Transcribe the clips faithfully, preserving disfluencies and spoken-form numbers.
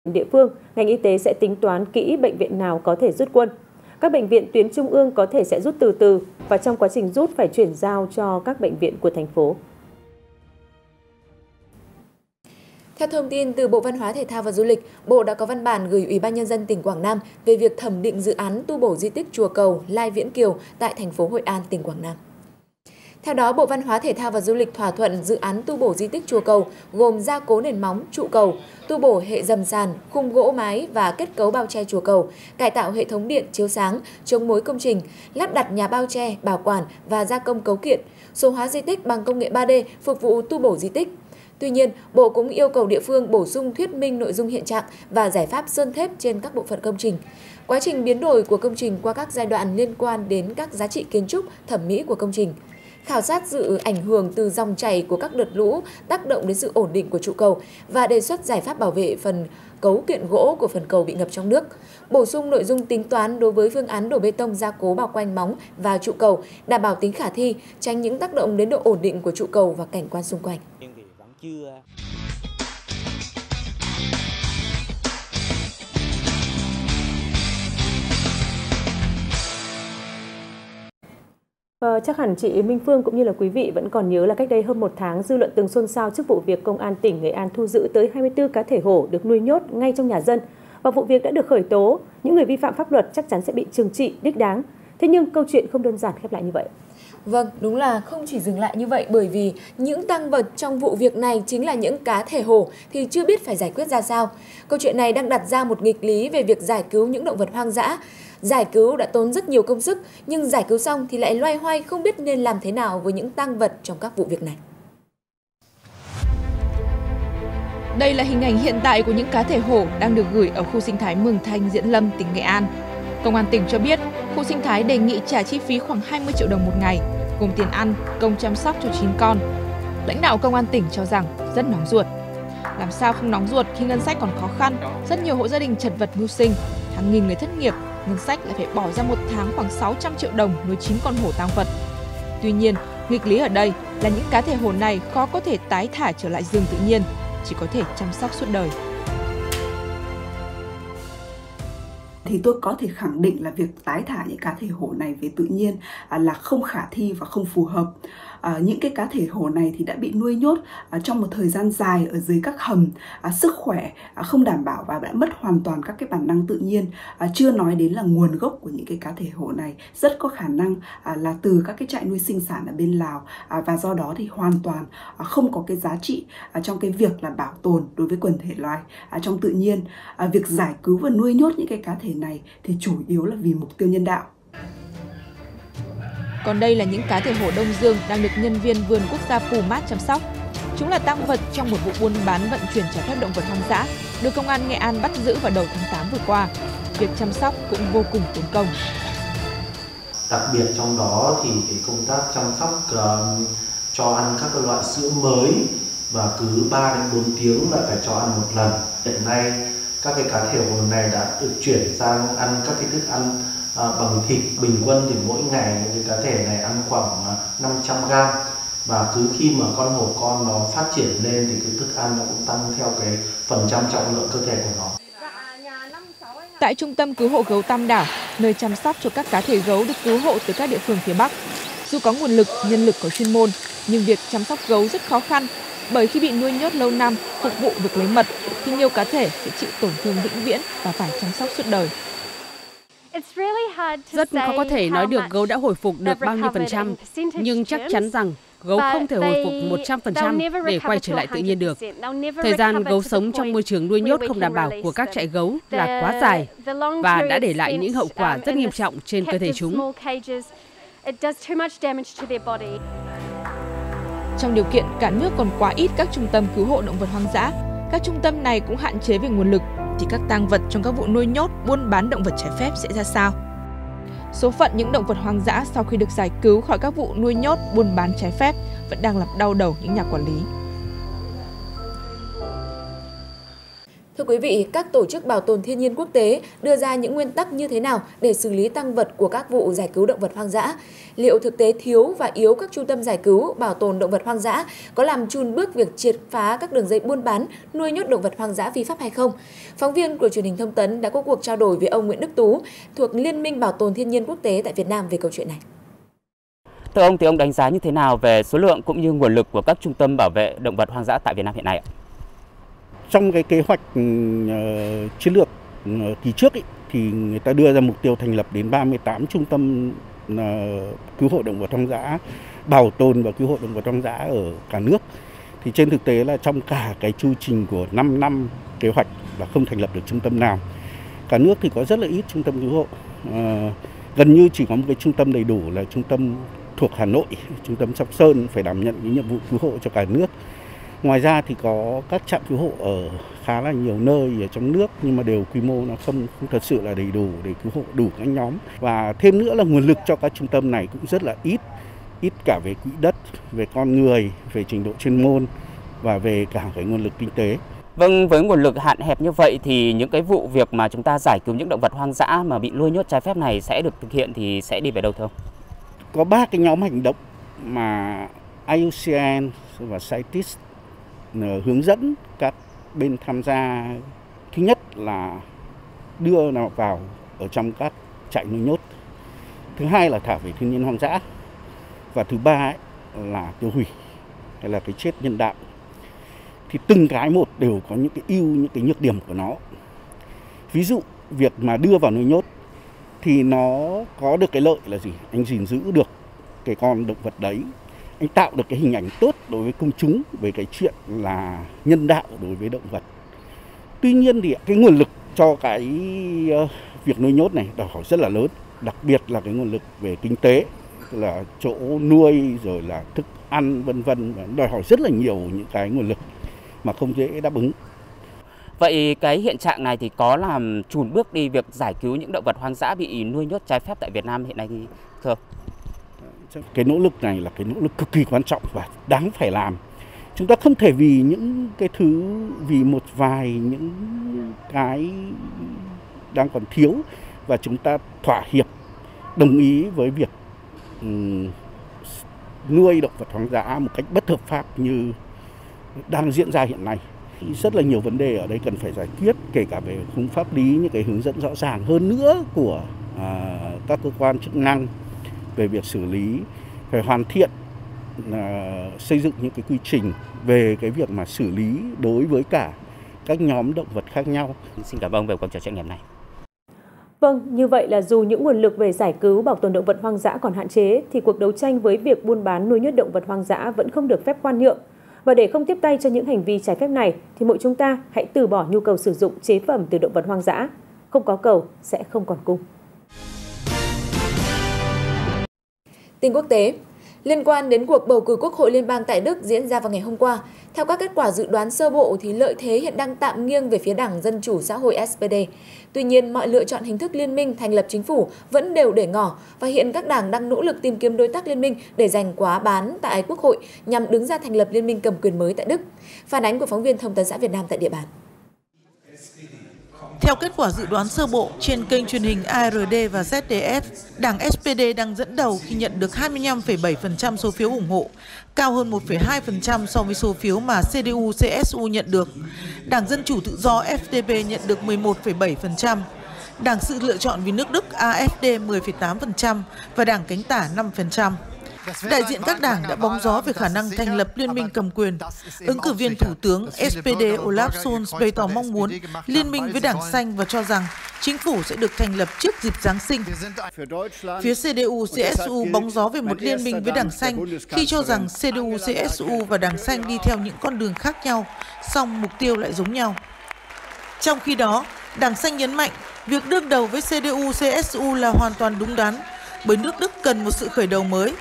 địa phương, ngành y tế sẽ tính toán kỹ bệnh viện nào có thể rút quân. Các bệnh viện tuyến trung ương có thể sẽ rút từ từ và trong quá trình rút phải chuyển giao cho các bệnh viện của thành phố. Theo thông tin từ Bộ Văn hóa Thể thao và Du lịch, Bộ đã có văn bản gửi Ủy ban Nhân dân tỉnh Quảng Nam về việc thẩm định dự án tu bổ di tích chùa Cầu Lai Viễn Kiều tại thành phố Hội An, tỉnh Quảng Nam. Theo đó, Bộ Văn hóa Thể thao và Du lịch thỏa thuận dự án tu bổ di tích chùa Cầu gồm gia cố nền móng, trụ cầu, tu bổ hệ dầm sàn, khung gỗ mái và kết cấu bao che chùa Cầu, cải tạo hệ thống điện chiếu sáng, chống mối công trình, lắp đặt nhà bao che, bảo quản và gia công cấu kiện, số hóa di tích bằng công nghệ ba D phục vụ tu bổ di tích. Tuy nhiên, Bộ cũng yêu cầu địa phương bổ sung thuyết minh nội dung hiện trạng và giải pháp sơn thép trên các bộ phận công trình. Quá trình biến đổi của công trình qua các giai đoạn liên quan đến các giá trị kiến trúc, thẩm mỹ của công trình. Khảo sát dự ảnh hưởng từ dòng chảy của các đợt lũ tác động đến sự ổn định của trụ cầu và đề xuất giải pháp bảo vệ phần cấu kiện gỗ của phần cầu bị ngập trong nước. Bổ sung nội dung tính toán đối với phương án đổ bê tông gia cố bao quanh móng và trụ cầu, đảm bảo tính khả thi, tránh những tác động đến độ ổn định của trụ cầu và cảnh quan xung quanh. Ờ, chắc hẳn chị Minh Phương cũng như là quý vị vẫn còn nhớ là cách đây hơn một tháng, dư luận từng xôn xao trước vụ việc Công an tỉnh Nghệ An thu giữ tới hai mươi tư cá thể hổ được nuôi nhốt ngay trong nhà dân. Và vụ việc đã được khởi tố, những người vi phạm pháp luật chắc chắn sẽ bị trừng trị đích đáng. Thế nhưng câu chuyện không đơn giản khép lại như vậy. Vâng, đúng là không chỉ dừng lại như vậy, bởi vì những tang vật trong vụ việc này chính là những cá thể hổ thì chưa biết phải giải quyết ra sao. Câu chuyện này đang đặt ra một nghịch lý về việc giải cứu những động vật hoang dã. Giải cứu đã tốn rất nhiều công sức, nhưng giải cứu xong thì lại loay hoay không biết nên làm thế nào với những tang vật trong các vụ việc này. Đây là hình ảnh hiện tại của những cá thể hổ đang được gửi ở khu sinh thái Mường Thanh, Diễn Lâm, tỉnh Nghệ An. Công an tỉnh cho biết, khu sinh thái đề nghị trả chi phí khoảng hai mươi triệu đồng một ngày, gồm tiền ăn, công chăm sóc cho chín con. Lãnh đạo công an tỉnh cho rằng rất nóng ruột. Làm sao không nóng ruột khi ngân sách còn khó khăn, rất nhiều hộ gia đình chật vật mưu sinh, hàng nghìn người thất nghiệp, ngân sách lại phải bỏ ra một tháng khoảng sáu trăm triệu đồng nuôi chín con hổ tang vật. Tuy nhiên, nghịch lý ở đây là những cá thể hổ này khó có thể tái thả trở lại rừng tự nhiên, chỉ có thể chăm sóc suốt đời. Thì tôi có thể khẳng định là việc tái thả những cá thể hổ này về tự nhiên là không khả thi và không phù hợp. À, những cái cá thể hổ này thì đã bị nuôi nhốt à, trong một thời gian dài ở dưới các hầm, à, sức khỏe à, không đảm bảo và đã mất hoàn toàn các cái bản năng tự nhiên. À, chưa nói đến là nguồn gốc của những cái cá thể hổ này rất có khả năng à, là từ các cái trại nuôi sinh sản ở bên Lào, à, và do đó thì hoàn toàn à, không có cái giá trị à, trong cái việc là bảo tồn đối với quần thể loài à, trong tự nhiên. À, việc giải cứu và nuôi nhốt những cái cá thể này thì chủ yếu là vì mục tiêu nhân đạo. Còn đây là những cá thể hổ Đông Dương đang được nhân viên vườn quốc gia Pumat chăm sóc. Chúng là tang vật trong một vụ buôn bán vận chuyển trái phép động vật hoang dã, được công an Nghệ An bắt giữ vào đầu tháng tám vừa qua. Việc chăm sóc cũng vô cùng tốn công. Đặc biệt trong đó thì cái công tác chăm sóc uh, cho ăn các loại sữa mới và cứ ba đến bốn tiếng lại phải cho ăn một lần. Hiện nay các cái cá thể hổ này đã được chuyển sang ăn các cái thức ăn À, bằng thịt. Bình quân thì mỗi ngày những cái cá thể này ăn khoảng năm trăm gam, và cứ khi mà con hổ con nó phát triển lên thì cái thức ăn nó cũng tăng theo cái phần trăm trọng lượng cơ thể của nó. Tại trung tâm cứu hộ gấu Tam Đảo, nơi chăm sóc cho các cá thể gấu được cứu hộ từ các địa phương phía Bắc, dù có nguồn lực, nhân lực có chuyên môn, nhưng việc chăm sóc gấu rất khó khăn, bởi khi bị nuôi nhốt lâu năm phục vụ việc lấy mật thì nhiều cá thể sẽ chịu tổn thương vĩnh viễn và phải chăm sóc suốt đời. Rất khó có thể nói được gấu đã hồi phục được bao nhiêu phần trăm, nhưng chắc chắn rằng gấu không thể hồi phục một trăm phần trăm để quay trở lại tự nhiên được. Thời gian gấu sống trong môi trường nuôi nhốt không đảm bảo của các trại gấu là quá dài và đã để lại những hậu quả rất nghiêm trọng trên cơ thể chúng. Trong điều kiện cả nước còn quá ít các trung tâm cứu hộ động vật hoang dã, các trung tâm này cũng hạn chế về nguồn lực, thì các tang vật trong các vụ nuôi nhốt, buôn bán động vật trái phép sẽ ra sao? Số phận những động vật hoang dã sau khi được giải cứu khỏi các vụ nuôi nhốt, buôn bán trái phép vẫn đang làm đau đầu những nhà quản lý. Thưa quý quý vị, các tổ chức bảo tồn thiên nhiên quốc tế đưa ra những nguyên tắc như thế nào để xử lý tang vật của các vụ giải cứu động vật hoang dã? Liệu thực tế thiếu và yếu các trung tâm giải cứu, bảo tồn động vật hoang dã có làm chùn bước việc triệt phá các đường dây buôn bán, nuôi nhốt động vật hoang dã vi pháp hay không? Phóng viên của truyền hình Thông tấn đã có cuộc trao đổi với ông Nguyễn Đức Tú thuộc Liên minh Bảo tồn Thiên nhiên Quốc tế tại Việt Nam về câu chuyện này. Thưa ông, thì ông đánh giá như thế nào về số lượng cũng như nguồn lực của các trung tâm bảo vệ động vật hoang dã tại Việt Nam hiện nay ạ? Trong cái kế hoạch uh, chiến lược uh, kỳ trước ý, thì người ta đưa ra mục tiêu thành lập đến ba mươi tám trung tâm uh, cứu hộ động vật hoang dã, bảo tồn và cứu hộ động vật hoang dã ở cả nước. Thì trên thực tế là trong cả cái chu trình của năm năm kế hoạch là không thành lập được trung tâm nào. Cả nước thì có rất là ít trung tâm cứu hộ. Uh, gần như chỉ có một cái trung tâm đầy đủ là trung tâm thuộc Hà Nội, trung tâm Sóc Sơn phải đảm nhận cái nhiệm vụ cứu hộ cho cả nước. Ngoài ra thì có các trạm cứu hộ ở khá là nhiều nơi ở trong nước, nhưng mà đều quy mô nó không, không thật sự là đầy đủ để cứu hộ đủ các nhóm. Và thêm nữa là nguồn lực cho các trung tâm này cũng rất là ít, ít cả về quỹ đất, về con người, về trình độ chuyên môn và về cả cái nguồn lực kinh tế. Vâng, với nguồn lực hạn hẹp như vậy thì những cái vụ việc mà chúng ta giải cứu những động vật hoang dã mà bị nuôi nhốt trái phép này sẽ được thực hiện thì sẽ đi về đâu thưa ông? Có ba cái nhóm hành động mà i u xê en và CITES hướng dẫn các bên tham gia. Thứ nhất là đưa nó vào ở trong các trại nuôi nhốt. Thứ hai là thả về thiên nhiên hoang dã. Và thứ ba ấy là tiêu hủy hay là cái chết nhân đạo. Thì từng cái một đều có những cái ưu, những cái nhược điểm của nó. Ví dụ việc mà đưa vào nuôi nhốt thì nó có được cái lợi là gì? Anh gìn giữ được cái con động vật đấy. Anh tạo được cái hình ảnh tốt đối với công chúng về cái chuyện là nhân đạo đối với động vật. Tuy nhiên thì cái nguồn lực cho cái việc nuôi nhốt này đòi hỏi rất là lớn. Đặc biệt là cái nguồn lực về kinh tế, là chỗ nuôi rồi là thức ăn vân vân, đòi hỏi rất là nhiều những cái nguồn lực mà không dễ đáp ứng. Vậy cái hiện trạng này thì có làm chùn bước đi việc giải cứu những động vật hoang dã bị nuôi nhốt trái phép tại Việt Nam hiện nay thưa ông? Cái nỗ lực này là cái nỗ lực cực kỳ quan trọng và đáng phải làm. Chúng ta không thể vì những cái thứ, vì một vài những cái đang còn thiếu và chúng ta thỏa hiệp đồng ý với việc um, nuôi động vật hoang dã một cách bất hợp pháp như đang diễn ra hiện nay. Rất là nhiều vấn đề ở đây cần phải giải quyết, kể cả về khung pháp lý, những cái hướng dẫn rõ ràng hơn nữa của à, các cơ quan chức năng về việc xử lý, phải hoàn thiện, à, xây dựng những cái quy trình về cái việc mà xử lý đối với cả các nhóm động vật khác nhau. Xin cảm ơn ông về cuộc trò chuyện ngày hôm nay. Vâng, như vậy là dù những nguồn lực về giải cứu, bảo tồn động vật hoang dã còn hạn chế, thì cuộc đấu tranh với việc buôn bán nuôi nhốt động vật hoang dã vẫn không được phép khoan nhượng. Và để không tiếp tay cho những hành vi trái phép này, thì mỗi chúng ta hãy từ bỏ nhu cầu sử dụng chế phẩm từ động vật hoang dã. Không có cầu sẽ không còn cung. Tin quốc tế. Liên quan đến cuộc bầu cử Quốc hội Liên bang tại Đức diễn ra vào ngày hôm qua, theo các kết quả dự đoán sơ bộ thì lợi thế hiện đang tạm nghiêng về phía Đảng Dân Chủ Xã hội S P D. Tuy nhiên, mọi lựa chọn hình thức liên minh thành lập chính phủ vẫn đều để ngỏ và hiện các đảng đang nỗ lực tìm kiếm đối tác liên minh để giành quá bán tại Quốc hội nhằm đứng ra thành lập liên minh cầm quyền mới tại Đức. Phản ánh của phóng viên Thông tấn xã Việt Nam tại địa bàn. Theo kết quả dự đoán sơ bộ trên kênh truyền hình A R D và Z D F, Đảng S P D đang dẫn đầu khi nhận được hai mươi lăm phẩy bảy phần trăm số phiếu ủng hộ, cao hơn một phẩy hai phần trăm so với số phiếu mà C D U C S U nhận được. Đảng Dân Chủ Tự do F D P nhận được mười một phẩy bảy phần trăm, Đảng Sự Lựa chọn vì nước Đức A F D mười phẩy tám phần trăm và Đảng Cánh tả năm phần trăm. Đại diện các đảng đã bóng gió về khả năng thành lập liên minh cầm quyền. Ứng cử viên Thủ tướng S P D Olaf Scholz bày tỏ mong muốn liên minh với Đảng Xanh và cho rằng chính phủ sẽ được thành lập trước dịp Giáng sinh. Phía C D U C S U bóng gió về một liên minh với Đảng Xanh khi cho rằng C D U C S U và Đảng Xanh đi theo những con đường khác nhau, song mục tiêu lại giống nhau. Trong khi đó, Đảng Xanh nhấn mạnh việc đương đầu với C D U C S U là hoàn toàn đúng đắn, bởi nước Đức cần một sự khởi đầu mới.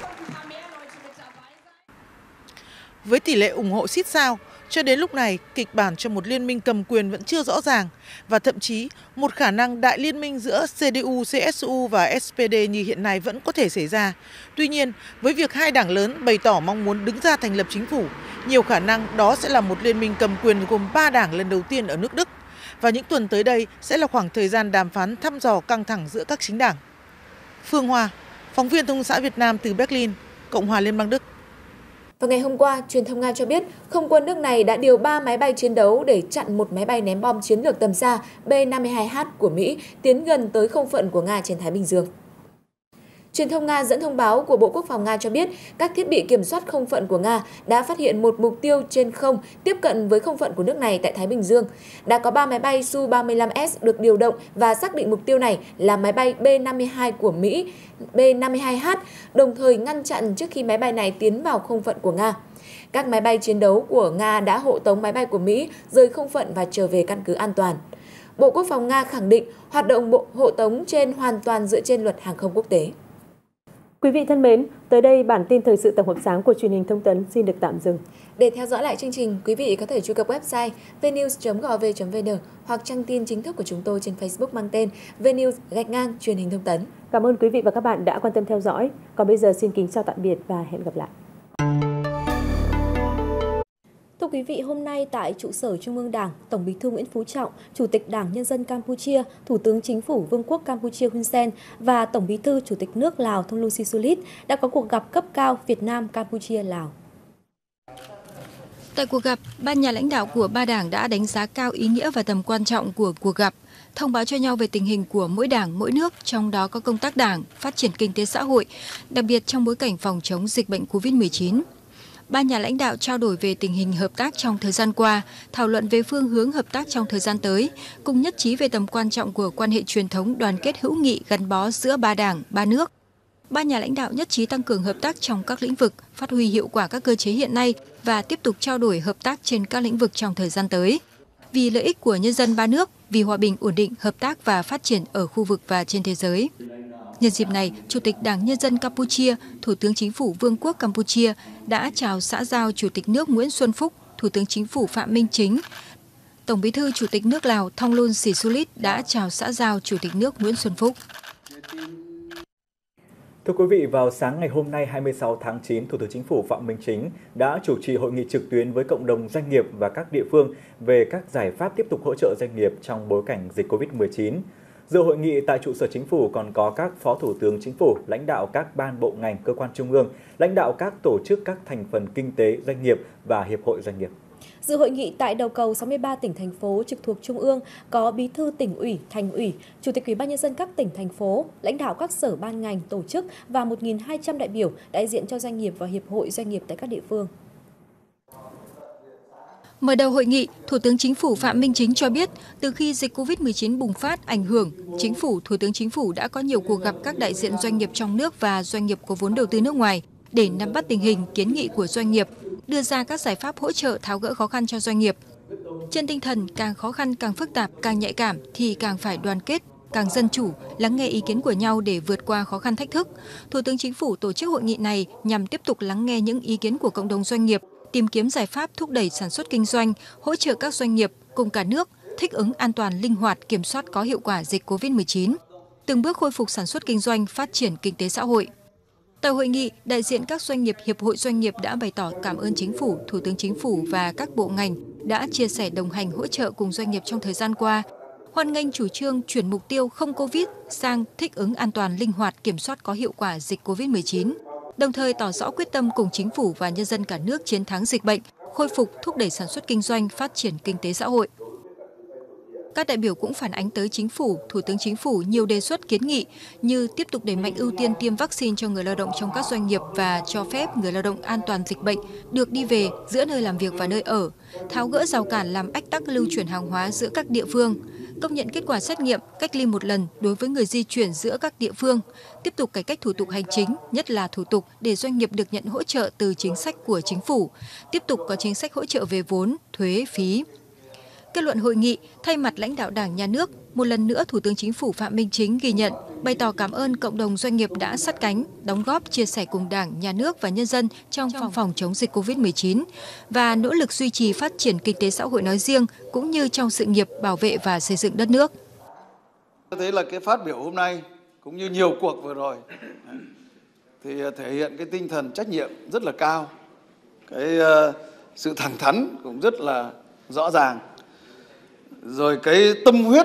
Với tỷ lệ ủng hộ xít sao, cho đến lúc này, kịch bản cho một liên minh cầm quyền vẫn chưa rõ ràng và thậm chí một khả năng đại liên minh giữa C D U C S U và S P D như hiện nay vẫn có thể xảy ra. Tuy nhiên, với việc hai đảng lớn bày tỏ mong muốn đứng ra thành lập chính phủ, nhiều khả năng đó sẽ là một liên minh cầm quyền gồm ba đảng lần đầu tiên ở nước Đức. và những tuần tới đây sẽ là khoảng thời gian đàm phán thăm dò căng thẳng giữa các chính đảng. Phương Hoa, phóng viên Thông tấn xã Việt Nam từ Berlin, Cộng hòa Liên bang Đức. Vào ngày hôm qua, truyền thông Nga cho biết không quân nước này đã điều ba máy bay chiến đấu để chặn một máy bay ném bom chiến lược tầm xa B năm mươi hai H của Mỹ tiến gần tới không phận của Nga trên Thái Bình Dương. Truyền thông Nga dẫn thông báo của Bộ Quốc phòng Nga cho biết các thiết bị kiểm soát không phận của Nga đã phát hiện một mục tiêu trên không tiếp cận với không phận của nước này tại Thái Bình Dương. Đã có ba máy bay Su ba mươi lăm S được điều động và xác định mục tiêu này là máy bay B năm mươi hai của Mỹ, B năm mươi hai H, đồng thời ngăn chặn trước khi máy bay này tiến vào không phận của Nga. Các máy bay chiến đấu của Nga đã hộ tống máy bay của Mỹ rời không phận và trở về căn cứ an toàn. Bộ Quốc phòng Nga khẳng định hoạt động bộ hộ tống trên hoàn toàn dựa trên luật hàng không quốc tế. Quý vị thân mến, tới đây bản tin thời sự tổng hợp sáng của truyền hình Thông tấn xin được tạm dừng. Để theo dõi lại chương trình, quý vị có thể truy cập website vnews chấm gov chấm vn hoặc trang tin chính thức của chúng tôi trên Facebook mang tên vnews gạch ngang truyền hình Thông tấn. Cảm ơn quý vị và các bạn đã quan tâm theo dõi. Còn bây giờ xin kính chào tạm biệt và hẹn gặp lại. Thưa quý vị, hôm nay tại trụ sở Trung ương Đảng, Tổng Bí thư Nguyễn Phú Trọng, Chủ tịch Đảng Nhân dân Campuchia, Thủ tướng Chính phủ Vương quốc Campuchia Hun Sen và Tổng Bí thư Chủ tịch nước Lào Thongloun Sisoulith đã có cuộc gặp cấp cao Việt Nam Campuchia Lào. Tại cuộc gặp, ban nhà lãnh đạo của ba đảng đã đánh giá cao ý nghĩa và tầm quan trọng của cuộc gặp, thông báo cho nhau về tình hình của mỗi đảng, mỗi nước, trong đó có công tác đảng, phát triển kinh tế xã hội, đặc biệt trong bối cảnh phòng chống dịch bệnh Covid mười chín. Ba nhà lãnh đạo trao đổi về tình hình hợp tác trong thời gian qua, thảo luận về phương hướng hợp tác trong thời gian tới, cùng nhất trí về tầm quan trọng của quan hệ truyền thống đoàn kết hữu nghị gắn bó giữa ba đảng, ba nước. Ba nhà lãnh đạo nhất trí tăng cường hợp tác trong các lĩnh vực, phát huy hiệu quả các cơ chế hiện nay và tiếp tục trao đổi hợp tác trên các lĩnh vực trong thời gian tới. Vì lợi ích của nhân dân ba nước, vì hòa bình, ổn định, hợp tác và phát triển ở khu vực và trên thế giới. Nhân dịp này, Chủ tịch Đảng Nhân dân Campuchia, Thủ tướng Chính phủ Vương quốc Campuchia đã chào xã giao Chủ tịch nước Nguyễn Xuân Phúc, Thủ tướng Chính phủ Phạm Minh Chính. Tổng Bí thư Chủ tịch nước Lào Thongloun Sisoulith đã chào xã giao Chủ tịch nước Nguyễn Xuân Phúc. Thưa quý vị, vào sáng ngày hôm nay hai mươi sáu tháng chín, Thủ tướng Chính phủ Phạm Minh Chính đã chủ trì hội nghị trực tuyến với cộng đồng doanh nghiệp và các địa phương về các giải pháp tiếp tục hỗ trợ doanh nghiệp trong bối cảnh dịch Covid mười chín. Dự hội nghị tại trụ sở Chính phủ còn có các Phó Thủ tướng Chính phủ, lãnh đạo các ban bộ ngành, cơ quan trung ương, lãnh đạo các tổ chức các thành phần kinh tế, doanh nghiệp và hiệp hội doanh nghiệp. Dự hội nghị tại đầu cầu sáu mươi ba tỉnh, thành phố trực thuộc Trung ương có Bí thư Tỉnh ủy, Thành ủy, Chủ tịch Ủy ban Nhân dân các tỉnh, thành phố, lãnh đạo các sở ban ngành, tổ chức và một nghìn hai trăm đại biểu đại diện cho doanh nghiệp và hiệp hội doanh nghiệp tại các địa phương. Mở đầu hội nghị, Thủ tướng Chính phủ Phạm Minh Chính cho biết, từ khi dịch Covid mười chín bùng phát ảnh hưởng, Chính phủ, Thủ tướng Chính phủ đã có nhiều cuộc gặp các đại diện doanh nghiệp trong nước và doanh nghiệp có vốn đầu tư nước ngoài để nắm bắt tình hình, kiến nghị của doanh nghiệp, đưa ra các giải pháp hỗ trợ tháo gỡ khó khăn cho doanh nghiệp. Trên tinh thần càng khó khăn càng phức tạp, càng nhạy cảm thì càng phải đoàn kết, càng dân chủ, lắng nghe ý kiến của nhau để vượt qua khó khăn thách thức. Thủ tướng Chính phủ tổ chức hội nghị này nhằm tiếp tục lắng nghe những ý kiến của cộng đồng doanh nghiệp, tìm kiếm giải pháp thúc đẩy sản xuất kinh doanh, hỗ trợ các doanh nghiệp cùng cả nước thích ứng an toàn, linh hoạt, kiểm soát có hiệu quả dịch Covid mười chín, từng bước khôi phục sản xuất kinh doanh, phát triển kinh tế xã hội. Tại hội nghị, đại diện các doanh nghiệp, hiệp hội doanh nghiệp đã bày tỏ cảm ơn Chính phủ, Thủ tướng Chính phủ và các bộ ngành đã chia sẻ, đồng hành, hỗ trợ cùng doanh nghiệp trong thời gian qua, hoan nghênh chủ trương chuyển mục tiêu không Covid sang thích ứng an toàn, linh hoạt, kiểm soát có hiệu quả dịch Covid mười chín. Đồng thời tỏ rõ quyết tâm cùng Chính phủ và nhân dân cả nước chiến thắng dịch bệnh, khôi phục, thúc đẩy sản xuất kinh doanh, phát triển kinh tế xã hội. Các đại biểu cũng phản ánh tới Chính phủ, Thủ tướng Chính phủ nhiều đề xuất kiến nghị như tiếp tục đẩy mạnh ưu tiên tiêm vaccine cho người lao động trong các doanh nghiệp và cho phép người lao động an toàn dịch bệnh được đi về giữa nơi làm việc và nơi ở, tháo gỡ rào cản làm ách tắc lưu chuyển hàng hóa giữa các địa phương, công nhận kết quả xét nghiệm, cách ly một lần đối với người di chuyển giữa các địa phương, tiếp tục cải cách thủ tục hành chính, nhất là thủ tục để doanh nghiệp được nhận hỗ trợ từ chính sách của Chính phủ, tiếp tục có chính sách hỗ trợ về vốn, thuế, phí. Kết luận hội nghị, thay mặt lãnh đạo Đảng, Nhà nước, một lần nữa Thủ tướng Chính phủ Phạm Minh Chính ghi nhận, bày tỏ cảm ơn cộng đồng doanh nghiệp đã sát cánh, đóng góp, chia sẻ cùng Đảng, Nhà nước và nhân dân trong phòng phòng chống dịch Covid mười chín và nỗ lực duy trì phát triển kinh tế xã hội nói riêng cũng như trong sự nghiệp bảo vệ và xây dựng đất nước. Tôi thấy là cái phát biểu hôm nay cũng như nhiều cuộc vừa rồi thì thể hiện cái tinh thần trách nhiệm rất là cao, cái uh, sự thẳng thắn cũng rất là rõ ràng. rồi cái tâm huyết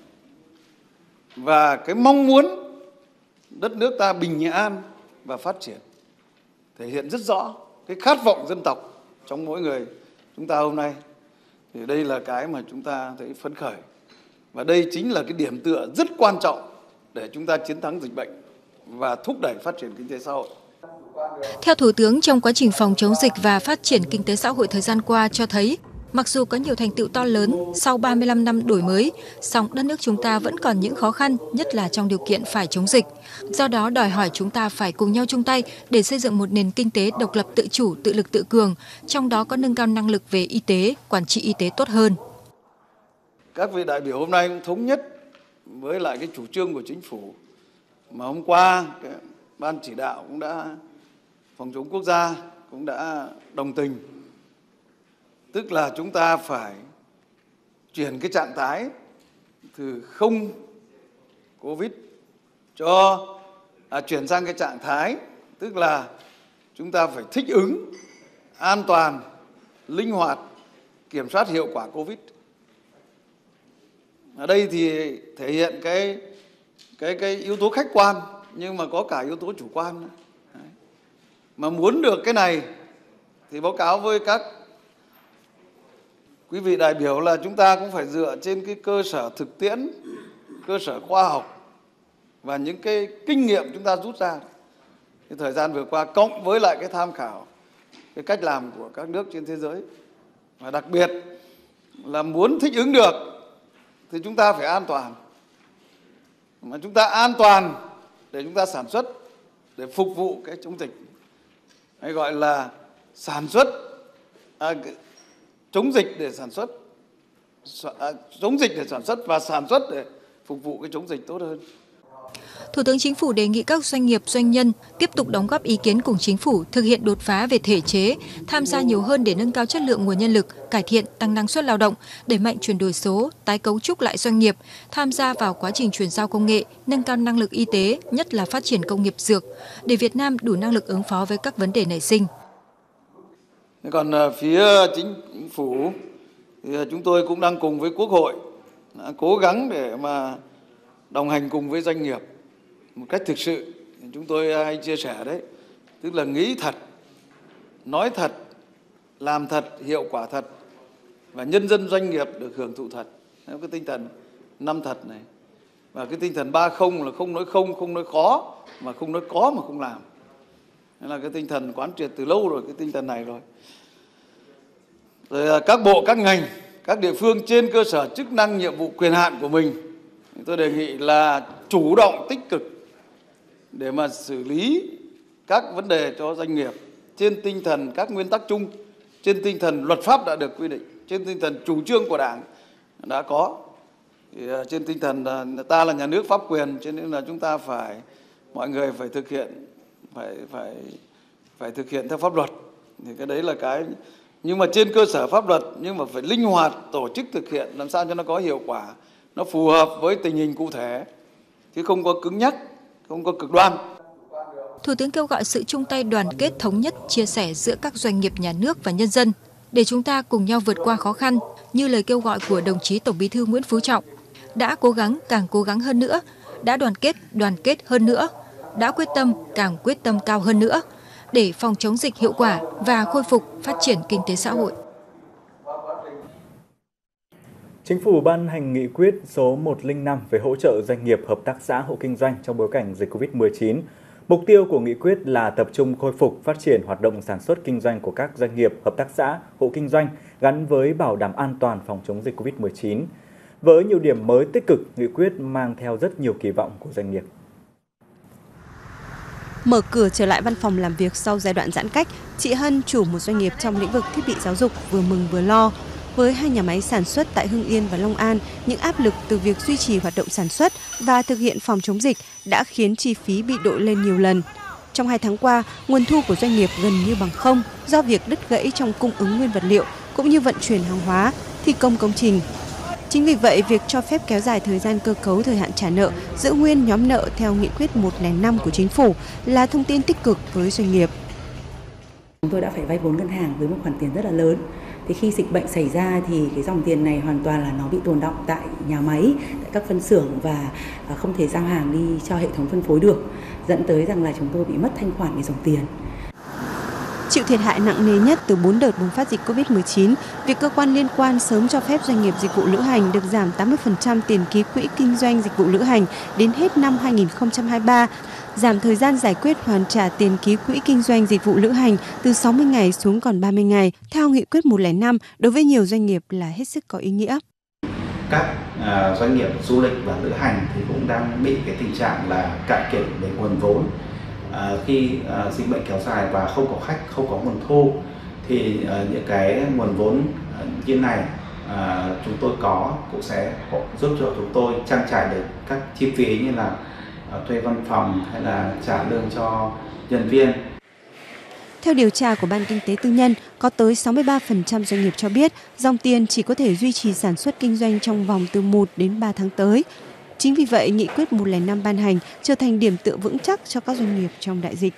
và cái mong muốn đất nước ta bình an và phát triển, thể hiện rất rõ cái khát vọng dân tộc trong mỗi người chúng ta hôm nay. Thì đây là cái mà chúng ta thấy phấn khởi. Và đây chính là cái điểm tựa rất quan trọng để chúng ta chiến thắng dịch bệnh và thúc đẩy phát triển kinh tế xã hội. Theo Thủ tướng, trong quá trình phòng chống dịch và phát triển kinh tế xã hội thời gian qua cho thấy, mặc dù có nhiều thành tựu to lớn sau ba mươi lăm năm đổi mới, song đất nước chúng ta vẫn còn những khó khăn, nhất là trong điều kiện phải chống dịch. Do đó, đòi hỏi chúng ta phải cùng nhau chung tay để xây dựng một nền kinh tế độc lập tự chủ, tự lực tự cường, trong đó có nâng cao năng lực về y tế, quản trị y tế tốt hơn. Các vị đại biểu hôm nay cũng thống nhất với lại cái chủ trương của chính phủ mà hôm qua cái ban chỉ đạo cũng đã phòng chống quốc gia cũng đã đồng tình, tức là chúng ta phải chuyển cái trạng thái từ không Covid cho à, chuyển sang cái trạng thái tức là chúng ta phải thích ứng, an toàn, linh hoạt, kiểm soát hiệu quả Covid. Ở đây thì thể hiện cái cái cái yếu tố khách quan nhưng mà có cả yếu tố chủ quan. Đấy. Mà muốn được cái này thì báo cáo với các quý vị đại biểu là chúng ta cũng phải dựa trên cái cơ sở thực tiễn, cơ sở khoa học và những cái kinh nghiệm chúng ta rút ra cái thời gian vừa qua, cộng với lại cái tham khảo cái cách làm của các nước trên thế giới. Và đặc biệt là muốn thích ứng được thì chúng ta phải an toàn. Mà chúng ta an toàn để chúng ta sản xuất, để phục vụ cái chống dịch, hay gọi là sản xuất à, chống dịch để sản xuất à, chống dịch để sản xuất và sản xuất để phục vụ cái chống dịch tốt hơn. Thủ tướng Chính phủ đề nghị các doanh nghiệp, doanh nhân tiếp tục đóng góp ý kiến cùng Chính phủ thực hiện đột phá về thể chế, tham gia nhiều hơn để nâng cao chất lượng nguồn nhân lực, cải thiện, tăng năng suất lao động, đẩy mạnh chuyển đổi số, tái cấu trúc lại doanh nghiệp, tham gia vào quá trình chuyển giao công nghệ, nâng cao năng lực y tế, nhất là phát triển công nghiệp dược, để Việt Nam đủ năng lực ứng phó với các vấn đề nảy sinh. Còn phía Chính phủ thì chúng tôi cũng đang cùng với Quốc hội cố gắng để mà đồng hành cùng với doanh nghiệp một cách thực sự. Chúng tôi hay chia sẻ đấy, tức là nghĩ thật, nói thật, làm thật, hiệu quả thật, và nhân dân doanh nghiệp được hưởng thụ thật. Theo cái tinh thần năm thật này, và cái tinh thần ba không là không nói không, không nói khó, mà không nói có mà không làm. Đó là cái tinh thần quán triệt từ lâu rồi, cái tinh thần này rồi. Rồi các bộ, các ngành, các địa phương trên cơ sở chức năng, nhiệm vụ, quyền hạn của mình, tôi đề nghị là chủ động, tích cực để mà xử lý các vấn đề cho doanh nghiệp trên tinh thần các nguyên tắc chung, trên tinh thần luật pháp đã được quy định, trên tinh thần chủ trương của Đảng đã có. Thì trên tinh thần là ta là nhà nước pháp quyền, cho nên là chúng ta phải mọi người phải thực hiện phải phải phải thực hiện theo pháp luật. Thì cái đấy là cái, nhưng mà trên cơ sở pháp luật, nhưng mà phải linh hoạt tổ chức thực hiện làm sao cho nó có hiệu quả, nó phù hợp với tình hình cụ thể, chứ không có cứng nhắc, không có cực đoan. Thủ tướng kêu gọi sự chung tay đoàn kết thống nhất, chia sẻ giữa các doanh nghiệp, nhà nước và nhân dân để chúng ta cùng nhau vượt qua khó khăn, như lời kêu gọi của đồng chí Tổng Bí thư Nguyễn Phú Trọng. Đã cố gắng, càng cố gắng hơn nữa, đã đoàn kết, đoàn kết hơn nữa, đã quyết tâm, càng quyết tâm cao hơn nữa, để phòng chống dịch hiệu quả và khôi phục phát triển kinh tế xã hội. Chính phủ ban hành nghị quyết số một không năm về hỗ trợ doanh nghiệp, hợp tác xã, hộ kinh doanh trong bối cảnh dịch Covid mười chín. Mục tiêu của nghị quyết là tập trung khôi phục, phát triển hoạt động sản xuất kinh doanh của các doanh nghiệp, hợp tác xã, hộ kinh doanh gắn với bảo đảm an toàn phòng chống dịch Covid mười chín. Với nhiều điểm mới tích cực, nghị quyết mang theo rất nhiều kỳ vọng của doanh nghiệp. Mở cửa trở lại văn phòng làm việc sau giai đoạn giãn cách, chị Hân, chủ một doanh nghiệp trong lĩnh vực thiết bị giáo dục, vừa mừng vừa lo. Với hai nhà máy sản xuất tại Hưng Yên và Long An, những áp lực từ việc duy trì hoạt động sản xuất và thực hiện phòng chống dịch đã khiến chi phí bị đội lên nhiều lần. Trong hai tháng qua, nguồn thu của doanh nghiệp gần như bằng không do việc đứt gãy trong cung ứng nguyên vật liệu cũng như vận chuyển hàng hóa, thi công công trình. Chính vì vậy, việc cho phép kéo dài thời gian cơ cấu thời hạn trả nợ, giữ nguyên nhóm nợ theo nghị quyết một không năm của Chính phủ là thông tin tích cực với doanh nghiệp. Chúng tôi đã phải vay vốn ngân hàng với một khoản tiền rất là lớn Thì khi dịch bệnh xảy ra thì cái dòng tiền này hoàn toàn là nó bị tồn đọng tại nhà máy, tại các phân xưởng và không thể giao hàng đi cho hệ thống phân phối được, dẫn tới rằng là chúng tôi bị mất thanh khoản về dòng tiền. Chịu thiệt hại nặng nề nhất từ bốn đợt bùng phát dịch covid mười chín, việc cơ quan liên quan sớm cho phép doanh nghiệp dịch vụ lữ hành được giảm tám mươi phần trăm tiền ký quỹ kinh doanh dịch vụ lữ hành đến hết năm hai nghìn không trăm hai mươi ba, giảm thời gian giải quyết hoàn trả tiền ký quỹ kinh doanh dịch vụ lữ hành từ sáu mươi ngày xuống còn ba mươi ngày, theo nghị quyết một không năm đối với nhiều doanh nghiệp là hết sức có ý nghĩa. Các uh, doanh nghiệp du lịch và lữ hành thì cũng đang bị cái tình trạng là cạn kiệt về nguồn vốn. À, khi à, dịch bệnh kéo dài và không có khách, không có nguồn thu thì à, những cái nguồn vốn à, như này à, chúng tôi có cũng sẽ giúp cho chúng tôi trang trải được các chi phí như là à, thuê văn phòng hay là trả lương cho nhân viên. Theo điều tra của Ban Kinh tế Tư nhân, có tới sáu mươi ba phần trăm doanh nghiệp cho biết dòng tiền chỉ có thể duy trì sản xuất kinh doanh trong vòng từ một đến ba tháng tới. Chính vì vậy, nghị quyết một không năm ban hành trở thành điểm tựa vững chắc cho các doanh nghiệp trong đại dịch.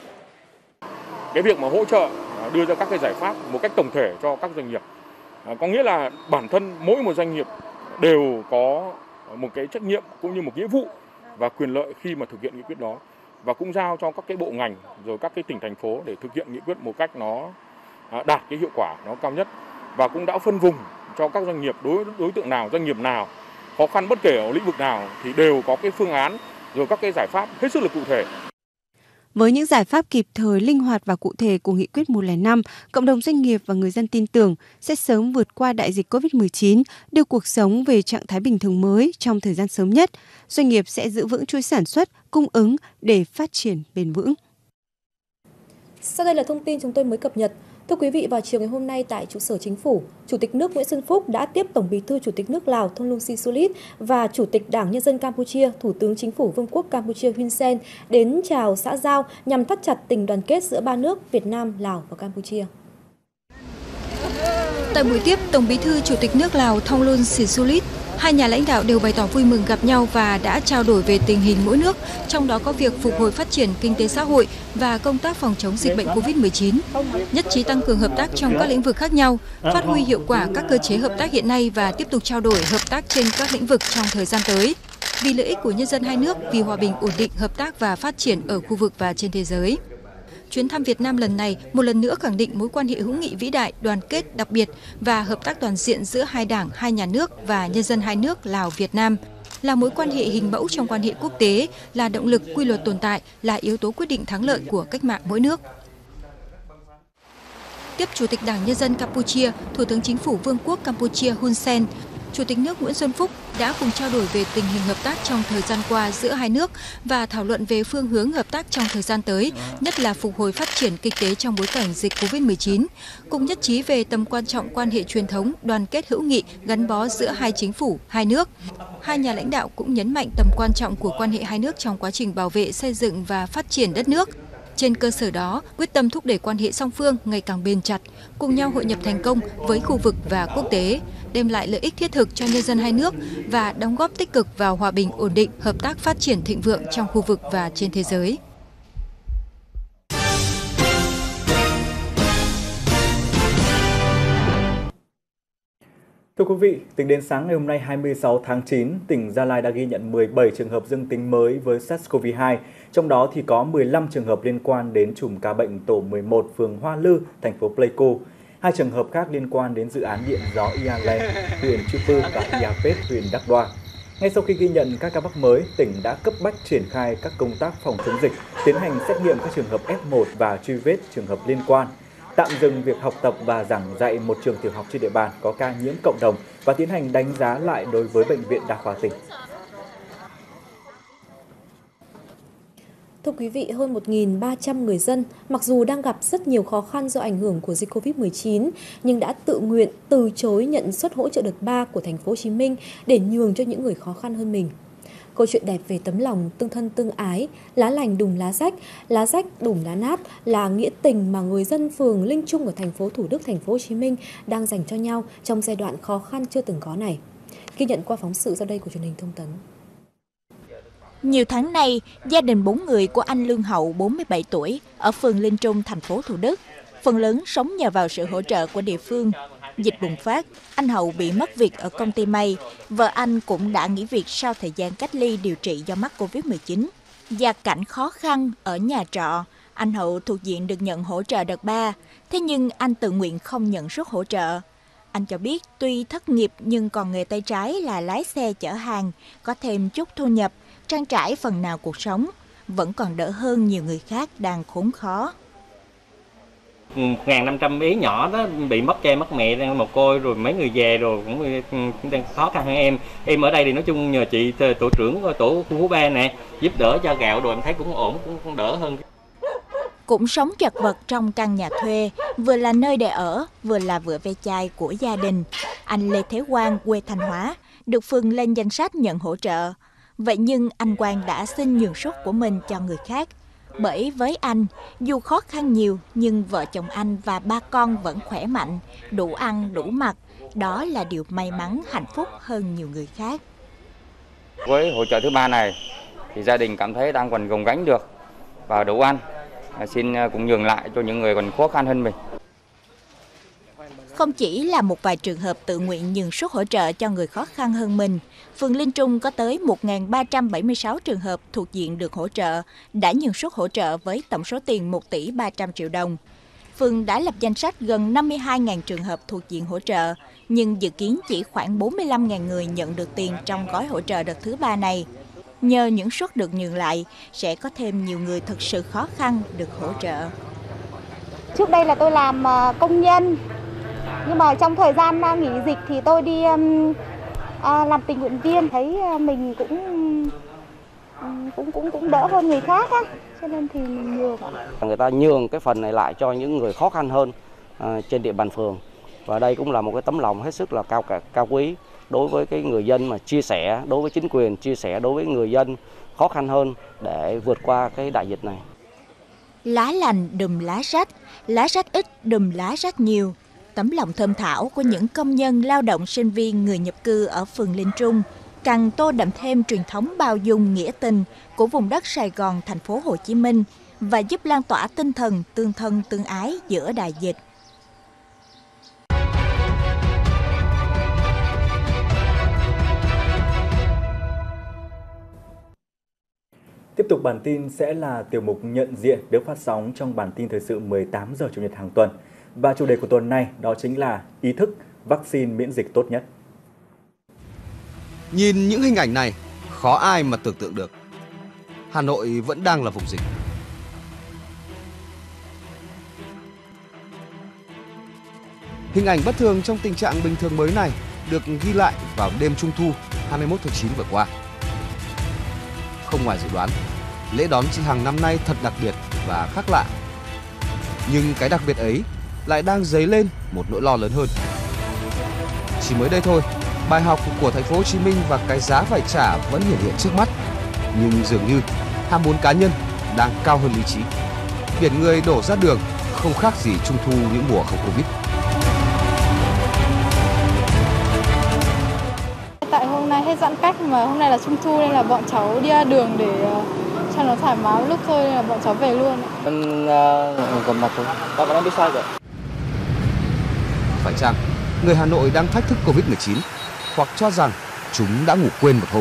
Cái việc mà hỗ trợ đưa ra các cái giải pháp một cách tổng thể cho các doanh nghiệp, có nghĩa là bản thân mỗi một doanh nghiệp đều có một cái trách nhiệm cũng như một nghĩa vụ và quyền lợi khi mà thực hiện nghị quyết đó, và cũng giao cho các cái bộ ngành rồi các cái tỉnh thành phố để thực hiện nghị quyết một cách nó đạt cái hiệu quả nó cao nhất, và cũng đã phân vùng cho các doanh nghiệp đối đối tượng nào, doanh nghiệp nào khó khăn bất kể ở lĩnh vực nào thì đều có cái phương án rồi các cái giải pháp hết sức là cụ thể. Với những giải pháp kịp thời, linh hoạt và cụ thể của nghị quyết một không năm, cộng đồng doanh nghiệp và người dân tin tưởng sẽ sớm vượt qua đại dịch covid mười chín, đưa cuộc sống về trạng thái bình thường mới trong thời gian sớm nhất. Doanh nghiệp sẽ giữ vững chuỗi sản xuất, cung ứng để phát triển bền vững. Sau đây là thông tin chúng tôi mới cập nhật. Thưa quý vị, vào chiều ngày hôm nay tại trụ sở Chính phủ, Chủ tịch nước Nguyễn Xuân Phúc đã tiếp Tổng Bí thư Chủ tịch nước Lào Thongloun Sisoulith và Chủ tịch Đảng Nhân dân Campuchia, Thủ tướng Chính phủ Vương quốc Campuchia Hun Sen đến chào xã giao nhằm thắt chặt tình đoàn kết giữa ba nước Việt Nam, Lào và Campuchia. Tại buổi tiếp, Tổng Bí thư Chủ tịch nước Lào Thongloun Sisoulith, hai nhà lãnh đạo đều bày tỏ vui mừng gặp nhau và đã trao đổi về tình hình mỗi nước, trong đó có việc phục hồi phát triển kinh tế xã hội và công tác phòng chống dịch bệnh covid mười chín, nhất trí tăng cường hợp tác trong các lĩnh vực khác nhau, phát huy hiệu quả các cơ chế hợp tác hiện nay và tiếp tục trao đổi hợp tác trên các lĩnh vực trong thời gian tới, vì lợi ích của nhân dân hai nước, vì hòa bình, ổn định, hợp tác và phát triển ở khu vực và trên thế giới. Chuyến thăm Việt Nam lần này một lần nữa khẳng định mối quan hệ hữu nghị vĩ đại, đoàn kết đặc biệt và hợp tác toàn diện giữa hai đảng, hai nhà nước và nhân dân hai nước Lào Việt Nam, là mối quan hệ hình mẫu trong quan hệ quốc tế, là động lực quy luật tồn tại, là yếu tố quyết định thắng lợi của cách mạng mỗi nước. Tiếp Chủ tịch Đảng Nhân dân Campuchia, Thủ tướng Chính phủ Vương quốc Campuchia Hun Sen, Chủ tịch nước Nguyễn Xuân Phúc đã cùng trao đổi về tình hình hợp tác trong thời gian qua giữa hai nước và thảo luận về phương hướng hợp tác trong thời gian tới, nhất là phục hồi phát triển kinh tế trong bối cảnh dịch covid mười chín, cùng nhất trí về tầm quan trọng quan hệ truyền thống, đoàn kết hữu nghị gắn bó giữa hai chính phủ, hai nước. Hai nhà lãnh đạo cũng nhấn mạnh tầm quan trọng của quan hệ hai nước trong quá trình bảo vệ, xây dựng và phát triển đất nước. Trên cơ sở đó, quyết tâm thúc đẩy quan hệ song phương ngày càng bền chặt, cùng nhau hội nhập thành công với khu vực và quốc tế, đem lại lợi ích thiết thực cho nhân dân hai nước và đóng góp tích cực vào hòa bình, ổn định, hợp tác phát triển thịnh vượng trong khu vực và trên thế giới. Thưa quý vị, tính đến sáng ngày hôm nay hai mươi sáu tháng chín, tỉnh Gia Lai đã ghi nhận mười bảy trường hợp dương tính mới với SARS-xê o vê hai, trong đó thì có mười lăm trường hợp liên quan đến chùm ca bệnh tổ mười một phường Hoa Lư, thành phố Pleiku. Hai trường hợp khác liên quan đến dự án điện gió Iale, huyện Chư Pư và Iapet, huyện Đắc Đoa. Ngay sau khi ghi nhận các ca mắc mới, tỉnh đã cấp bách triển khai các công tác phòng chống dịch, tiến hành xét nghiệm các trường hợp ép một và truy vết trường hợp liên quan, tạm dừng việc học tập và giảng dạy một trường tiểu học trên địa bàn có ca nhiễm cộng đồng và tiến hành đánh giá lại đối với Bệnh viện Đa khoa tỉnh. Thưa quý vị, hơn một nghìn ba trăm người dân mặc dù đang gặp rất nhiều khó khăn do ảnh hưởng của dịch covid mười chín nhưng đã tự nguyện từ chối nhận suất hỗ trợ đợt ba của thành phố Hồ Chí Minh để nhường cho những người khó khăn hơn mình. Câu chuyện đẹp về tấm lòng tương thân tương ái, lá lành đùm lá rách, lá rách đùm lá nát là nghĩa tình mà người dân phường Linh Trung ở thành phố Thủ Đức, thành phố Hồ Chí Minh đang dành cho nhau trong giai đoạn khó khăn chưa từng có này. Ghi nhận qua phóng sự sau đây của truyền hình Thông tấn. Nhiều tháng nay, gia đình bốn người của anh Lương Hậu, bốn mươi bảy tuổi, ở phường Linh Trung, thành phố Thủ Đức, phần lớn sống nhờ vào sự hỗ trợ của địa phương. Dịch bùng phát, anh Hậu bị mất việc ở công ty may. Vợ anh cũng đã nghỉ việc sau thời gian cách ly điều trị do mắc Covid mười chín. Gia cảnh khó khăn ở nhà trọ, anh Hậu thuộc diện được nhận hỗ trợ đợt ba. Thế nhưng anh tự nguyện không nhận suất hỗ trợ. Anh cho biết tuy thất nghiệp nhưng còn nghề tay trái là lái xe chở hàng, có thêm chút thu nhập, trang trải phần nào cuộc sống, vẫn còn đỡ hơn nhiều người khác đang khốn khó. một nghìn năm trăm bé nhỏ đó bị mất cha mất mẹ đang mồ côi, rồi mấy người già rồi cũng đang khó khăn hơn em. Em ở đây thì nói chung nhờ chị tổ trưởng tổ khu phố ba nè giúp đỡ cho gạo rồi em thấy cũng ổn, cũng đỡ hơn. Cũng sống chật vật trong căn nhà thuê, vừa là nơi để ở, vừa là vựa ve chai của gia đình. Anh Lê Thế Quang quê Thanh Hóa được phường lên danh sách nhận hỗ trợ. Vậy nhưng anh Quang đã xin nhường suất của mình cho người khác. Bởi với anh, dù khó khăn nhiều nhưng vợ chồng anh và ba con vẫn khỏe mạnh, đủ ăn, đủ mặc. Đó là điều may mắn, hạnh phúc hơn nhiều người khác. Với hỗ trợ thứ ba này thì gia đình cảm thấy đang còn gồng gánh được và đủ ăn. Xin cũng nhường lại cho những người còn khó khăn hơn mình. Không chỉ là một vài trường hợp tự nguyện nhường suất hỗ trợ cho người khó khăn hơn mình, phường Linh Trung có tới một nghìn ba trăm bảy mươi sáu trường hợp thuộc diện được hỗ trợ, đã nhường suất hỗ trợ với tổng số tiền một tỷ ba trăm triệu đồng. Phường đã lập danh sách gần năm mươi hai nghìn trường hợp thuộc diện hỗ trợ, nhưng dự kiến chỉ khoảng bốn mươi lăm nghìn người nhận được tiền trong gói hỗ trợ đợt thứ ba này. Nhờ những suất được nhường lại, sẽ có thêm nhiều người thực sự khó khăn được hỗ trợ. Trước đây là tôi làm công nhân, nhưng mà trong thời gian nghỉ dịch thì tôi đi làm tình nguyện viên, thấy mình cũng cũng cũng cũng đỡ hơn người khác á, cho nên thì mình nhường. Người ta nhường cái phần này lại cho những người khó khăn hơn trên địa bàn phường, và đây cũng là một cái tấm lòng hết sức là cao cao quý đối với cái người dân, mà chia sẻ đối với chính quyền, chia sẻ đối với người dân khó khăn hơn để vượt qua cái đại dịch này. Lá lành đùm lá rách, lá rách ít đùm lá rách nhiều. Tấm lòng thơm thảo của những công nhân, lao động, sinh viên, người nhập cư ở phường Linh Trung càng tô đậm thêm truyền thống bao dung nghĩa tình của vùng đất Sài Gòn, thành phố Hồ Chí Minh và giúp lan tỏa tinh thần tương thân tương ái giữa đại dịch. Tiếp tục bản tin sẽ là tiểu mục nhận diện được phát sóng trong bản tin thời sự mười tám giờ Chủ nhật hàng tuần. Và chủ đề của tuần này đó chính là ý thức vaccine miễn dịch tốt nhất. Nhìn những hình ảnh này, khó ai mà tưởng tượng được Hà Nội vẫn đang là vùng dịch. Hình ảnh bất thường trong tình trạng bình thường mới này được ghi lại vào đêm Trung thu hai mươi mốt tháng chín vừa qua. Không ngoài dự đoán, lễ đón chị Hằng năm nay thật đặc biệt và khác lạ. Nhưng cái đặc biệt ấy lại đang dấy lên một nỗi lo lớn hơn. Chỉ mới đây thôi, bài học của thành phố Hồ Chí Minh và cái giá phải trả vẫn hiện hiện trước mắt, nhưng dường như ham muốn cá nhân đang cao hơn lý trí. Biển người đổ ra đường không khác gì Trung thu những mùa không Covid. Tại hôm nay hết giãn cách mà hôm nay là Trung thu nên là bọn cháu đi ra đường để cho nó thoải mái lúc thôi, nên là bọn cháu về luôn. Anh cầm mặt thôi. Bạn đang đi sai rồi. Phải chăng người Hà Nội đang thách thức Covid mười chín hoặc cho rằng chúng đã ngủ quên một hôm?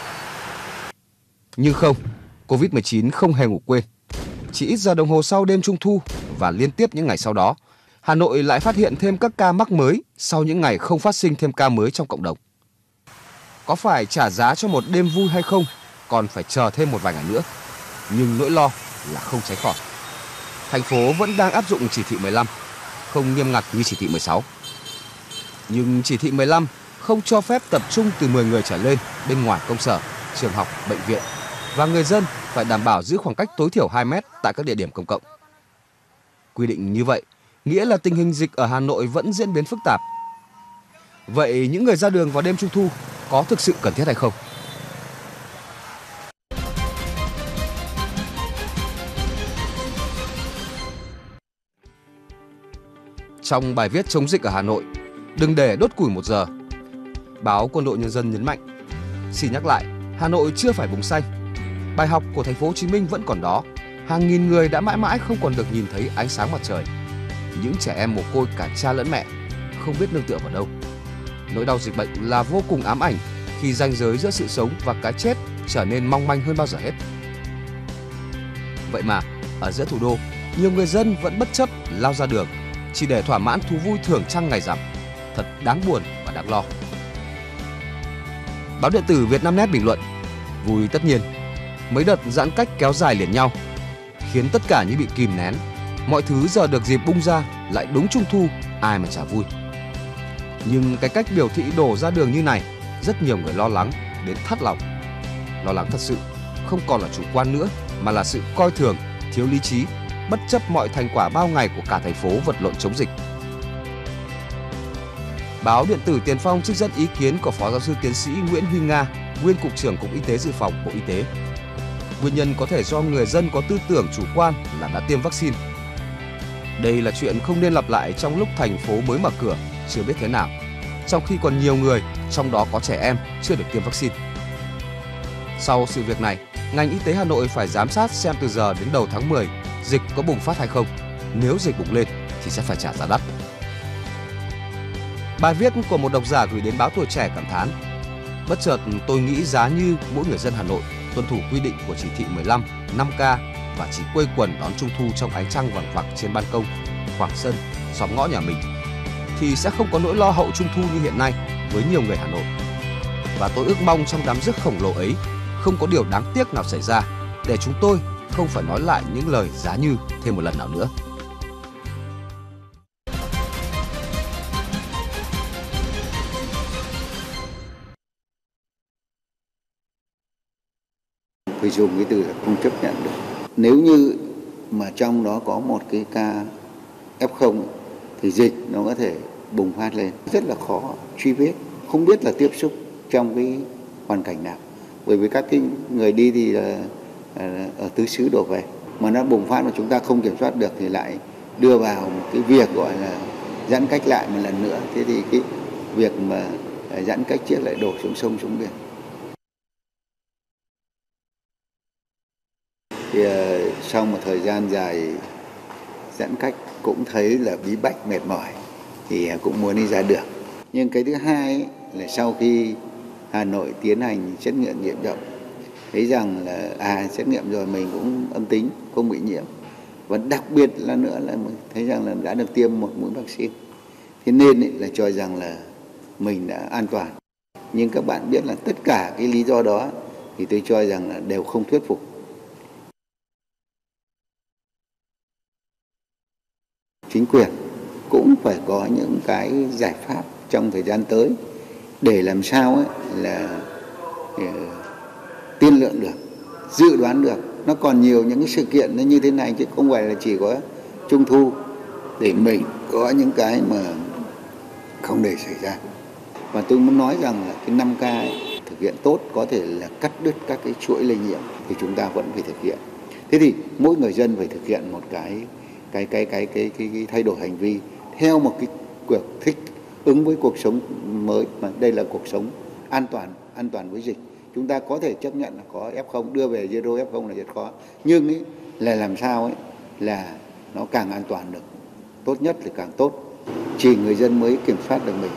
Nhưng không, Covid mười chín không hề ngủ quên. Chỉ ít giờ đồng hồ sau đêm Trung thu và liên tiếp những ngày sau đó, Hà Nội lại phát hiện thêm các ca mắc mới sau những ngày không phát sinh thêm ca mới trong cộng đồng. Có phải trả giá cho một đêm vui hay không, còn phải chờ thêm một vài ngày nữa. Nhưng nỗi lo là không tránh khỏi. Thành phố vẫn đang áp dụng chỉ thị mười lăm, không nghiêm ngặt như chỉ thị mười sáu. Nhưng chỉ thị mười lăm không cho phép tập trung từ mười người trở lên bên ngoài công sở, trường học, bệnh viện, và người dân phải đảm bảo giữ khoảng cách tối thiểu hai mét tại các địa điểm công cộng. Quy định như vậy nghĩa là tình hình dịch ở Hà Nội vẫn diễn biến phức tạp. Vậy những người ra đường vào đêm Trung thu có thực sự cần thiết hay không? Trong bài viết chống dịch ở Hà Nội, đừng để đốt củi một giờ, báo Quân đội Nhân dân nhấn mạnh. Xin nhắc lại, Hà Nội chưa phải vùng xanh. Bài học của thành phố Hồ Chí Minh vẫn còn đó. Hàng nghìn người đã mãi mãi không còn được nhìn thấy ánh sáng mặt trời. Những trẻ em mồ côi cả cha lẫn mẹ không biết nương tựa vào đâu. Nỗi đau dịch bệnh là vô cùng ám ảnh khi ranh giới giữa sự sống và cái chết trở nên mong manh hơn bao giờ hết. Vậy mà, ở giữa thủ đô, nhiều người dân vẫn bất chấp lao ra đường chỉ để thỏa mãn thú vui thưởng trăng ngày rằm. Thật đáng buồn và đáng lo. Báo điện tử Vietnamnet bình luận: vui tất nhiên, mấy đợt giãn cách kéo dài liền nhau khiến tất cả như bị kìm nén. Mọi thứ giờ được dịp bung ra, lại đúng Trung thu, ai mà chả vui. Nhưng cái cách biểu thị đổ ra đường như này, rất nhiều người lo lắng đến thắt lòng. Lo lắng thật sự, không còn là chủ quan nữa, mà là sự coi thường, thiếu lý trí, bất chấp mọi thành quả bao ngày của cả thành phố vật lộn chống dịch. Báo điện tử Tiền Phong trích dẫn ý kiến của Phó Giáo sư Tiến sĩ Nguyễn Huy Nga, nguyên Cục trưởng Cục Y tế Dự phòng Bộ Y tế. Nguyên nhân có thể do người dân có tư tưởng chủ quan là đã tiêm vaccine. Đây là chuyện không nên lặp lại trong lúc thành phố mới mở cửa, chưa biết thế nào, trong khi còn nhiều người, trong đó có trẻ em, chưa được tiêm vaccine. Sau sự việc này, ngành y tế Hà Nội phải giám sát xem từ giờ đến đầu tháng mười, dịch có bùng phát hay không. Nếu dịch bùng lên thì sẽ phải trả giá đắt. Bài viết của một độc giả gửi đến báo Tuổi Trẻ cảm thán: bất chợt tôi nghĩ giá như mỗi người dân Hà Nội tuân thủ quy định của chỉ thị mười lăm, năm K và chỉ quây quần đón Trung thu trong ánh trăng vằng vặc trên ban công, khoảng sân, xóm ngõ nhà mình, thì sẽ không có nỗi lo hậu Trung thu như hiện nay với nhiều người Hà Nội. Và tôi ước mong trong đám rước khổng lồ ấy không có điều đáng tiếc nào xảy ra, để chúng tôi không phải nói lại những lời giá như thêm một lần nào nữa. Phải dùng cái từ là không chấp nhận được. Nếu như mà trong đó có một cái ca ép không thì dịch nó có thể bùng phát lên, rất là khó truy vết, không biết là tiếp xúc trong cái hoàn cảnh nào. Bởi vì các cái người đi thì là ở tứ xứ đổ về, mà nó bùng phát mà chúng ta không kiểm soát được thì lại đưa vào một cái việc gọi là giãn cách lại một lần nữa. Thế thì cái việc mà giãn cách trước lại đổ xuống sông xuống biển. Thì uh, sau một thời gian dài giãn cách cũng thấy là bí bách mệt mỏi thì uh, cũng muốn đi ra đường. Nhưng cái thứ hai ấy, là sau khi Hà Nội tiến hành xét nghiệm diện rộng, thấy rằng là à xét nghiệm rồi mình cũng âm tính, không bị nhiễm. Và đặc biệt là nữa là mình thấy rằng là đã được tiêm một mũi vaccine. Thế nên ấy, là cho rằng là mình đã an toàn. Nhưng các bạn biết là tất cả cái lý do đó thì tôi cho rằng là đều không thuyết phục. Chính quyền cũng phải có những cái giải pháp trong thời gian tới để làm sao ấy là để tiên lượng được, dự đoán được. Nó còn nhiều những cái sự kiện nó như thế này chứ không phải là chỉ có Trung thu để mình có những cái mà không để xảy ra. Và tôi muốn nói rằng là cái năm K ấy, thực hiện tốt có thể là cắt đứt các cái chuỗi lây nhiễm thì chúng ta vẫn phải thực hiện. Thế thì mỗi người dân phải thực hiện một cái cái cái cái cái cái, cái thay đổi hành vi theo một cái cuộc thích ứng với cuộc sống mới, mà đây là cuộc sống an toàn an toàn với dịch. Chúng ta có thể chấp nhận là có ép không, đưa về zero ép không là rất khó, nhưng ấy là làm sao ấy là nó càng an toàn được, tốt nhất là càng tốt, chỉ người dân mới kiểm soát được mình.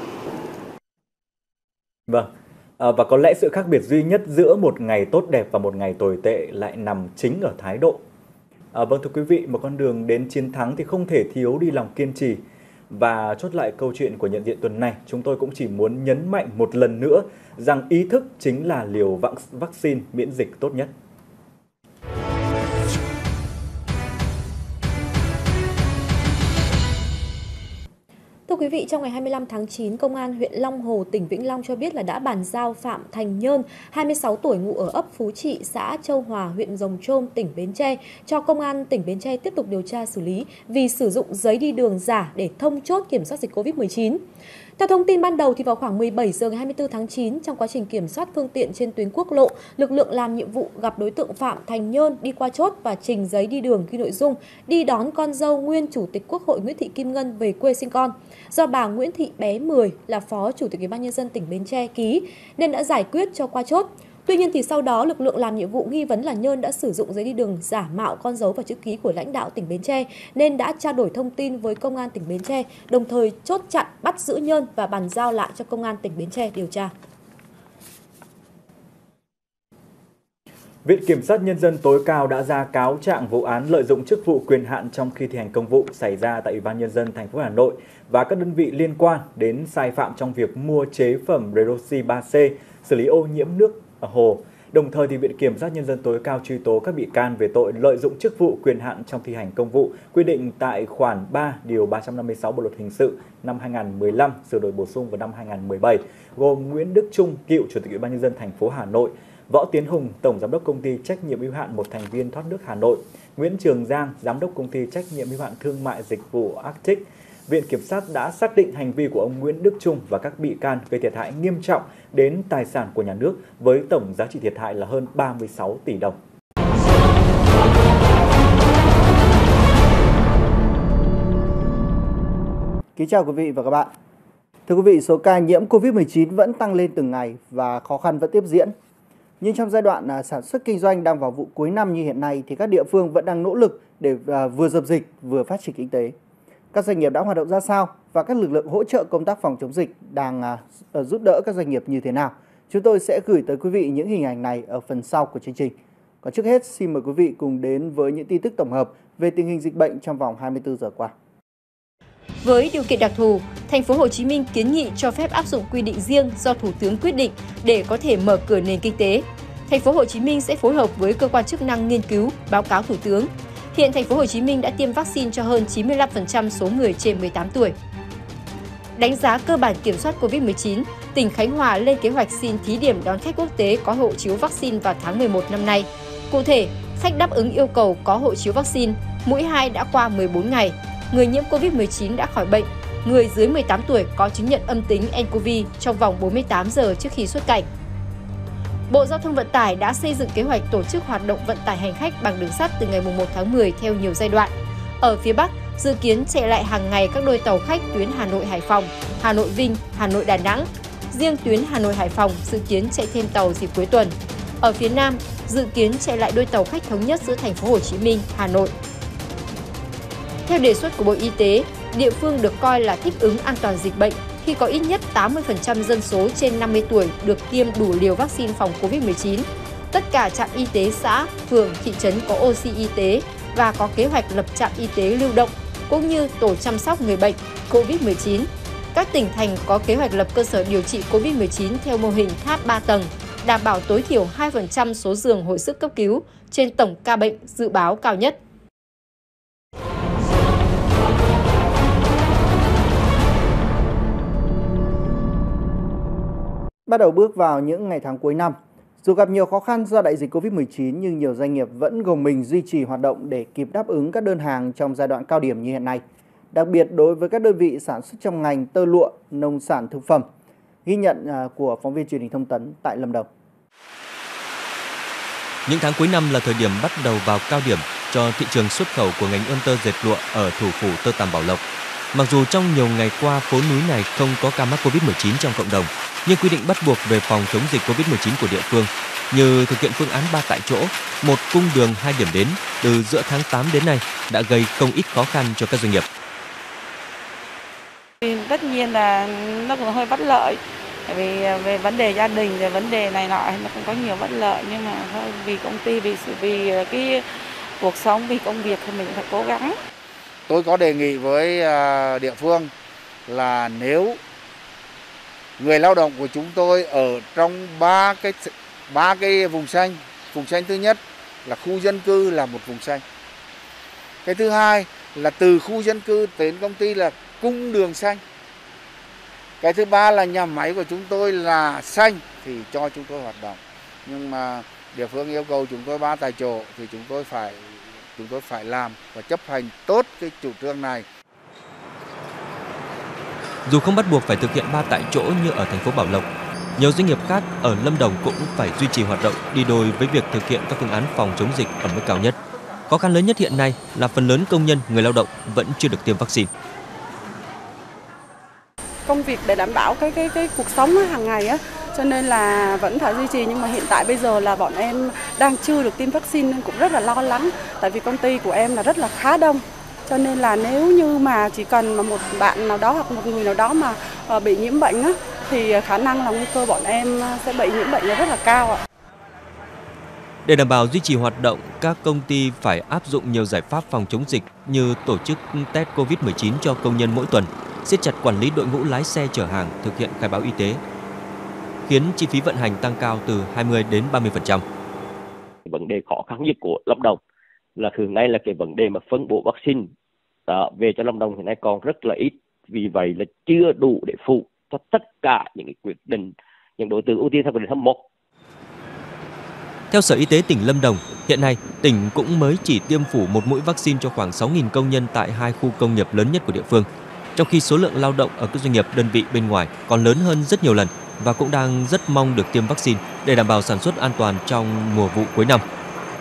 Vâng, à, và có lẽ sự khác biệt duy nhất giữa một ngày tốt đẹp và một ngày tồi tệ lại nằm chính ở thái độ. À, vâng thưa quý vị, một con đường đến chiến thắng thì không thể thiếu đi lòng kiên trì. Và chốt lại câu chuyện của nhận diện tuần này, chúng tôi cũng chỉ muốn nhấn mạnh một lần nữa rằng ý thức chính là liều vaccine miễn dịch tốt nhất. Thưa quý vị, trong ngày hai mươi lăm tháng chín, Công an huyện Long Hồ, tỉnh Vĩnh Long cho biết là đã bàn giao Phạm Thành Nhơn, hai mươi sáu tuổi, ngụ ở ấp Phú Trị, xã Châu Hòa, huyện Rồng Trôm, tỉnh Bến Tre, cho Công an tỉnh Bến Tre tiếp tục điều tra xử lý vì sử dụng giấy đi đường giả để thông chốt kiểm soát dịch Covid mười chín. Theo thông tin ban đầu, thì vào khoảng mười bảy giờ ngày hai mươi tư tháng chín, trong quá trình kiểm soát phương tiện trên tuyến quốc lộ, lực lượng làm nhiệm vụ gặp đối tượng Phạm Thành Nhơn đi qua chốt và trình giấy đi đường ghi nội dung đi đón con dâu nguyên Chủ tịch Quốc hội Nguyễn Thị Kim Ngân về quê sinh con. Do bà Nguyễn Thị Bé Mười là Phó Chủ tịch Ủy ban nhân dân tỉnh Bến Tre ký nên đã giải quyết cho qua chốt. Tuy nhiên thì sau đó lực lượng làm nhiệm vụ nghi vấn là Nhơn đã sử dụng giấy đi đường giả mạo con dấu và chữ ký của lãnh đạo tỉnh Bến Tre nên đã trao đổi thông tin với công an tỉnh Bến Tre, đồng thời chốt chặn bắt giữ Nhơn và bàn giao lại cho công an tỉnh Bến Tre điều tra. Viện Kiểm sát Nhân dân tối cao đã ra cáo trạng vụ án lợi dụng chức vụ quyền hạn trong khi thi hành công vụ xảy ra tại Ủy ban Nhân dân thành phố Hà Nội và các đơn vị liên quan đến sai phạm trong việc mua chế phẩm Redoxy ba C, xử lý ô nhiễm nước ở hồ. Đồng thời thì Viện Kiểm sát Nhân dân tối cao truy tố các bị can về tội lợi dụng chức vụ quyền hạn trong thi hành công vụ quy định tại khoản ba điều ba trăm năm mươi sáu Bộ luật hình sự năm hai nghìn không trăm mười lăm sửa đổi bổ sung vào năm hai nghìn không trăm mười bảy, gồm Nguyễn Đức Trung, cựu Chủ tịch Ủy ban Nhân dân thành phố Hà Nội, Võ Tiến Hùng, Tổng Giám đốc Công ty Trách nhiệm hữu hạn một thành viên thoát nước Hà Nội, Nguyễn Trường Giang, Giám đốc Công ty Trách nhiệm hữu hạn thương mại dịch vụ Arctic. Viện Kiểm sát đã xác định hành vi của ông Nguyễn Đức Trung và các bị can gây thiệt hại nghiêm trọng đến tài sản của nhà nước với tổng giá trị thiệt hại là hơn ba mươi sáu tỷ đồng. Kính chào quý vị và các bạn. Thưa quý vị, số ca nhiễm Covid mười chín vẫn tăng lên từng ngày và khó khăn vẫn tiếp diễn. Nhưng trong giai đoạn sản xuất kinh doanh đang vào vụ cuối năm như hiện nay thì các địa phương vẫn đang nỗ lực để vừa dập dịch vừa phát triển kinh tế. Các doanh nghiệp đã hoạt động ra sao và các lực lượng hỗ trợ công tác phòng chống dịch đang giúp đỡ các doanh nghiệp như thế nào? Chúng tôi sẽ gửi tới quý vị những hình ảnh này ở phần sau của chương trình. Còn trước hết, xin mời quý vị cùng đến với những tin tức tổng hợp về tình hình dịch bệnh trong vòng hai mươi tư giờ qua. Với điều kiện đặc thù, thành phố Hồ Chí Minh kiến nghị cho phép áp dụng quy định riêng do Thủ tướng quyết định để có thể mở cửa nền kinh tế. Thành phố Hồ Chí Minh sẽ phối hợp với cơ quan chức năng nghiên cứu, báo cáo Thủ tướng. Hiện thành phố Hồ Chí Minh đã tiêm vaccine cho hơn chín mươi lăm phần trăm số người trên mười tám tuổi. Đánh giá cơ bản kiểm soát Covid mười chín, tỉnh Khánh Hòa lên kế hoạch xin thí điểm đón khách quốc tế có hộ chiếu vaccine vào tháng mười một năm nay. Cụ thể, khách đáp ứng yêu cầu có hộ chiếu vaccine, mũi hai đã qua mười bốn ngày, người nhiễm Covid mười chín đã khỏi bệnh, người dưới mười tám tuổi có chứng nhận âm tính en cô vê trong vòng bốn mươi tám giờ trước khi xuất cảnh. Bộ Giao thông Vận tải đã xây dựng kế hoạch tổ chức hoạt động vận tải hành khách bằng đường sắt từ ngày một tháng mười theo nhiều giai đoạn. Ở phía Bắc, dự kiến chạy lại hàng ngày các đôi tàu khách tuyến Hà Nội - Hải Phòng, Hà Nội - Vinh, Hà Nội - Đà Nẵng. Riêng tuyến Hà Nội - Hải Phòng dự kiến chạy thêm tàu dịp cuối tuần. Ở phía Nam, dự kiến chạy lại đôi tàu khách thống nhất giữa thành phố Hồ Chí Minh, Hà Nội. Theo đề xuất của Bộ Y tế, địa phương được coi là thích ứng an toàn dịch bệnh khi có ít nhất tám mươi phần trăm dân số trên năm mươi tuổi được tiêm đủ liều vaccine phòng Covid mười chín. Tất cả trạm y tế xã, phường, thị trấn có oxy y tế và có kế hoạch lập trạm y tế lưu động, cũng như tổ chăm sóc người bệnh Covid mười chín. Các tỉnh thành có kế hoạch lập cơ sở điều trị Covid mười chín theo mô hình tháp ba tầng, đảm bảo tối thiểu hai phần trăm số giường hồi sức cấp cứu trên tổng ca bệnh dự báo cao nhất. Bắt đầu bước vào những ngày tháng cuối năm, dù gặp nhiều khó khăn do đại dịch Covid mười chín nhưng nhiều doanh nghiệp vẫn gồng mình duy trì hoạt động để kịp đáp ứng các đơn hàng trong giai đoạn cao điểm như hiện nay. Đặc biệt đối với các đơn vị sản xuất trong ngành tơ lụa, nông sản thực phẩm. Ghi nhận của phóng viên truyền hình Thông tấn tại Lâm Đồng. Những tháng cuối năm là thời điểm bắt đầu vào cao điểm cho thị trường xuất khẩu của ngành ươm tơ dệt lụa ở thủ phủ tơ tằm Bảo Lộc. Mặc dù trong nhiều ngày qua phố núi này không có ca mắc Covid mười chín trong cộng đồng, nhưng quy định bắt buộc về phòng chống dịch Covid mười chín của địa phương như thực hiện phương án ba tại chỗ, một cung đường hai điểm đến từ giữa tháng tám đến nay đã gây không ít khó khăn cho các doanh nghiệp. Tất nhiên là nó cũng hơi bất lợi, vì về vấn đề gia đình, về vấn đề này nọ nó cũng có nhiều bất lợi, nhưng mà thôi, vì công ty, vì vì cái cuộc sống, vì công việc thì mình phải cố gắng. Tôi có đề nghị với địa phương là nếu người lao động của chúng tôi ở trong ba cái ba cái vùng xanh, vùng xanh thứ nhất là khu dân cư là một vùng xanh. Cái thứ hai là từ khu dân cư đến công ty là cung đường xanh. Cái thứ ba là nhà máy của chúng tôi là xanh thì cho chúng tôi hoạt động. Nhưng mà địa phương yêu cầu chúng tôi ba tại chỗ thì chúng tôi phải chúng tôi phải làm và chấp hành tốt cái chủ trương này. Dù không bắt buộc phải thực hiện ba tại chỗ như ở thành phố Bảo Lộc, nhiều doanh nghiệp khác ở Lâm Đồng cũng phải duy trì hoạt động đi đôi với việc thực hiện các phương án phòng chống dịch ở mức cao nhất. Khó khăn lớn nhất hiện nay là phần lớn công nhân, người lao động vẫn chưa được tiêm vaccine. Công việc để đảm bảo cái cái cái cuộc sống hàng ngày á, cho nên là vẫn phải duy trì. Nhưng mà hiện tại bây giờ là bọn em đang chưa được tiêm vaccine nên cũng rất là lo lắng. Tại vì công ty của em là rất là khá đông. Cho nên là nếu như mà chỉ cần mà một bạn nào đó hoặc một người nào đó mà bị nhiễm bệnh á, thì khả năng là nguy cơ bọn em sẽ bị nhiễm bệnh là rất là cao ạ. Để đảm bảo duy trì hoạt động, các công ty phải áp dụng nhiều giải pháp phòng chống dịch như tổ chức test covid mười chín cho công nhân mỗi tuần, siết chặt quản lý đội ngũ lái xe chở hàng, thực hiện khai báo y tế, khiến chi phí vận hành tăng cao từ hai mươi đến ba mươi phần trăm. Vấn đề khó khăn nhất của Lâm Đồng là thường nay là cái vấn đề mà phân bổ vaccine đó, về cho Lâm Đồng hiện nay còn rất là ít, vì vậy là chưa đủ để phụ cho tất cả những cái quyết định, những đối tượng ưu tiên theo quyết định hâm một. Theo Sở Y tế tỉnh Lâm Đồng, hiện nay tỉnh cũng mới chỉ tiêm phủ một mũi vaccine cho khoảng sáu nghìn công nhân tại hai khu công nghiệp lớn nhất của địa phương, trong khi số lượng lao động ở các doanh nghiệp đơn vị bên ngoài còn lớn hơn rất nhiều lần và cũng đang rất mong được tiêm vaccine để đảm bảo sản xuất an toàn trong mùa vụ cuối năm.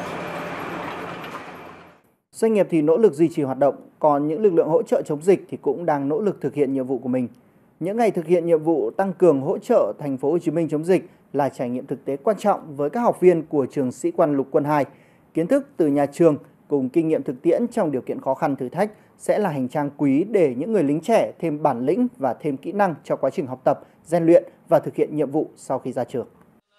Doanh nghiệp thì nỗ lực duy trì hoạt động, còn những lực lượng hỗ trợ chống dịch thì cũng đang nỗ lực thực hiện nhiệm vụ của mình. Những ngày thực hiện nhiệm vụ tăng cường hỗ trợ Thành phố Hồ Chí Minh chống dịch là trải nghiệm thực tế quan trọng với các học viên của trường Sĩ quan Lục quân hai. Kiến thức từ nhà trường cùng kinh nghiệm thực tiễn trong điều kiện khó khăn thử thách sẽ là hành trang quý để những người lính trẻ thêm bản lĩnh và thêm kỹ năng cho quá trình học tập, rèn luyện và thực hiện nhiệm vụ sau khi ra trường.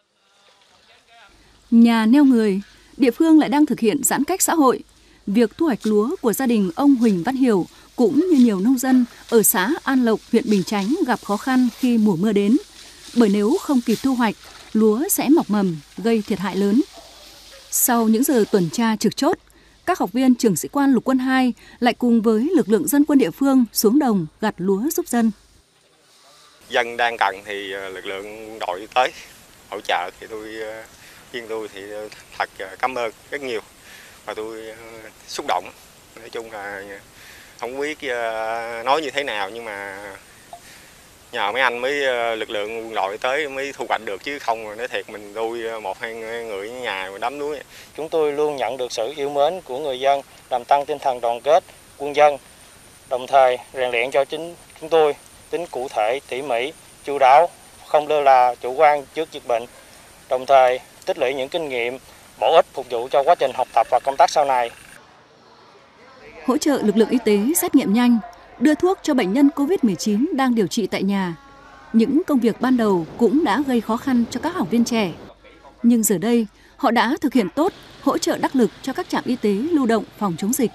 Nhà neo người, địa phương lại đang thực hiện giãn cách xã hội. Việc thu hoạch lúa của gia đình ông Huỳnh Văn Hiểu cũng như nhiều nông dân ở xã An Lộc, huyện Bình Chánh gặp khó khăn khi mùa mưa đến. Bởi nếu không kịp thu hoạch, lúa sẽ mọc mầm, gây thiệt hại lớn. Sau những giờ tuần tra trực chốt, các học viên trường Sĩ quan Lục quân hai lại cùng với lực lượng dân quân địa phương xuống đồng gặt lúa giúp dân. Dân đang cần thì lực lượng đội tới hỗ trợ thì tôi riêng tôi thì thật cảm ơn rất nhiều và tôi xúc động. Nói chung là không biết nói như thế nào nhưng mà nhờ mấy anh mới lực lượng quân đội tới mới thu hoạch được, chứ không nói thiệt mình tôi một hai người ở nhà mà đắm núi. Chúng tôi luôn nhận được sự yêu mến của người dân, làm tăng tinh thần đoàn kết quân dân, đồng thời rèn luyện cho chính chúng tôi tính cụ thể, tỉ mỉ, chu đáo, không lơ là, chủ quan trước dịch bệnh, đồng thời tích lũy những kinh nghiệm bổ ích phục vụ cho quá trình học tập và công tác sau này. Hỗ trợ lực lượng y tế xét nghiệm nhanh, đưa thuốc cho bệnh nhân covid mười chín đang điều trị tại nhà. Những công việc ban đầu cũng đã gây khó khăn cho các học viên trẻ. Nhưng giờ đây, họ đã thực hiện tốt, hỗ trợ đắc lực cho các trạm y tế lưu động phòng chống dịch.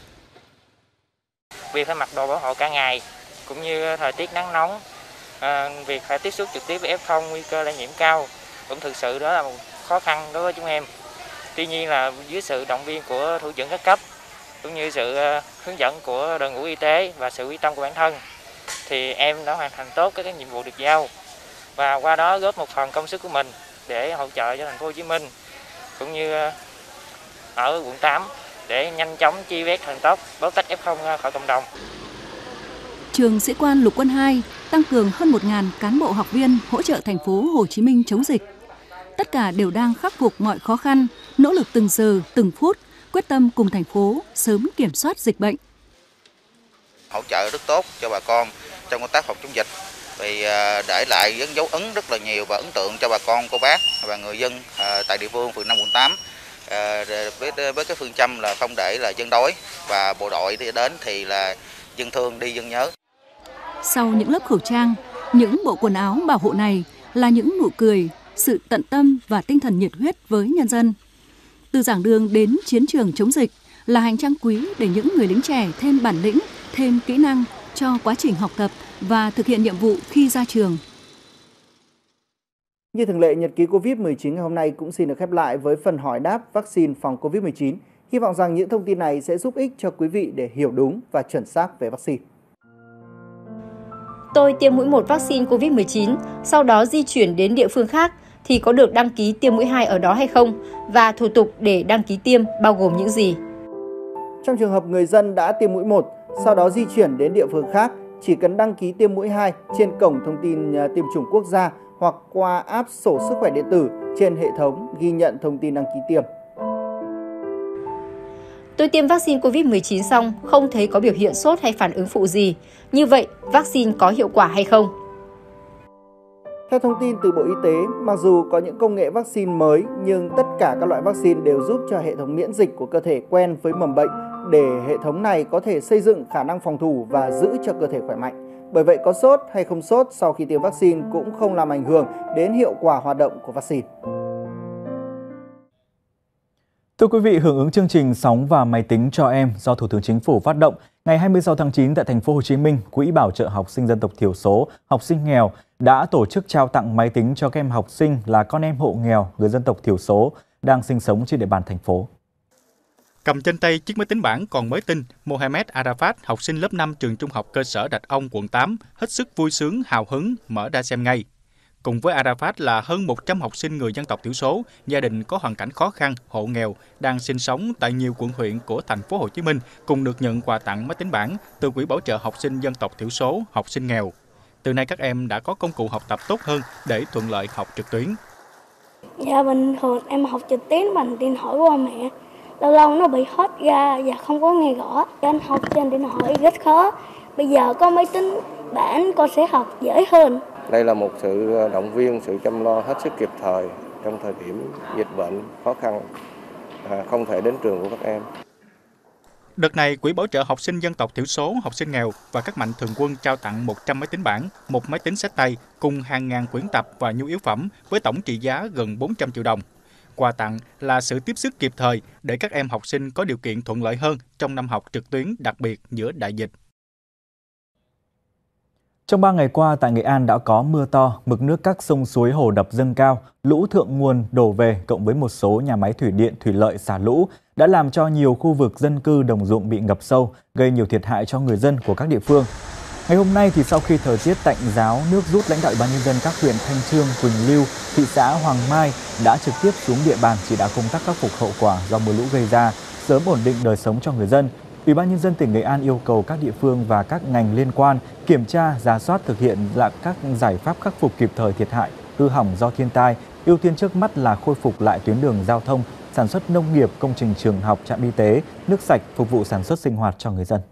Việc phải mặc đồ bảo hộ cả ngày, cũng như thời tiết nắng nóng, à, việc phải tiếp xúc trực tiếp với ép không, nguy cơ lây nhiễm cao, cũng thực sự đó là một khó khăn đối với chúng em. Tuy nhiên là dưới sự động viên của thủ trưởng các cấp, cũng như sự hướng dẫn của đội ngũ y tế và sự quyết tâm của bản thân, thì em đã hoàn thành tốt các nhiệm vụ được giao và qua đó góp một phần công sức của mình để hỗ trợ cho Thành phố Hồ Chí Minh cũng như ở quận tám để nhanh chóng truy vết thần tốc, bóc tách ép không khỏi cộng đồng. Trường Sĩ quan Lục quân hai tăng cường hơn một nghìn cán bộ học viên hỗ trợ Thành phố Hồ Chí Minh chống dịch. Tất cả đều đang khắc phục mọi khó khăn, nỗ lực từng giờ, từng phút, quyết tâm cùng thành phố sớm kiểm soát dịch bệnh. Hỗ trợ rất tốt cho bà con trong công tác phòng chống dịch, vì để lại những dấu ấn rất là nhiều và ấn tượng cho bà con, cô bác và người dân tại địa phương phường năm quận tám với với cái phương châm là không để là dân đói và bộ đội đến thì là dân thương đi dân nhớ. Sau những lớp khẩu trang, những bộ quần áo bảo hộ này là những nụ cười, sự tận tâm và tinh thần nhiệt huyết với nhân dân. Từ giảng đường đến chiến trường chống dịch là hành trang quý để những người lính trẻ thêm bản lĩnh, thêm kỹ năng cho quá trình học tập và thực hiện nhiệm vụ khi ra trường. Như thường lệ, nhật ký covid mười chín ngày hôm nay cũng xin được khép lại với phần hỏi đáp vaccine phòng covid mười chín. Hy vọng rằng những thông tin này sẽ giúp ích cho quý vị để hiểu đúng và chuẩn xác về vaccine. Tôi tiêm mũi một vaccine covid mười chín, sau đó di chuyển đến địa phương khác thì có được đăng ký tiêm mũi hai ở đó hay không? Và thủ tục để đăng ký tiêm bao gồm những gì? Trong trường hợp người dân đã tiêm mũi một, sau đó di chuyển đến địa phương khác, chỉ cần đăng ký tiêm mũi hai trên cổng thông tin tiêm chủng quốc gia hoặc qua app sổ sức khỏe điện tử trên hệ thống ghi nhận thông tin đăng ký tiêm. Tôi tiêm vaccine covid mười chín xong, không thấy có biểu hiện sốt hay phản ứng phụ gì. Như vậy, vaccine có hiệu quả hay không? Theo thông tin từ Bộ Y tế, mặc dù có những công nghệ vaccine mới nhưng tất cả các loại vaccine đều giúp cho hệ thống miễn dịch của cơ thể quen với mầm bệnh để hệ thống này có thể xây dựng khả năng phòng thủ và giữ cho cơ thể khỏe mạnh. Bởi vậy có sốt hay không sốt sau khi tiêm vaccine cũng không làm ảnh hưởng đến hiệu quả hoạt động của vaccine. Thưa quý vị, hưởng ứng chương trình Sóng và Máy tính cho em do Thủ tướng Chính phủ phát động, ngày hai mươi sáu tháng chín tại thành phố Hồ Chí Minh, Quỹ bảo trợ học sinh dân tộc thiểu số, học sinh nghèo đã tổ chức trao tặng máy tính cho các em học sinh là con em hộ nghèo, người dân tộc thiểu số đang sinh sống trên địa bàn thành phố. Cầm trên tay chiếc máy tính bảng còn mới tinh, Mohamed Arafat, học sinh lớp năm trường trung học cơ sở Rạch Ông, quận tám, hết sức vui sướng, hào hứng, mở ra xem ngay. Cùng với Arafat là hơn một trăm học sinh người dân tộc thiểu số, gia đình có hoàn cảnh khó khăn, hộ nghèo đang sinh sống tại nhiều quận huyện của thành phố Hồ Chí Minh cùng được nhận quà tặng máy tính bảng từ Quỹ bảo trợ học sinh dân tộc thiểu số, học sinh nghèo. Từ nay các em đã có công cụ học tập tốt hơn để thuận lợi học trực tuyến. Dạ bình thường em học trực tuyến bằng điện thoại của mẹ. Lâu lâu nó bị hết ra và không có nghe rõ. Anh học trên điện thoại rất khó. Bây giờ có máy tính bảng con sẽ học dễ hơn. Đây là một sự động viên, sự chăm lo hết sức kịp thời trong thời điểm dịch bệnh khó khăn, à, không thể đến trường của các em. Đợt này, Quỹ bảo trợ học sinh dân tộc thiểu số, học sinh nghèo và các mạnh thường quân trao tặng một trăm máy tính bảng, một máy tính xách tay cùng hàng ngàn quyển tập và nhu yếu phẩm với tổng trị giá gần bốn trăm triệu đồng. Quà tặng là sự tiếp sức kịp thời để các em học sinh có điều kiện thuận lợi hơn trong năm học trực tuyến, đặc biệt giữa đại dịch. Trong ba ngày qua, tại Nghệ An đã có mưa to, mực nước các sông suối hồ đập dâng cao, lũ thượng nguồn đổ về cộng với một số nhà máy thủy điện, thủy lợi xả lũ đã làm cho nhiều khu vực dân cư đồng ruộng bị ngập sâu, gây nhiều thiệt hại cho người dân của các địa phương. Ngày hôm nay thì sau khi thời tiết tạnh ráo, nước rút, lãnh đạo Ủy ban nhân dân các huyện Thanh Chương, Quỳnh Lưu, thị xã Hoàng Mai đã trực tiếp xuống địa bàn chỉ đạo công tác khắc phục hậu quả do mưa lũ gây ra, sớm ổn định đời sống cho người dân. Ủy ban nhân dân tỉnh Nghệ An yêu cầu các địa phương và các ngành liên quan kiểm tra, rà soát thực hiện là các giải pháp khắc phục kịp thời thiệt hại, hư hỏng do thiên tai. Ưu tiên trước mắt là khôi phục lại tuyến đường giao thông, sản xuất nông nghiệp, công trình trường học, trạm y tế, nước sạch phục vụ sản xuất sinh hoạt cho người dân.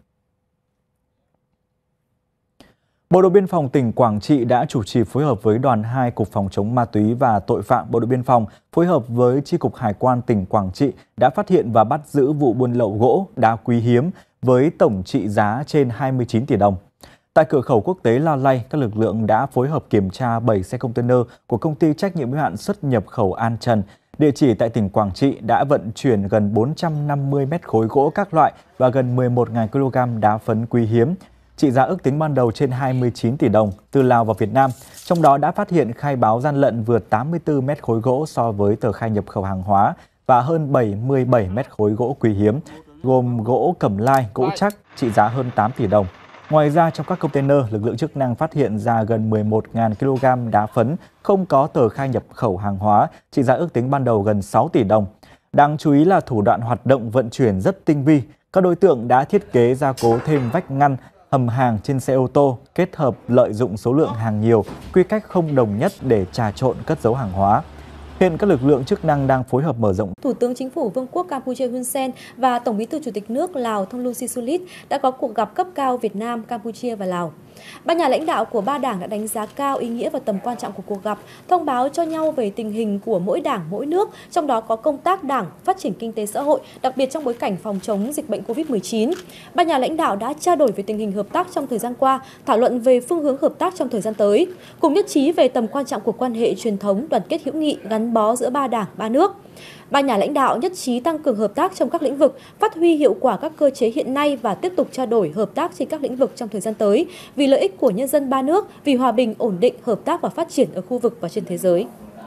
Bộ đội Biên phòng tỉnh Quảng Trị đã chủ trì phối hợp với Đoàn hai Cục Phòng chống ma túy và tội phạm Bộ đội Biên phòng phối hợp với Chi cục Hải quan tỉnh Quảng Trị đã phát hiện và bắt giữ vụ buôn lậu gỗ đá quý hiếm với tổng trị giá trên hai mươi chín tỷ đồng. Tại cửa khẩu quốc tế La Lay, các lực lượng đã phối hợp kiểm tra bảy xe container của công ty trách nhiệm hữu hạn xuất nhập khẩu An Trần, địa chỉ tại tỉnh Quảng Trị đã vận chuyển gần bốn trăm năm mươi mét khối gỗ các loại và gần mười một nghìn ki lô gam đá phấn quý hiếm. Trị giá ước tính ban đầu trên hai mươi chín tỷ đồng từ Lào vào Việt Nam, trong đó đã phát hiện khai báo gian lận vượt tám mươi tư mét khối gỗ so với tờ khai nhập khẩu hàng hóa và hơn bảy mươi bảy mét khối gỗ quý hiếm, gồm gỗ cẩm lai, gỗ chắc, trị giá hơn tám tỷ đồng. Ngoài ra, trong các container, lực lượng chức năng phát hiện ra gần mười một nghìn ki lô gam đá phấn không có tờ khai nhập khẩu hàng hóa, trị giá ước tính ban đầu gần sáu tỷ đồng. Đáng chú ý là thủ đoạn hoạt động vận chuyển rất tinh vi. Các đối tượng đã thiết kế gia cố thêm vách ngăn, hầm hàng trên xe ô tô, kết hợp lợi dụng số lượng hàng nhiều, quy cách không đồng nhất để trà trộn cất giấu hàng hóa. Hiện các lực lượng chức năng đang phối hợp mở rộng. Thủ tướng Chính phủ Vương quốc Campuchia Hun Sen và Tổng Bí thư Chủ tịch nước Lào Thongloun Sisoulith đã có cuộc gặp cấp cao Việt Nam, Campuchia và Lào. Ba nhà lãnh đạo của ba đảng đã đánh giá cao ý nghĩa và tầm quan trọng của cuộc gặp, thông báo cho nhau về tình hình của mỗi đảng, mỗi nước, trong đó có công tác đảng, phát triển kinh tế xã hội, đặc biệt trong bối cảnh phòng chống dịch bệnh Covid mười chín. Ba nhà lãnh đạo đã trao đổi về tình hình hợp tác trong thời gian qua, thảo luận về phương hướng hợp tác trong thời gian tới, cùng nhất trí về tầm quan trọng của quan hệ truyền thống, đoàn kết hữu nghị, gắn bó giữa ba đảng, ba nước. Ba nhà lãnh đạo nhất trí tăng cường hợp tác trong các lĩnh vực, phát huy hiệu quả các cơ chế hiện nay và tiếp tục trao đổi hợp tác trên các lĩnh vực trong thời gian tới vì lợi ích của nhân dân ba nước, vì hòa bình, ổn định, hợp tác và phát triển ở khu vực và trên thế giới.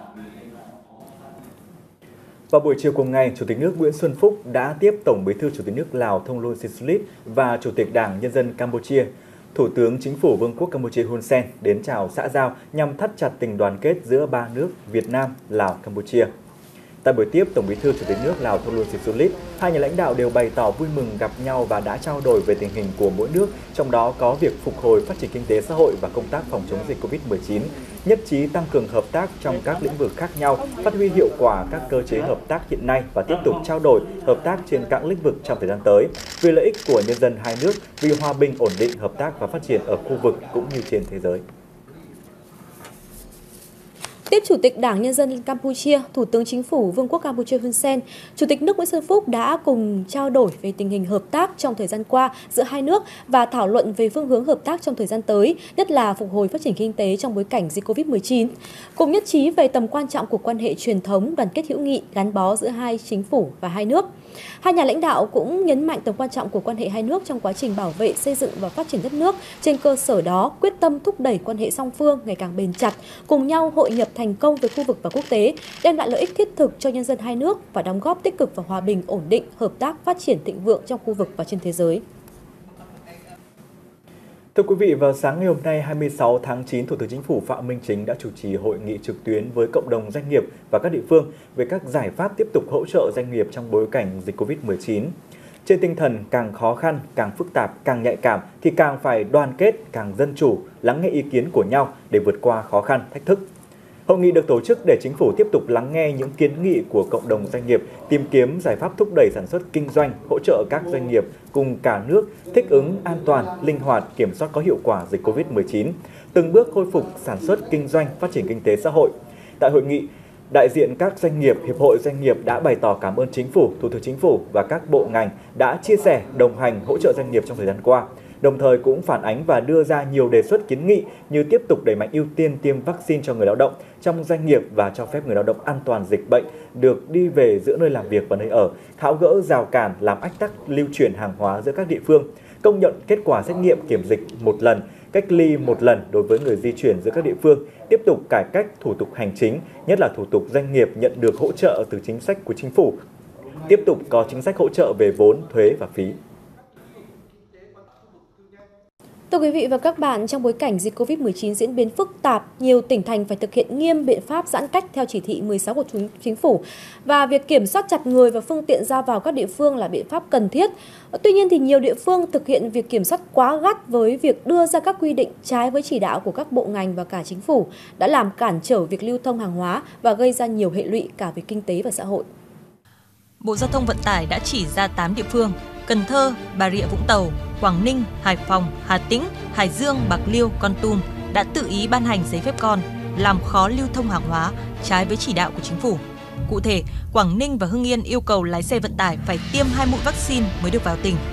Vào buổi chiều cùng ngày, Chủ tịch nước Nguyễn Xuân Phúc đã tiếp Tổng Bí thư Chủ tịch nước Lào Thongloun Sisoulith và Chủ tịch Đảng Nhân dân Campuchia. Thủ tướng Chính phủ Vương quốc Campuchia Hun Sen đến chào xã giao nhằm thắt chặt tình đoàn kết giữa ba nước Việt Nam, Lào, Campuchia. Tại buổi tiếp Tổng Bí thư Chủ tịch nước Lào Thongloun Sisoulith, hai nhà lãnh đạo đều bày tỏ vui mừng gặp nhau và đã trao đổi về tình hình của mỗi nước, trong đó có việc phục hồi phát triển kinh tế xã hội và công tác phòng chống dịch Covid mười chín, nhất trí tăng cường hợp tác trong các lĩnh vực khác nhau, phát huy hiệu quả các cơ chế hợp tác hiện nay và tiếp tục trao đổi hợp tác trên các lĩnh vực trong thời gian tới, vì lợi ích của nhân dân hai nước, vì hòa bình, ổn định, hợp tác và phát triển ở khu vực cũng như trên thế giới. tiếp Chủ tịch Đảng Nhân dân Campuchia, Thủ tướng Chính phủ Vương quốc Campuchia Hun Sen, Chủ tịch nước Nguyễn Xuân Phúc đã cùng trao đổi về tình hình hợp tác trong thời gian qua giữa hai nước và thảo luận về phương hướng hợp tác trong thời gian tới, nhất là phục hồi phát triển kinh tế trong bối cảnh dịch Covid mười chín. Cùng nhất trí về tầm quan trọng của quan hệ truyền thống, đoàn kết hữu nghị, gắn bó giữa hai chính phủ và hai nước. Hai nhà lãnh đạo cũng nhấn mạnh tầm quan trọng của quan hệ hai nước trong quá trình bảo vệ, xây dựng và phát triển đất nước. Trên cơ sở đó, quyết tâm thúc đẩy quan hệ song phương ngày càng bền chặt, cùng nhau hội nhập thành công với khu vực và quốc tế, đem lại lợi ích thiết thực cho nhân dân hai nước và đóng góp tích cực vào hòa bình, ổn định, hợp tác, phát triển thịnh vượng trong khu vực và trên thế giới. Thưa quý vị, vào sáng ngày hôm nay hai mươi sáu tháng chín, Thủ tướng Chính phủ Phạm Minh Chính đã chủ trì hội nghị trực tuyến với cộng đồng doanh nghiệp và các địa phương về các giải pháp tiếp tục hỗ trợ doanh nghiệp trong bối cảnh dịch Covid mười chín. Trên tinh thần càng khó khăn, càng phức tạp, càng nhạy cảm thì càng phải đoàn kết, càng dân chủ, lắng nghe ý kiến của nhau để vượt qua khó khăn, thách thức. Hội nghị được tổ chức để Chính phủ tiếp tục lắng nghe những kiến nghị của cộng đồng doanh nghiệp, tìm kiếm giải pháp thúc đẩy sản xuất kinh doanh, hỗ trợ các doanh nghiệp cùng cả nước thích ứng an toàn, linh hoạt, kiểm soát có hiệu quả dịch Covid mười chín, từng bước khôi phục sản xuất kinh doanh, phát triển kinh tế xã hội. Tại hội nghị, đại diện các doanh nghiệp, hiệp hội doanh nghiệp đã bày tỏ cảm ơn Chính phủ, Thủ tướng Chính phủ và các bộ ngành đã chia sẻ, đồng hành, hỗ trợ doanh nghiệp trong thời gian qua. Đồng thời cũng phản ánh và đưa ra nhiều đề xuất kiến nghị như tiếp tục đẩy mạnh ưu tiên tiêm vaccine cho người lao động trong doanh nghiệp và cho phép người lao động an toàn dịch bệnh được đi về giữa nơi làm việc và nơi ở, tháo gỡ rào cản làm ách tắc lưu chuyển hàng hóa giữa các địa phương, công nhận kết quả xét nghiệm kiểm dịch một lần, cách ly một lần đối với người di chuyển giữa các địa phương, tiếp tục cải cách thủ tục hành chính, nhất là thủ tục doanh nghiệp nhận được hỗ trợ từ chính sách của Chính phủ, tiếp tục có chính sách hỗ trợ về vốn, thuế và phí. Thưa quý vị và các bạn, trong bối cảnh dịch Covid mười chín diễn biến phức tạp, nhiều tỉnh thành phải thực hiện nghiêm biện pháp giãn cách theo chỉ thị mười sáu của Chính phủ và việc kiểm soát chặt người và phương tiện ra vào các địa phương là biện pháp cần thiết. Tuy nhiên thì nhiều địa phương thực hiện việc kiểm soát quá gắt với việc đưa ra các quy định trái với chỉ đạo của các bộ ngành và cả Chính phủ đã làm cản trở việc lưu thông hàng hóa và gây ra nhiều hệ lụy cả về kinh tế và xã hội. Bộ Giao thông Vận tải đã chỉ ra tám địa phương: Cần Thơ, Bà Rịa Vũng Tàu, Quảng Ninh, Hải Phòng, Hà Tĩnh, Hải Dương, Bạc Liêu, Kon Tum đã tự ý ban hành giấy phép con, làm khó lưu thông hàng hóa trái với chỉ đạo của Chính phủ. Cụ thể, Quảng Ninh và Hưng Yên yêu cầu lái xe vận tải phải tiêm hai mũi vaccine mới được vào tỉnh.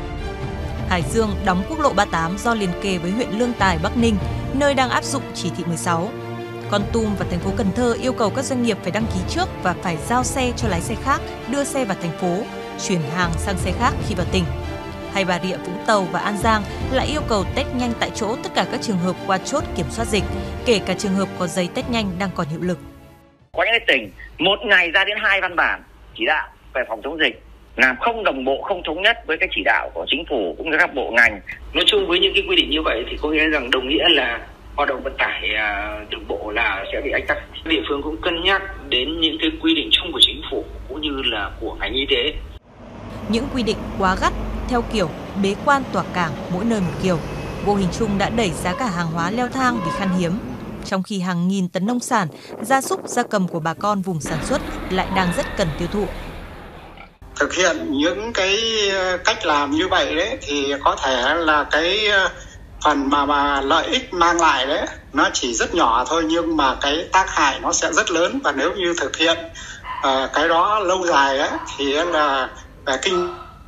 Hải Dương đóng quốc lộ ba mươi tám do liền kề với huyện Lương Tài, Bắc Ninh, nơi đang áp dụng chỉ thị mười sáu. Kon Tum và thành phố Cần Thơ yêu cầu các doanh nghiệp phải đăng ký trước và phải giao xe cho lái xe khác đưa xe vào thành phố, chuyển hàng sang xe khác khi vào tỉnh. Hay Bà Rịa Vũng Tàu và An Giang lại yêu cầu test nhanh tại chỗ tất cả các trường hợp qua chốt kiểm soát dịch, kể cả trường hợp có giấy test nhanh đang còn hiệu lực. Có những tỉnh một ngày ra đến hai văn bản chỉ đạo về phòng chống dịch, làm không đồng bộ, không thống nhất với cái chỉ đạo của Chính phủ cũng như các bộ ngành. Nói chung với những cái quy định như vậy thì có nghĩa rằng đồng nghĩa là hoạt động vận tải đường bộ là sẽ bị ách tắc. Địa phương cũng cân nhắc đến những cái quy định chung của Chính phủ cũng như là của ngành y tế. Những quy định quá gắt theo kiểu bế quan tỏa cảng mỗi nơi một kiểu, vô hình chung đã đẩy giá cả hàng hóa leo thang vì khan hiếm, trong khi hàng nghìn tấn nông sản, gia súc, gia cầm của bà con vùng sản xuất lại đang rất cần tiêu thụ. Thực hiện những cái cách làm như vậy đấy thì có thể là cái phần mà mà lợi ích mang lại đấy nó chỉ rất nhỏ thôi, nhưng mà cái tác hại nó sẽ rất lớn, và nếu như thực hiện uh, cái đó lâu dài ấy, thì là về kinh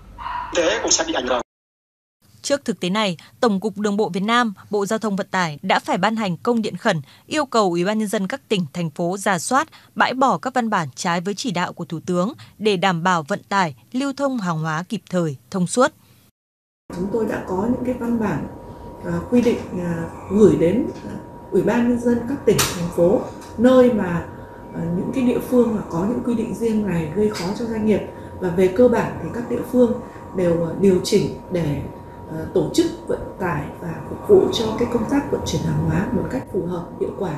tế cũng sẽ bị ảnh hưởng. Trước thực tế này, Tổng cục Đường bộ Việt Nam, Bộ Giao thông Vận tải đã phải ban hành công điện khẩn yêu cầu Ủy ban nhân dân các tỉnh, thành phố rà soát, bãi bỏ các văn bản trái với chỉ đạo của Thủ tướng để đảm bảo vận tải, lưu thông hàng hóa kịp thời, thông suốt. Chúng tôi đã có những cái văn bản uh, quy định uh, gửi đến uh, Ủy ban nhân dân các tỉnh, thành phố, nơi mà uh, những cái địa phương mà có những quy định riêng này gây khó cho doanh nghiệp, và về cơ bản thì các địa phương đều uh, điều chỉnh để uh, tổ chức vận tải và phục vụ cho cái công tác vận chuyển hàng hóa một cách phù hợp, hiệu quả.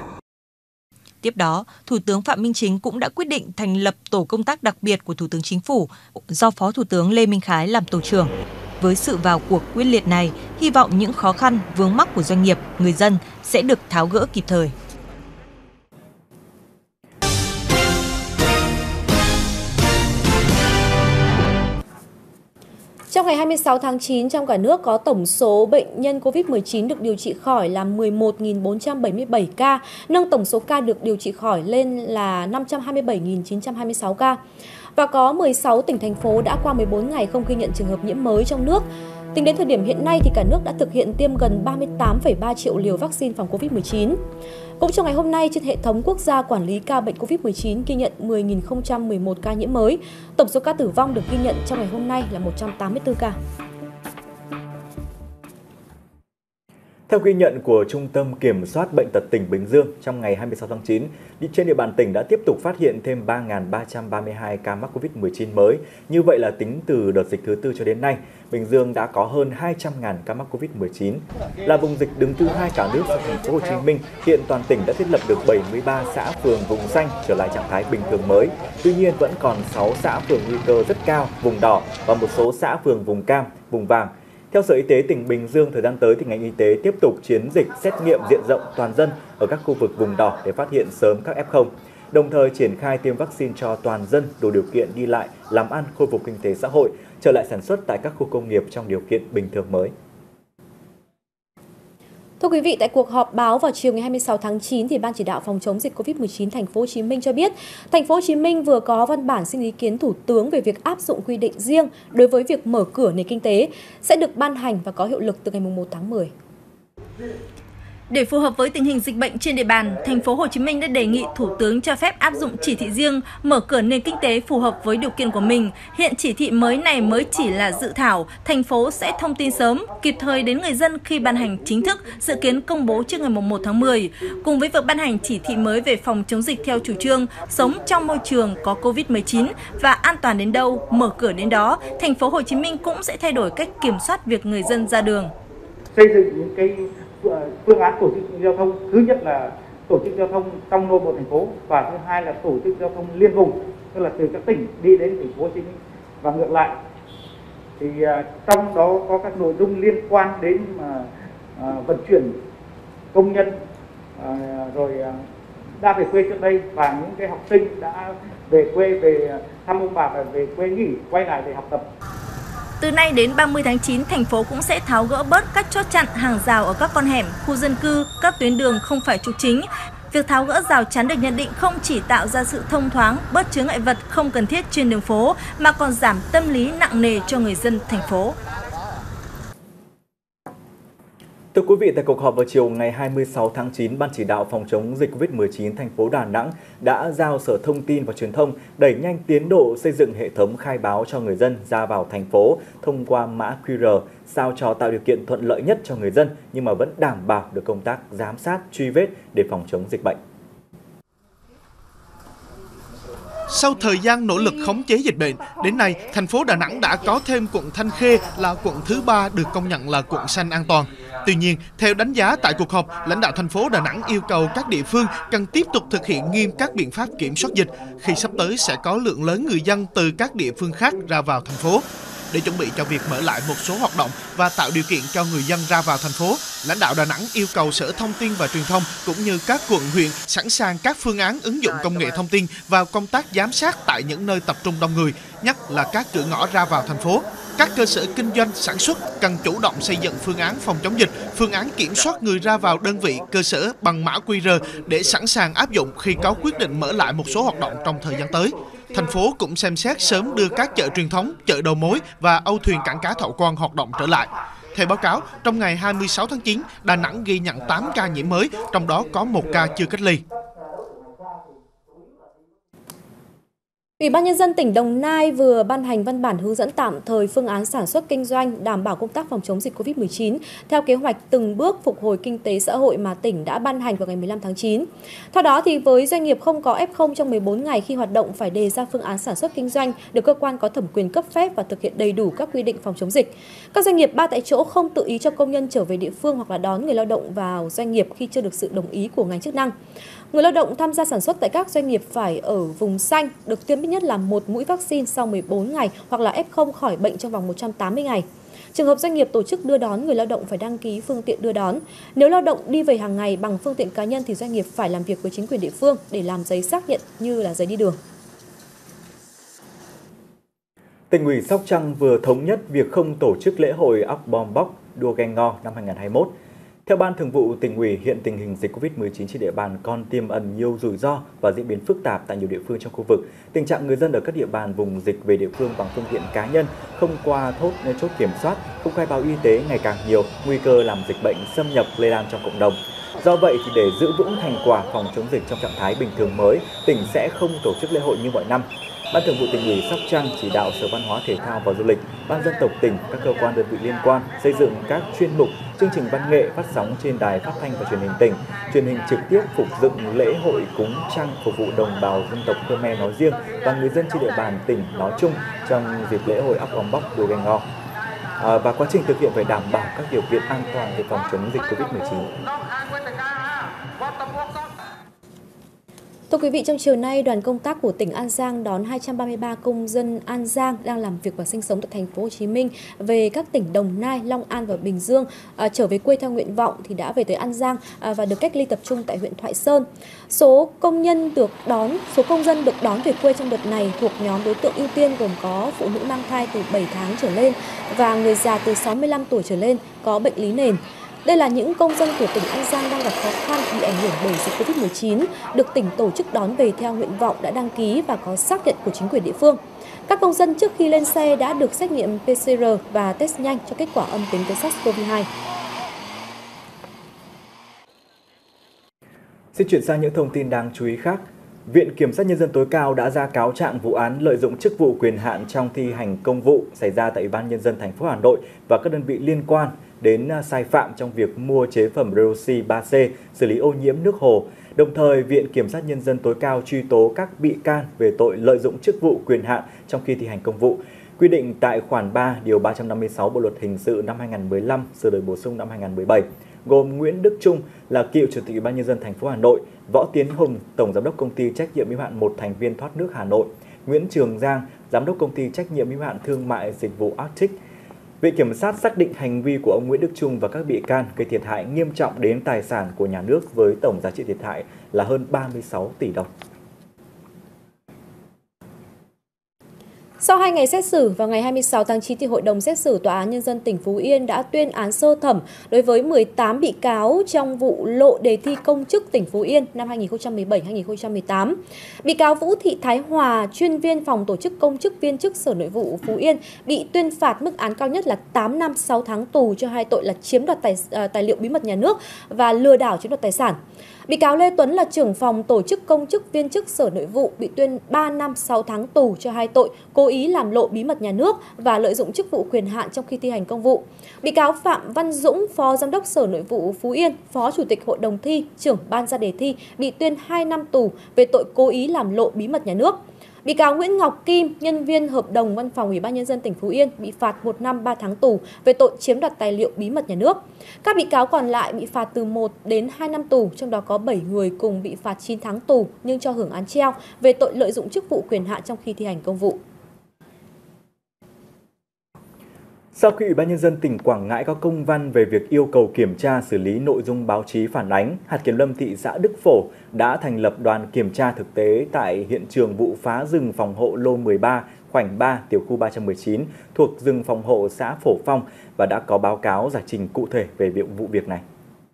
Tiếp đó, Thủ tướng Phạm Minh Chính cũng đã quyết định thành lập tổ công tác đặc biệt của Thủ tướng Chính phủ do Phó Thủ tướng Lê Minh Khái làm tổ trưởng. Với sự vào cuộc quyết liệt này, hy vọng những khó khăn, vướng mắc của doanh nghiệp, người dân sẽ được tháo gỡ kịp thời. Trong ngày hai mươi sáu tháng chín, trong cả nước có tổng số bệnh nhân Covid mười chín được điều trị khỏi là mười một nghìn bốn trăm bảy mươi bảy ca, nâng tổng số ca được điều trị khỏi lên là năm trăm hai mươi bảy nghìn chín trăm hai mươi sáu ca. Và có mười sáu tỉnh, thành phố đã qua mười bốn ngày không ghi nhận trường hợp nhiễm mới trong nước. Tính đến thời điểm hiện nay, thì cả nước đã thực hiện tiêm gần ba mươi tám phẩy ba triệu liều vaccine phòng Covid mười chín. Cũng trong ngày hôm nay, trên hệ thống quốc gia quản lý ca bệnh Covid mười chín ghi nhận mười nghìn không trăm mười một ca nhiễm mới. Tổng số ca tử vong được ghi nhận trong ngày hôm nay là một trăm tám mươi tư ca. Theo ghi nhận của Trung tâm Kiểm soát Bệnh tật tỉnh Bình Dương, trong ngày hai mươi sáu tháng chín, trên địa bàn tỉnh đã tiếp tục phát hiện thêm ba nghìn ba trăm ba mươi hai ca mắc Covid mười chín mới. Như vậy là tính từ đợt dịch thứ tư cho đến nay, Bình Dương đã có hơn hai trăm nghìn ca mắc Covid mười chín. Là vùng dịch đứng thứ hai cả nước sau thành phố Hồ Chí Minh, hiện toàn tỉnh đã thiết lập được bảy mươi ba xã phường vùng xanh trở lại trạng thái bình thường mới. Tuy nhiên vẫn còn sáu xã phường nguy cơ rất cao, vùng đỏ và một số xã phường vùng cam, vùng vàng. Theo Sở Y tế tỉnh Bình Dương, thời gian tới thì ngành y tế tiếp tục chiến dịch xét nghiệm diện rộng toàn dân ở các khu vực vùng đỏ để phát hiện sớm các ép không, đồng thời triển khai tiêm vaccine cho toàn dân đủ điều kiện đi lại, làm ăn, khôi phục kinh tế xã hội, trở lại sản xuất tại các khu công nghiệp trong điều kiện bình thường mới. Thưa quý vị, tại cuộc họp báo vào chiều ngày hai mươi sáu tháng chín, thì Ban chỉ đạo phòng chống dịch Covid mười chín thành phố Hồ Chí Minh cho biết, thành phố Hồ Chí Minh vừa có văn bản xin ý kiến Thủ tướng về việc áp dụng quy định riêng đối với việc mở cửa nền kinh tế sẽ được ban hành và có hiệu lực từ ngày mùng một tháng mười. Để phù hợp với tình hình dịch bệnh trên địa bàn, thành phố Hồ Chí Minh đã đề nghị Thủ tướng cho phép áp dụng chỉ thị riêng mở cửa nền kinh tế phù hợp với điều kiện của mình. Hiện chỉ thị mới này mới chỉ là dự thảo, thành phố sẽ thông tin sớm, kịp thời đến người dân khi ban hành chính thức, dự kiến công bố trước ngày mùng một tháng mười. Cùng với việc ban hành chỉ thị mới về phòng chống dịch theo chủ trương sống trong môi trường có Covid mười chín và an toàn đến đâu, mở cửa đến đó, thành phố Hồ Chí Minh cũng sẽ thay đổi cách kiểm soát việc người dân ra đường. Xây dựng những cái phương án tổ chức giao thông, thứ nhất là tổ chức giao thông trong nội bộ thành phố và thứ hai là tổ chức giao thông liên vùng, tức là từ các tỉnh đi đến thành phố Hồ Chí Minh và ngược lại. Thì uh, trong đó có các nội dung liên quan đến uh, uh, vận chuyển công nhân uh, rồi uh, đã về quê trước đây và những cái học sinh đã về quê về thăm ông bà và về quê nghỉ quay lại để học tập. Từ nay đến ba mươi tháng chín, thành phố cũng sẽ tháo gỡ bớt các chốt chặn, hàng rào ở các con hẻm, khu dân cư, các tuyến đường không phải trục chính. Việc tháo gỡ rào chắn được nhận định không chỉ tạo ra sự thông thoáng, bớt chướng ngại vật không cần thiết trên đường phố, mà còn giảm tâm lý nặng nề cho người dân thành phố. Thưa quý vị, tại cuộc họp vào chiều ngày hai mươi sáu tháng chín, Ban chỉ đạo phòng chống dịch Covid mười chín thành phố Đà Nẵng đã giao Sở Thông tin và Truyền thông đẩy nhanh tiến độ xây dựng hệ thống khai báo cho người dân ra vào thành phố thông qua mã quy rờ, sao cho tạo điều kiện thuận lợi nhất cho người dân nhưng mà vẫn đảm bảo được công tác giám sát, truy vết để phòng chống dịch bệnh. Sau thời gian nỗ lực khống chế dịch bệnh, đến nay, thành phố Đà Nẵng đã có thêm quận Thanh Khê là quận thứ ba được công nhận là quận xanh an toàn. Tuy nhiên, theo đánh giá tại cuộc họp, lãnh đạo thành phố Đà Nẵng yêu cầu các địa phương cần tiếp tục thực hiện nghiêm các biện pháp kiểm soát dịch khi sắp tới sẽ có lượng lớn người dân từ các địa phương khác ra vào thành phố. Để chuẩn bị cho việc mở lại một số hoạt động và tạo điều kiện cho người dân ra vào thành phố, lãnh đạo Đà Nẵng yêu cầu Sở Thông tin và Truyền thông cũng như các quận huyện sẵn sàng các phương án ứng dụng công nghệ thông tin vào công tác giám sát tại những nơi tập trung đông người, nhất là các cửa ngõ ra vào thành phố. Các cơ sở kinh doanh sản xuất cần chủ động xây dựng phương án phòng chống dịch, phương án kiểm soát người ra vào đơn vị, cơ sở bằng mã quy rờ để sẵn sàng áp dụng khi có quyết định mở lại một số hoạt động trong thời gian tới. Thành phố cũng xem xét sớm đưa các chợ truyền thống, chợ đầu mối và âu thuyền cảng cá Thọ Quang hoạt động trở lại. Theo báo cáo, trong ngày hai mươi sáu tháng chín, Đà Nẵng ghi nhận tám ca nhiễm mới, trong đó có một ca chưa cách ly. Ủy ban Nhân dân tỉnh Đồng Nai vừa ban hành văn bản hướng dẫn tạm thời phương án sản xuất kinh doanh đảm bảo công tác phòng chống dịch Covid mười chín theo kế hoạch từng bước phục hồi kinh tế xã hội mà tỉnh đã ban hành vào ngày mười lăm tháng chín. Theo đó, thì với doanh nghiệp không có ép không trong mười bốn ngày khi hoạt động phải đề ra phương án sản xuất kinh doanh được cơ quan có thẩm quyền cấp phép và thực hiện đầy đủ các quy định phòng chống dịch. Các doanh nghiệp ba tại chỗ không tự ý cho công nhân trở về địa phương hoặc là đón người lao động vào doanh nghiệp khi chưa được sự đồng ý của ngành chức năng. Người lao động tham gia sản xuất tại các doanh nghiệp phải ở vùng xanh, được tiêm ít nhất là một mũi vaccine sau mười bốn ngày hoặc là ép không khỏi bệnh trong vòng một trăm tám mươi ngày. Trường hợp doanh nghiệp tổ chức đưa đón người lao động phải đăng ký phương tiện đưa đón. Nếu lao động đi về hàng ngày bằng phương tiện cá nhân thì doanh nghiệp phải làm việc với chính quyền địa phương để làm giấy xác nhận như là giấy đi đường. Tỉnh ủy Sóc Trăng vừa thống nhất việc không tổ chức lễ hội óc bom bóc đua ghen ngo năm hai nghìn không trăm hai mươi mốt. Theo Ban Thường vụ Tỉnh ủy, hiện tình hình dịch Covid mười chín trên địa bàn còn tiềm ẩn nhiều rủi ro và diễn biến phức tạp tại nhiều địa phương trong khu vực. Tình trạng người dân ở các địa bàn vùng dịch về địa phương bằng phương tiện cá nhân, không qua thốt chốt kiểm soát, không khai báo y tế ngày càng nhiều, nguy cơ làm dịch bệnh xâm nhập lây lan trong cộng đồng. Do vậy thì để giữ vững thành quả phòng chống dịch trong trạng thái bình thường mới, tỉnh sẽ không tổ chức lễ hội như mọi năm. Ban Thường vụ Tỉnh ủy Sóc Trăng chỉ đạo Sở Văn hóa Thể thao và Du lịch, Ban Dân tộc tỉnh, các cơ quan đơn vị liên quan xây dựng các chuyên mục, chương trình văn nghệ phát sóng trên đài phát thanh và truyền hình tỉnh, truyền hình trực tiếp phục dựng lễ hội cúng trăng phục vụ đồng bào dân tộc Khmer nói riêng và người dân trên địa bàn tỉnh nói chung trong dịp lễ hội óc bom bóc đua ghen ngo. À, và quá trình thực hiện phải đảm bảo các điều kiện an toàn về phòng chống dịch Covid mười chín. Thưa quý vị, trong chiều nay, đoàn công tác của tỉnh An Giang đón hai trăm ba mươi ba công dân An Giang đang làm việc và sinh sống tại thành phố Hồ Chí Minh về các tỉnh Đồng Nai, Long An và Bình Dương à, trở về quê theo nguyện vọng thì đã về tới An Giang à, và được cách ly tập trung tại huyện Thoại Sơn. Số công nhân được đón, số công dân được đón về quê trong đợt này thuộc nhóm đối tượng ưu tiên gồm có phụ nữ mang thai từ bảy tháng trở lên và người già từ sáu mươi lăm tuổi trở lên có bệnh lý nền. Đây là những công dân của tỉnh An Giang đang gặp khó khăn bị ảnh hưởng bởi dịch Covid mười chín, được tỉnh tổ chức đón về theo nguyện vọng đã đăng ký và có xác nhận của chính quyền địa phương. Các công dân trước khi lên xe đã được xét nghiệm pê xê rờ và test nhanh cho kết quả âm tính với SARS-xê o vê hai. Xin chuyển sang những thông tin đáng chú ý khác. Viện Kiểm sát Nhân dân tối cao đã ra cáo trạng vụ án lợi dụng chức vụ quyền hạn trong thi hành công vụ xảy ra tại Ủy ban Nhân dân thành phố Hà Nội và các đơn vị liên quan đến sai phạm trong việc mua chế phẩm Redoxy ba C xử lý ô nhiễm nước hồ. Đồng thời, Viện Kiểm sát Nhân dân tối cao truy tố các bị can về tội lợi dụng chức vụ quyền hạn trong khi thi hành công vụ, quy định tại khoản ba điều ba trăm năm mươi sáu Bộ luật hình sự năm hai nghìn không trăm mười lăm sửa đổi bổ sung năm hai nghìn không trăm mười bảy, gồm Nguyễn Đức Trung là cựu Chủ tịch Ủy ban Nhân dân thành phố Hà Nội, Võ Tiến Hùng, Tổng giám đốc Công ty trách nhiệm hữu hạn một thành viên thoát nước Hà Nội, Nguyễn Trường Giang, Giám đốc Công ty trách nhiệm hữu hạn thương mại dịch vụ Arctic. Viện Kiểm sát xác định hành vi của ông Nguyễn Đức Trung và các bị can gây thiệt hại nghiêm trọng đến tài sản của nhà nước với tổng giá trị thiệt hại là hơn ba mươi sáu tỷ đồng. Sau hai ngày xét xử, vào ngày hai mươi sáu tháng chín, thì Hội đồng xét xử Tòa án Nhân dân tỉnh Phú Yên đã tuyên án sơ thẩm đối với mười tám bị cáo trong vụ lộ đề thi công chức tỉnh Phú Yên năm hai nghìn không trăm mười bảy đến hai nghìn không trăm mười tám. Bị cáo Vũ Thị Thái Hòa, chuyên viên phòng tổ chức công chức viên chức Sở Nội vụ Phú Yên, bị tuyên phạt mức án cao nhất là tám năm sáu tháng tù cho hai tội là chiếm đoạt tài, tài liệu bí mật nhà nước và lừa đảo chiếm đoạt tài sản. Bị cáo Lê Tuấn là trưởng phòng tổ chức công chức viên chức Sở Nội vụ bị tuyên ba năm sáu tháng tù cho hai tội cố ý làm lộ bí mật nhà nước và lợi dụng chức vụ quyền hạn trong khi thi hành công vụ. Bị cáo Phạm Văn Dũng, Phó Giám đốc Sở Nội vụ Phú Yên, Phó Chủ tịch Hội đồng thi, trưởng ban ra đề thi bị tuyên hai năm tù về tội cố ý làm lộ bí mật nhà nước. Bị cáo Nguyễn Ngọc Kim, nhân viên hợp đồng Văn phòng Ủy ban Nhân dân tỉnh Phú Yên bị phạt một năm ba tháng tù về tội chiếm đoạt tài liệu bí mật nhà nước. Các bị cáo còn lại bị phạt từ một đến hai năm tù, trong đó có bảy người cùng bị phạt chín tháng tù nhưng cho hưởng án treo về tội lợi dụng chức vụ quyền hạn trong khi thi hành công vụ. Sau khi Ủy ban Nhân dân tỉnh Quảng Ngãi có công văn về việc yêu cầu kiểm tra xử lý nội dung báo chí phản ánh, hạt kiểm lâm thị xã Đức Phổ đã thành lập đoàn kiểm tra thực tế tại hiện trường vụ phá rừng phòng hộ lô mười ba, khoảnh ba, tiểu khu ba trăm mười chín thuộc rừng phòng hộ xã Phổ Phong và đã có báo cáo giải trình cụ thể về vụ việc này.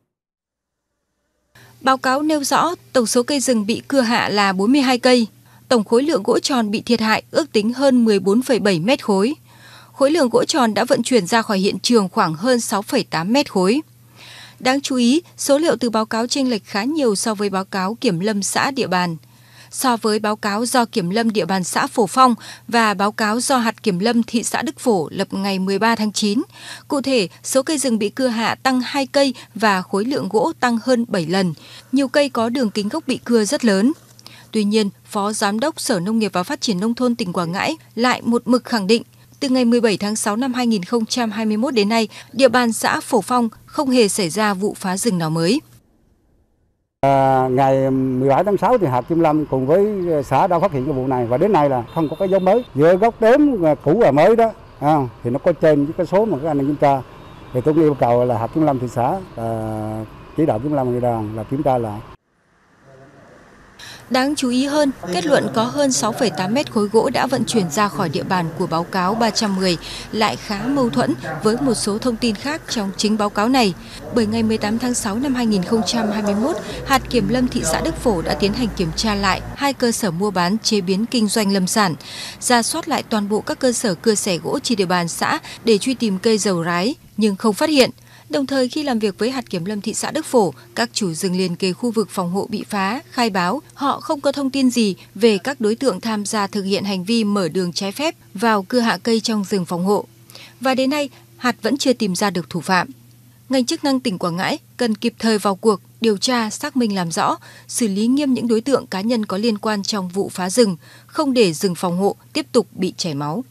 Báo cáo nêu rõ tổng số cây rừng bị cưa hạ là bốn mươi hai cây, tổng khối lượng gỗ tròn bị thiệt hại ước tính hơn mười bốn phẩy bảy mét khối. Khối lượng gỗ tròn đã vận chuyển ra khỏi hiện trường khoảng hơn sáu phẩy tám mét khối. Đáng chú ý, số liệu từ báo cáo chênh lệch khá nhiều so với báo cáo kiểm lâm xã địa bàn. So với báo cáo do kiểm lâm địa bàn xã Phổ Phong và báo cáo do hạt kiểm lâm thị xã Đức Phổ lập ngày mười ba tháng chín, cụ thể số cây rừng bị cưa hạ tăng hai cây và khối lượng gỗ tăng hơn bảy lần. Nhiều cây có đường kính gốc bị cưa rất lớn. Tuy nhiên, Phó Giám đốc Sở Nông nghiệp và Phát triển Nông thôn tỉnh Quảng Ngãi lại một mực khẳng định từ ngày mười bảy tháng sáu năm hai nghìn không trăm hai mươi mốt đến nay, địa bàn xã Phổ Phong không hề xảy ra vụ phá rừng nào mới. À, ngày mười bảy tháng sáu thì hạt kiểm lâm cùng với xã đã phát hiện cái vụ này và đến nay là không có cái dấu mới. Giữa gốc đếm cũ và mới đó à, thì nó có trên cái số mà các anh kiểm tra. Thì tôi yêu cầu là hạt kiểm lâm thị xã à, chỉ đạo kiểm lâm địa bàn là kiểm tra lại. Đáng chú ý hơn, kết luận có hơn sáu phẩy tám mét khối gỗ đã vận chuyển ra khỏi địa bàn của báo cáo ba trăm mười lại khá mâu thuẫn với một số thông tin khác trong chính báo cáo này. Bởi ngày mười tám tháng sáu năm hai nghìn không trăm hai mươi mốt, hạt kiểm lâm thị xã Đức Phổ đã tiến hành kiểm tra lại hai cơ sở mua bán chế biến kinh doanh lâm sản, rà soát lại toàn bộ các cơ sở cưa xẻ gỗ trên địa bàn xã để truy tìm cây dầu rái nhưng không phát hiện. Đồng thời khi làm việc với hạt kiểm lâm thị xã Đức Phổ, các chủ rừng liền kề khu vực phòng hộ bị phá khai báo họ không có thông tin gì về các đối tượng tham gia thực hiện hành vi mở đường trái phép vào cưa hạ cây trong rừng phòng hộ. Và đến nay, hạt vẫn chưa tìm ra được thủ phạm. Ngành chức năng tỉnh Quảng Ngãi cần kịp thời vào cuộc, điều tra, xác minh làm rõ, xử lý nghiêm những đối tượng cá nhân có liên quan trong vụ phá rừng, không để rừng phòng hộ tiếp tục bị chảy máu.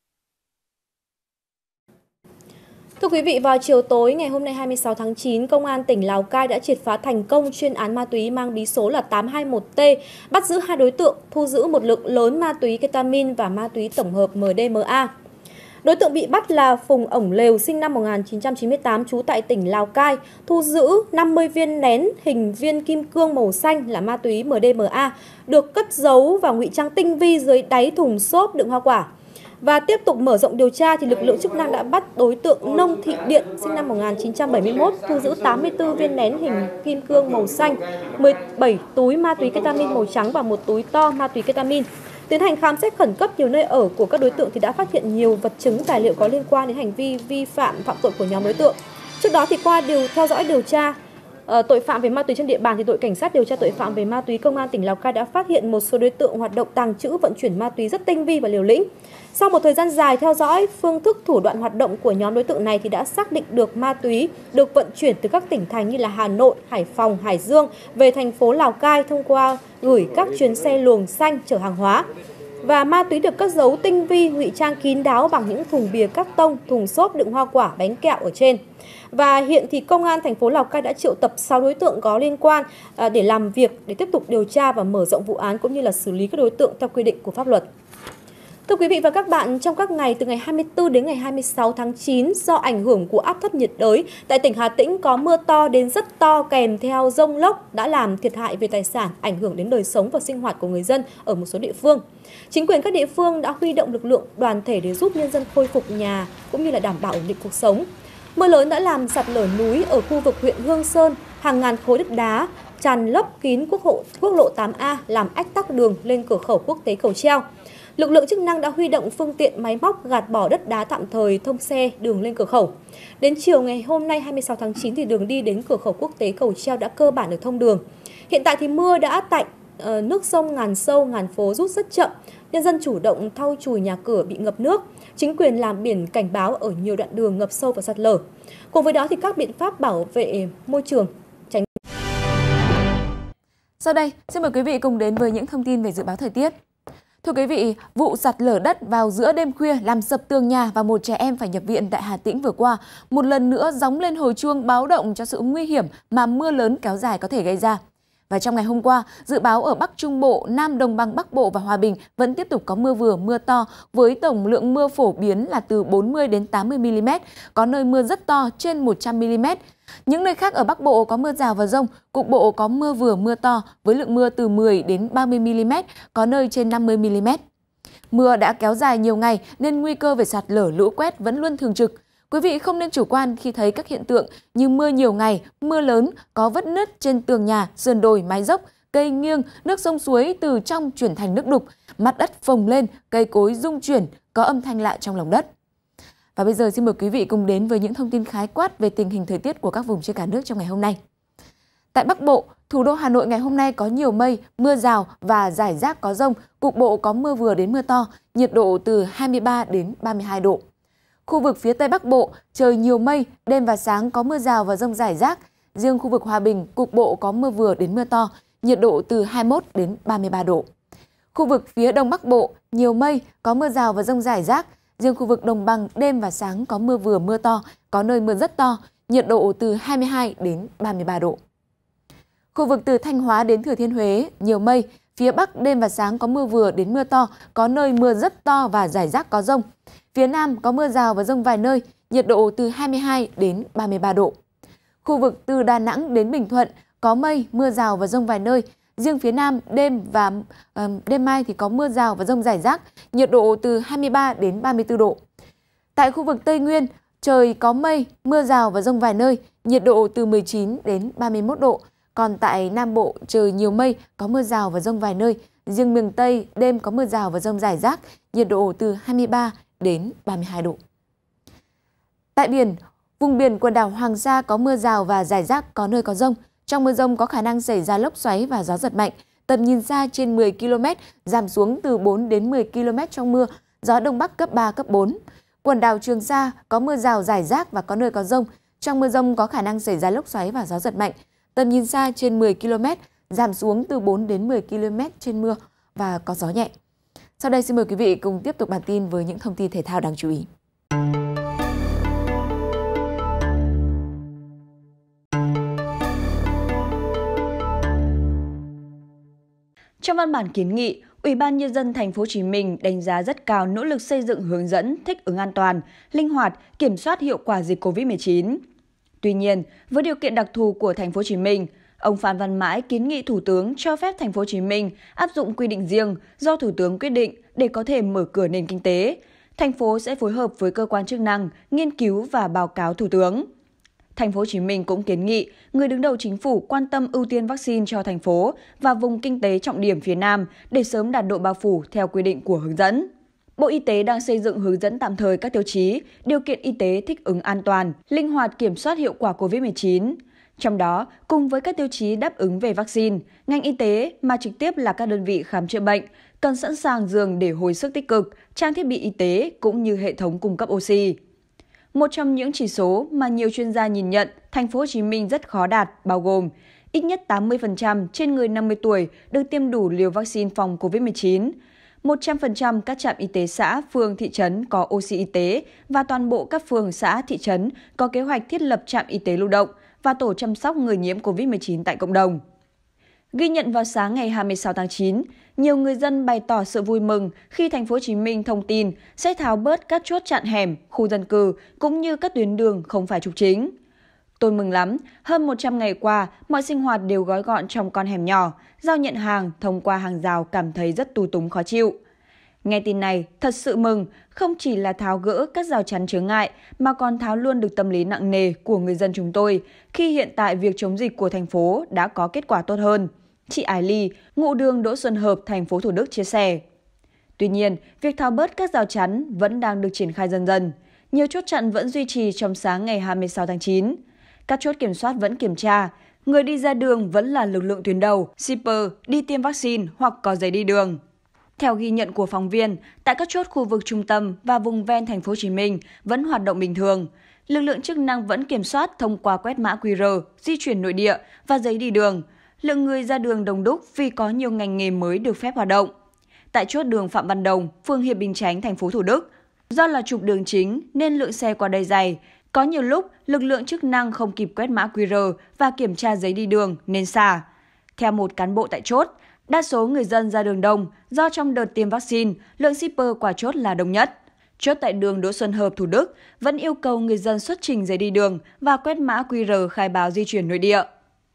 Thưa quý vị, vào chiều tối ngày hôm nay hai mươi sáu tháng chín, Công an tỉnh Lào Cai đã triệt phá thành công chuyên án ma túy mang bí số là tám hai một T, bắt giữ hai đối tượng, thu giữ một lượng lớn ma túy ketamin và ma túy tổng hợp M D M A. Đối tượng bị bắt là Phùng Ổng Lều, sinh năm một nghìn chín trăm chín mươi tám, trú tại tỉnh Lào Cai, thu giữ năm mươi viên nén hình viên kim cương màu xanh là ma túy M D M A, được cất giấu và ngụy trang tinh vi dưới đáy thùng xốp đựng hoa quả. Và tiếp tục mở rộng điều tra thì lực lượng chức năng đã bắt đối tượng Nông Thị Điện, sinh năm một nghìn chín trăm bảy mươi mốt, thu giữ tám mươi tư viên nén hình kim cương màu xanh, mười bảy túi ma túy ketamin màu trắng và một túi to ma túy ketamin. Tiến hành khám xét khẩn cấp nhiều nơi ở của các đối tượng thì đã phát hiện nhiều vật chứng tài liệu có liên quan đến hành vi vi phạm phạm tội của nhóm đối tượng. Trước đó thì qua điều theo dõi điều tra uh, tội phạm về ma túy trên địa bàn thì đội cảnh sát điều tra tội phạm về ma túy Công an tỉnh Lào Cai đã phát hiện một số đối tượng hoạt động tàng trữ vận chuyển ma túy rất tinh vi và liều lĩnh. Sau một thời gian dài theo dõi phương thức thủ đoạn hoạt động của nhóm đối tượng này thì đã xác định được ma túy được vận chuyển từ các tỉnh thành như là Hà Nội, Hải Phòng, Hải Dương về thành phố Lào Cai thông qua gửi các chuyến xe luồng xanh chở hàng hóa. Và ma túy được cất giấu tinh vi, ngụy trang kín đáo bằng những thùng bìa cắt tông, thùng xốp đựng hoa quả, bánh kẹo ở trên. Và hiện thì Công an thành phố Lào Cai đã triệu tập sáu đối tượng có liên quan để làm việc, để tiếp tục điều tra và mở rộng vụ án cũng như là xử lý các đối tượng theo quy định của pháp luật. Thưa quý vị và các bạn, trong các ngày từ ngày hai mươi tư đến ngày hai mươi sáu tháng chín, do ảnh hưởng của áp thấp nhiệt đới, tại tỉnh Hà Tĩnh có mưa to đến rất to kèm theo dông lốc đã làm thiệt hại về tài sản, ảnh hưởng đến đời sống và sinh hoạt của người dân ở một số địa phương. Chính quyền các địa phương đã huy động lực lượng đoàn thể để giúp nhân dân khôi phục nhà cũng như là đảm bảo ổn định cuộc sống. Mưa lớn đã làm sạt lở núi ở khu vực huyện Hương Sơn, hàng ngàn khối đất đá tràn lấp kín quốc lộ quốc lộ tám A, làm ách tắc đường lên cửa khẩu quốc tế Cầu Treo. Lực lượng chức năng đã huy động phương tiện máy móc gạt bỏ đất đá tạm thời thông xe đường lên cửa khẩu. Đến chiều ngày hôm nay hai mươi sáu tháng chín thì đường đi đến cửa khẩu quốc tế Cầu Treo đã cơ bản được thông đường. Hiện tại thì mưa đã tạnh, nước sông ngàn sâu ngàn phố rút rất chậm, nhân dân chủ động thau chùi nhà cửa bị ngập nước. Chính quyền làm biển cảnh báo ở nhiều đoạn đường ngập sâu và sạt lở. Cùng với đó thì các biện pháp bảo vệ môi trường tránh. Sau đây, xin mời quý vị cùng đến với những thông tin về dự báo thời tiết. Thưa quý vị, vụ sạt lở đất vào giữa đêm khuya làm sập tường nhà và một trẻ em phải nhập viện tại Hà Tĩnh vừa qua, một lần nữa gióng lên hồi chuông báo động cho sự nguy hiểm mà mưa lớn kéo dài có thể gây ra. Và trong ngày hôm qua, dự báo ở Bắc Trung Bộ, Nam Đồng bằng Bắc Bộ và Hòa Bình vẫn tiếp tục có mưa vừa, mưa to với tổng lượng mưa phổ biến là từ bốn mươi đến tám mươi mi li mét, có nơi mưa rất to trên một trăm mi li mét. Những nơi khác ở Bắc Bộ có mưa rào và dông, cục bộ có mưa vừa, mưa to với lượng mưa từ mười đến ba mươi mi li mét, có nơi trên năm mươi mi li mét. Mưa đã kéo dài nhiều ngày nên nguy cơ về sạt lở, lũ quét vẫn luôn thường trực. Quý vị không nên chủ quan khi thấy các hiện tượng như mưa nhiều ngày, mưa lớn, có vết nứt trên tường nhà, sườn đồi, mái dốc, cây nghiêng, nước sông suối từ trong chuyển thành nước đục, mặt đất phồng lên, cây cối rung chuyển, có âm thanh lạ trong lòng đất. Và bây giờ xin mời quý vị cùng đến với những thông tin khái quát về tình hình thời tiết của các vùng trên cả nước trong ngày hôm nay. Tại Bắc Bộ, thủ đô Hà Nội ngày hôm nay có nhiều mây, mưa rào và rải rác có dông, cục bộ có mưa vừa đến mưa to, nhiệt độ từ hai mươi ba đến ba mươi hai độ. Khu vực phía Tây Bắc Bộ, trời nhiều mây, đêm và sáng có mưa rào và dông rải rác. Riêng khu vực Hòa Bình, cục bộ có mưa vừa đến mưa to, nhiệt độ từ hai mươi mốt đến ba mươi ba độ. Khu vực phía Đông Bắc Bộ, nhiều mây, có mưa rào và dông rải rác. Riêng khu vực Đồng bằng, đêm và sáng có mưa vừa mưa to, có nơi mưa rất to, nhiệt độ từ hai mươi hai đến ba mươi ba độ. Khu vực từ Thanh Hóa đến Thừa Thiên Huế, nhiều mây, phía Bắc đêm và sáng có mưa vừa đến mưa to, có nơi mưa rất to và rải rác có dông. Phía Nam có mưa rào và dông vài nơi, nhiệt độ từ hai mươi hai đến ba mươi ba độ. Khu vực từ Đà Nẵng đến Bình Thuận có mây, mưa rào và dông vài nơi, Riêng phía Nam, đêm và uh, đêm mai thì có mưa rào và dông rải rác, nhiệt độ từ hai mươi ba đến ba mươi tư độ. Tại khu vực Tây Nguyên, trời có mây, mưa rào và dông vài nơi, nhiệt độ từ mười chín đến ba mươi mốt độ. Còn tại Nam Bộ, trời nhiều mây, có mưa rào và dông vài nơi. Riêng miền Tây, đêm có mưa rào và dông rải rác, nhiệt độ từ hai mươi ba đến ba mươi hai độ. Tại biển, vùng biển quần đảo Hoàng Sa có mưa rào và rải rác, có nơi có dông. Trong mưa dông có khả năng xảy ra lốc xoáy và gió giật mạnh. Tầm nhìn xa trên mười ki lô mét, giảm xuống từ bốn đến mười ki lô mét trong mưa, gió Đông Bắc cấp ba, cấp bốn. Quần đảo Trường Sa có mưa rào rải rác và có nơi có dông. Trong mưa dông có khả năng xảy ra lốc xoáy và gió giật mạnh. Tầm nhìn xa trên mười ki lô mét, giảm xuống từ bốn đến mười ki lô mét trên mưa và có gió nhẹ. Sau đây xin mời quý vị cùng tiếp tục bản tin với những thông tin thể thao đáng chú ý. Trong văn bản kiến nghị, Ủy ban Nhân dân Thành phố Hồ Chí Minh đánh giá rất cao nỗ lực xây dựng hướng dẫn thích ứng an toàn, linh hoạt, kiểm soát hiệu quả dịch Covid mười chín. Tuy nhiên, với điều kiện đặc thù của Thành phố Hồ Chí Minh, ông Phan Văn Mãi kiến nghị Thủ tướng cho phép Thành phố Hồ Chí Minh áp dụng quy định riêng do Thủ tướng quyết định để có thể mở cửa nền kinh tế. Thành phố sẽ phối hợp với cơ quan chức năng nghiên cứu và báo cáo Thủ tướng. Thành phố Hồ Chí Minh cũng kiến nghị người đứng đầu chính phủ quan tâm ưu tiên vaccine cho thành phố và vùng kinh tế trọng điểm phía Nam để sớm đạt độ bao phủ theo quy định của hướng dẫn. Bộ Y tế đang xây dựng hướng dẫn tạm thời các tiêu chí, điều kiện y tế thích ứng an toàn, linh hoạt kiểm soát hiệu quả Covid mười chín. Trong đó, cùng với các tiêu chí đáp ứng về vaccine, ngành y tế mà trực tiếp là các đơn vị khám chữa bệnh cần sẵn sàng giường để hồi sức tích cực, trang thiết bị y tế cũng như hệ thống cung cấp oxy. Một trong những chỉ số mà nhiều chuyên gia nhìn nhận Thành phố Hồ Chí Minh rất khó đạt bao gồm ít nhất tám mươi phần trăm trên người năm mươi tuổi được tiêm đủ liều vaccine phòng Covid mười chín, một trăm phần trăm các trạm y tế xã, phường, thị trấn có oxy y tế và toàn bộ các phường, xã, thị trấn có kế hoạch thiết lập trạm y tế lưu động và tổ chăm sóc người nhiễm Covid mười chín tại cộng đồng. Ghi nhận vào sáng ngày hai mươi sáu tháng chín, nhiều người dân bày tỏ sự vui mừng khi Thành phố Hồ Chí Minh thông tin sẽ tháo bớt các chốt chặn hẻm, khu dân cư cũng như các tuyến đường không phải trục chính. Tôi mừng lắm, hơn một trăm ngày qua, mọi sinh hoạt đều gói gọn trong con hẻm nhỏ, giao nhận hàng thông qua hàng rào cảm thấy rất tù túng khó chịu. Nghe tin này, thật sự mừng, không chỉ là tháo gỡ các rào chắn chướng ngại mà còn tháo luôn được tâm lý nặng nề của người dân chúng tôi khi hiện tại việc chống dịch của thành phố đã có kết quả tốt hơn. Chị Ái Ly, ngụ đường Đỗ Xuân Hợp, thành phố Thủ Đức chia sẻ. Tuy nhiên, việc tháo bớt các rào chắn vẫn đang được triển khai dần dần. Nhiều chốt chặn vẫn duy trì trong sáng ngày hai mươi sáu tháng chín. Các chốt kiểm soát vẫn kiểm tra, người đi ra đường vẫn là lực lượng tuyến đầu, shipper, đi tiêm vaccine hoặc có giấy đi đường. Theo ghi nhận của phóng viên, tại các chốt khu vực trung tâm và vùng ven Thành phố Hồ Chí Minh vẫn hoạt động bình thường. Lực lượng chức năng vẫn kiểm soát thông qua quét mã quy rờ, di chuyển nội địa và giấy đi đường. Lượng người ra đường đông đúc vì có nhiều ngành nghề mới được phép hoạt động. Tại chốt đường Phạm Văn Đồng, phường Hiệp Bình Chánh, thành phố Thủ Đức, do là trục đường chính nên lượng xe qua đây dày. Có nhiều lúc lực lượng chức năng không kịp quét mã quy rờ và kiểm tra giấy đi đường nên xả. Theo một cán bộ tại chốt, đa số người dân ra đường đông do trong đợt tiêm vaccine, lượng shipper qua chốt là đông nhất. Chốt tại đường Đỗ Xuân Hợp, Thủ Đức vẫn yêu cầu người dân xuất trình giấy đi đường và quét mã quy rờ khai báo di chuyển nội địa.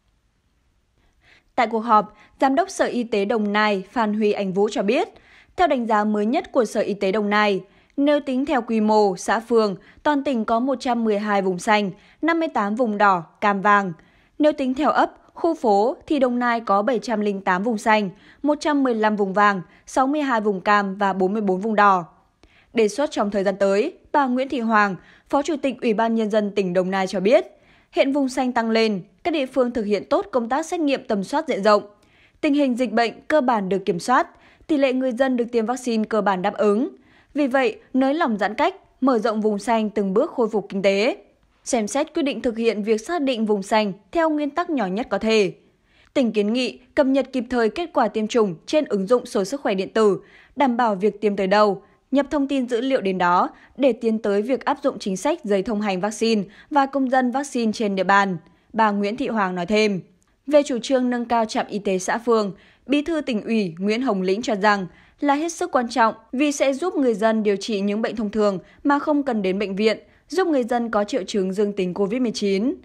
Tại cuộc họp, Giám đốc Sở Y tế Đồng Nai Phan Huy Anh Vũ cho biết, theo đánh giá mới nhất của Sở Y tế Đồng Nai, nếu tính theo quy mô, xã phường, toàn tỉnh có một trăm mười hai vùng xanh, năm mươi tám vùng đỏ, cam vàng. Nếu tính theo ấp, khu phố thì Đồng Nai có bảy trăm lẻ tám vùng xanh, một trăm mười lăm vùng vàng, sáu mươi hai vùng cam và bốn mươi bốn vùng đỏ. Đề xuất trong thời gian tới, bà Nguyễn Thị Hoàng, Phó Chủ tịch Ủy ban Nhân dân tỉnh Đồng Nai cho biết, hiện vùng xanh tăng lên, các địa phương thực hiện tốt công tác xét nghiệm tầm soát diện rộng. Tình hình dịch bệnh cơ bản được kiểm soát, tỷ lệ người dân được tiêm vaccine cơ bản đáp ứng. Vì vậy, nới lỏng giãn cách, mở rộng vùng xanh từng bước khôi phục kinh tế. Xem xét quyết định thực hiện việc xác định vùng xanh theo nguyên tắc nhỏ nhất có thể. Tỉnh kiến nghị cập nhật kịp thời kết quả tiêm chủng trên ứng dụng sổ sức khỏe điện tử, đảm bảo việc tiêm tới đâu, nhập thông tin dữ liệu đến đó để tiến tới việc áp dụng chính sách giấy thông hành vaccine và công dân vaccine trên địa bàn. Bà Nguyễn Thị Hoàng nói thêm. Về chủ trương nâng cao trạm y tế xã phường, Bí thư Tỉnh ủy Nguyễn Hồng Lĩnh cho rằng là hết sức quan trọng vì sẽ giúp người dân điều trị những bệnh thông thường mà không cần đến bệnh viện, giúp người dân có triệu chứng dương tính covid mười chín.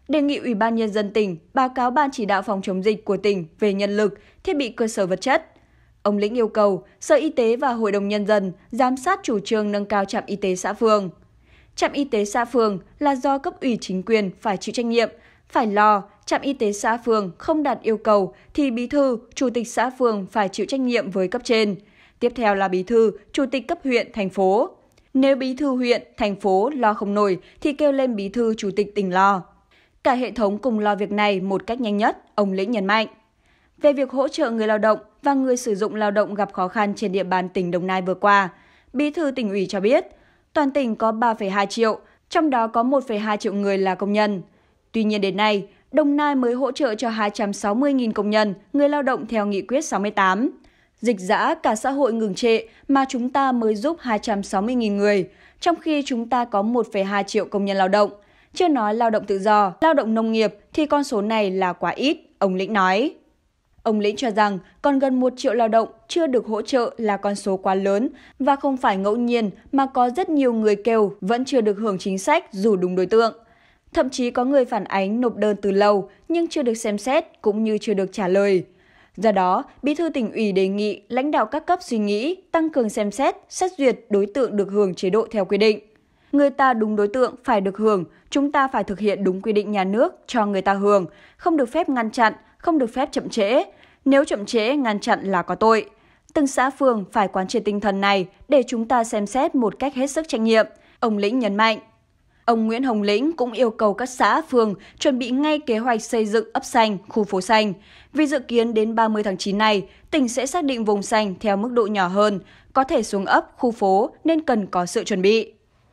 đề nghị Ủy ban Nhân dân tỉnh báo cáo Ban chỉ đạo phòng chống dịch của tỉnh về nhân lực, thiết bị cơ sở vật chất. Ông Lĩnh yêu cầu Sở Y tế và Hội đồng Nhân dân giám sát chủ trương nâng cao trạm y tế xã phường. Trạm y tế xã phường là do cấp ủy chính quyền phải chịu trách nhiệm, phải lo trạm y tế xã phường không đạt yêu cầu thì bí thư, chủ tịch xã phường phải chịu trách nhiệm với cấp trên. Tiếp theo là bí thư, chủ tịch cấp huyện, thành phố. Nếu bí thư huyện, thành phố lo không nổi thì kêu lên bí thư, chủ tịch tỉnh lo. Cả hệ thống cùng lo việc này một cách nhanh nhất, ông Lĩnh nhấn mạnh. Về việc hỗ trợ người lao động và người sử dụng lao động gặp khó khăn trên địa bàn tỉnh Đồng Nai vừa qua, Bí thư Tỉnh ủy cho biết, toàn tỉnh có ba phẩy hai triệu, trong đó có một phẩy hai triệu người là công nhân. Tuy nhiên đến nay, Đồng Nai mới hỗ trợ cho hai trăm sáu mươi nghìn công nhân, người lao động theo nghị quyết sáu mươi tám. Dịch dã cả xã hội ngừng trệ mà chúng ta mới giúp hai trăm sáu mươi nghìn người, trong khi chúng ta có một phẩy hai triệu công nhân lao động. Chưa nói lao động tự do, lao động nông nghiệp thì con số này là quá ít, ông Lĩnh nói. Ông Lĩnh cho rằng còn gần một triệu lao động chưa được hỗ trợ là con số quá lớn và không phải ngẫu nhiên mà có rất nhiều người kêu vẫn chưa được hưởng chính sách dù đúng đối tượng. Thậm chí có người phản ánh nộp đơn từ lâu nhưng chưa được xem xét cũng như chưa được trả lời. Do đó, Bí thư Tỉnh ủy đề nghị lãnh đạo các cấp suy nghĩ, tăng cường xem xét, xét duyệt đối tượng được hưởng chế độ theo quy định. Người ta đúng đối tượng phải được hưởng, chúng ta phải thực hiện đúng quy định nhà nước cho người ta hưởng, không được phép ngăn chặn, không được phép chậm trễ. Nếu chậm trễ, ngăn chặn là có tội. Từng xã phường phải quán triệt tinh thần này để chúng ta xem xét một cách hết sức trách nhiệm, ông Lĩnh nhấn mạnh. Ông Nguyễn Hồng Lĩnh cũng yêu cầu các xã, phường chuẩn bị ngay kế hoạch xây dựng ấp xanh, khu phố xanh. Vì dự kiến đến ba mươi tháng chín này, tỉnh sẽ xác định vùng xanh theo mức độ nhỏ hơn, có thể xuống ấp, khu phố nên cần có sự chuẩn bị.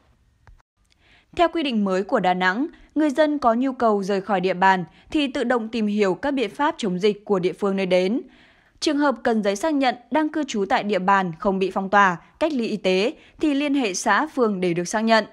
Theo quy định mới của Đà Nẵng, người dân có nhu cầu rời khỏi địa bàn thì tự động tìm hiểu các biện pháp chống dịch của địa phương nơi đến. Trường hợp cần giấy xác nhận đang cư trú tại địa bàn không bị phong tỏa, cách ly y tế thì liên hệ xã, phường để được xác nhận.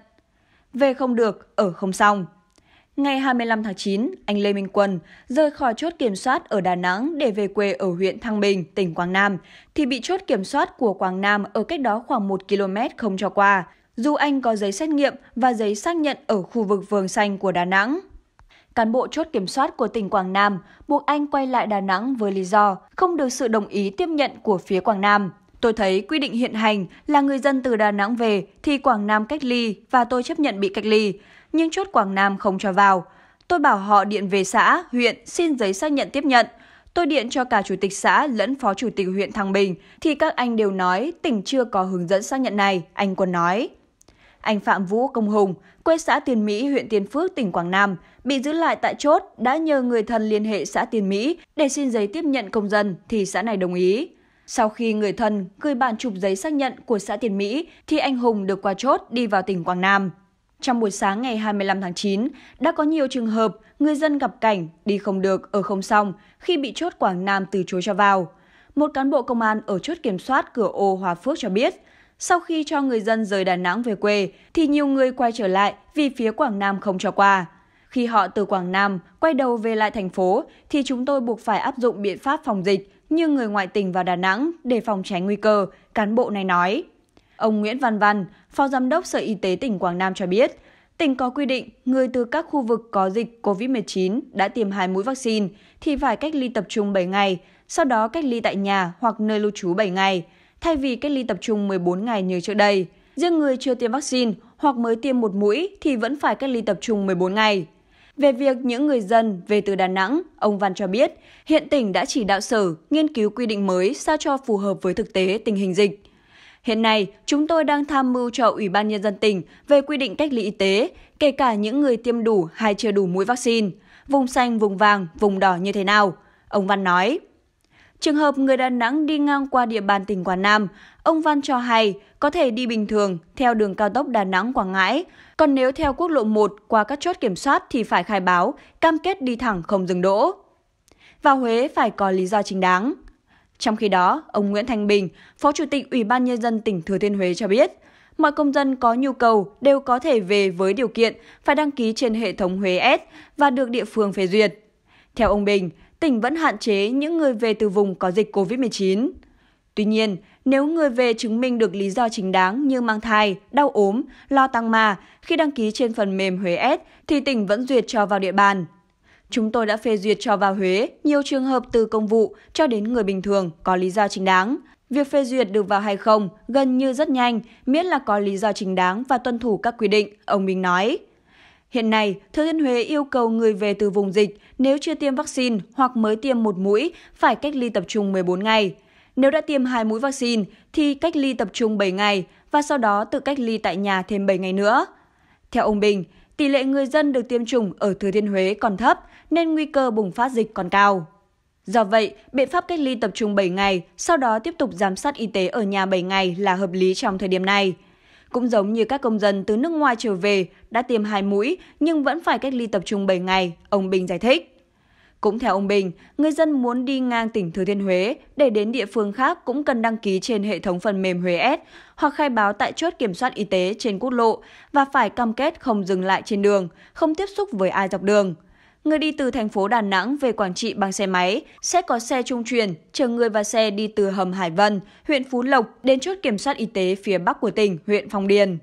Về không được, ở không xong. Ngày hai mươi lăm tháng chín, anh Lê Minh Quân rời khỏi chốt kiểm soát ở Đà Nẵng để về quê ở huyện Thăng Bình, tỉnh Quảng Nam, thì bị chốt kiểm soát của Quảng Nam ở cách đó khoảng một ki lô mét không cho qua, dù anh có giấy xét nghiệm và giấy xác nhận ở khu vực vườn xanh của Đà Nẵng. Cán bộ chốt kiểm soát của tỉnh Quảng Nam buộc anh quay lại Đà Nẵng với lý do không được sự đồng ý tiếp nhận của phía Quảng Nam. Tôi thấy quy định hiện hành là người dân từ Đà Nẵng về thì Quảng Nam cách ly và tôi chấp nhận bị cách ly, nhưng chốt Quảng Nam không cho vào. Tôi bảo họ điện về xã, huyện xin giấy xác nhận tiếp nhận. Tôi điện cho cả chủ tịch xã lẫn phó chủ tịch huyện Thăng Bình thì các anh đều nói tỉnh chưa có hướng dẫn xác nhận này, anh Quân nói. Anh Phạm Vũ Công Hùng, quê xã Tiền Mỹ, huyện Tiên Phước, tỉnh Quảng Nam, bị giữ lại tại chốt đã nhờ người thân liên hệ xã Tiền Mỹ để xin giấy tiếp nhận công dân thì xã này đồng ý. Sau khi người thân gửi bản chụp giấy xác nhận của xã Tiền Mỹ thì anh Hùng được qua chốt đi vào tỉnh Quảng Nam. Trong buổi sáng ngày hai mươi lăm tháng chín, đã có nhiều trường hợp người dân gặp cảnh đi không được, ở không xong khi bị chốt Quảng Nam từ chối cho vào. Một cán bộ công an ở chốt kiểm soát cửa ô Hòa Phước cho biết, sau khi cho người dân rời Đà Nẵng về quê thì nhiều người quay trở lại vì phía Quảng Nam không cho qua. Khi họ từ Quảng Nam quay đầu về lại thành phố thì chúng tôi buộc phải áp dụng biện pháp phòng dịch như người ngoại tỉnh vào Đà Nẵng để phòng tránh nguy cơ, cán bộ này nói. Ông Nguyễn Văn Văn, Phó Giám đốc Sở Y tế tỉnh Quảng Nam cho biết, tỉnh có quy định người từ các khu vực có dịch covid mười chín đã tiêm hai mũi vaccine thì phải cách ly tập trung bảy ngày, sau đó cách ly tại nhà hoặc nơi lưu trú bảy ngày, thay vì cách ly tập trung mười bốn ngày như trước đây. Riêng người chưa tiêm vaccine hoặc mới tiêm một mũi thì vẫn phải cách ly tập trung mười bốn ngày. Về việc những người dân về từ Đà Nẵng, ông Văn cho biết hiện tỉnh đã chỉ đạo Sở nghiên cứu quy định mới sao cho phù hợp với thực tế tình hình dịch. Hiện nay, chúng tôi đang tham mưu cho Ủy ban Nhân dân tỉnh về quy định cách ly y tế, kể cả những người tiêm đủ hay chưa đủ mũi vaccine, vùng xanh, vùng vàng, vùng đỏ như thế nào, ông Văn nói. Trường hợp người Đà Nẵng đi ngang qua địa bàn tỉnh Quảng Nam, ông Văn cho hay có thể đi bình thường theo đường cao tốc Đà Nẵng - Quảng Ngãi, còn nếu theo quốc lộ một qua các chốt kiểm soát thì phải khai báo, cam kết đi thẳng không dừng đỗ. Vào Huế phải có lý do chính đáng. Trong khi đó, ông Nguyễn Thanh Bình, Phó Chủ tịch Ủy ban Nhân dân tỉnh Thừa Thiên Huế cho biết, mọi công dân có nhu cầu đều có thể về với điều kiện phải đăng ký trên hệ thống Huế S và được địa phương phê duyệt. Theo ông Bình, tỉnh vẫn hạn chế những người về từ vùng có dịch covid mười chín. Tuy nhiên, Nếu người về chứng minh được lý do chính đáng như mang thai, đau ốm, lo tăng mà khi đăng ký trên phần mềm Huế S thì tỉnh vẫn duyệt cho vào địa bàn. Chúng tôi đã phê duyệt cho vào Huế nhiều trường hợp từ công vụ cho đến người bình thường có lý do chính đáng. Việc phê duyệt được vào hay không gần như rất nhanh, miễn là có lý do chính đáng và tuân thủ các quy định, ông Bình nói. Hiện nay, Thừa Thiên Huế yêu cầu người về từ vùng dịch nếu chưa tiêm vaccine hoặc mới tiêm một mũi phải cách ly tập trung mười bốn ngày. Nếu đã tiêm hai mũi vaccine thì cách ly tập trung bảy ngày và sau đó tự cách ly tại nhà thêm bảy ngày nữa. Theo ông Bình, tỷ lệ người dân được tiêm chủng ở Thừa Thiên Huế còn thấp nên nguy cơ bùng phát dịch còn cao. Do vậy, biện pháp cách ly tập trung bảy ngày, sau đó tiếp tục giám sát y tế ở nhà bảy ngày là hợp lý trong thời điểm này. Cũng giống như các công dân từ nước ngoài trở về đã tiêm hai mũi nhưng vẫn phải cách ly tập trung bảy ngày, ông Bình giải thích. Cũng theo ông Bình, người dân muốn đi ngang tỉnh Thừa Thiên Huế để đến địa phương khác cũng cần đăng ký trên hệ thống phần mềm Huế S hoặc khai báo tại chốt kiểm soát y tế trên quốc lộ và phải cam kết không dừng lại trên đường, không tiếp xúc với ai dọc đường. Người đi từ thành phố Đà Nẵng về Quảng Trị bằng xe máy sẽ có xe trung chuyển chở người và xe đi từ hầm Hải Vân, huyện Phú Lộc đến chốt kiểm soát y tế phía bắc của tỉnh, huyện Phong Điền.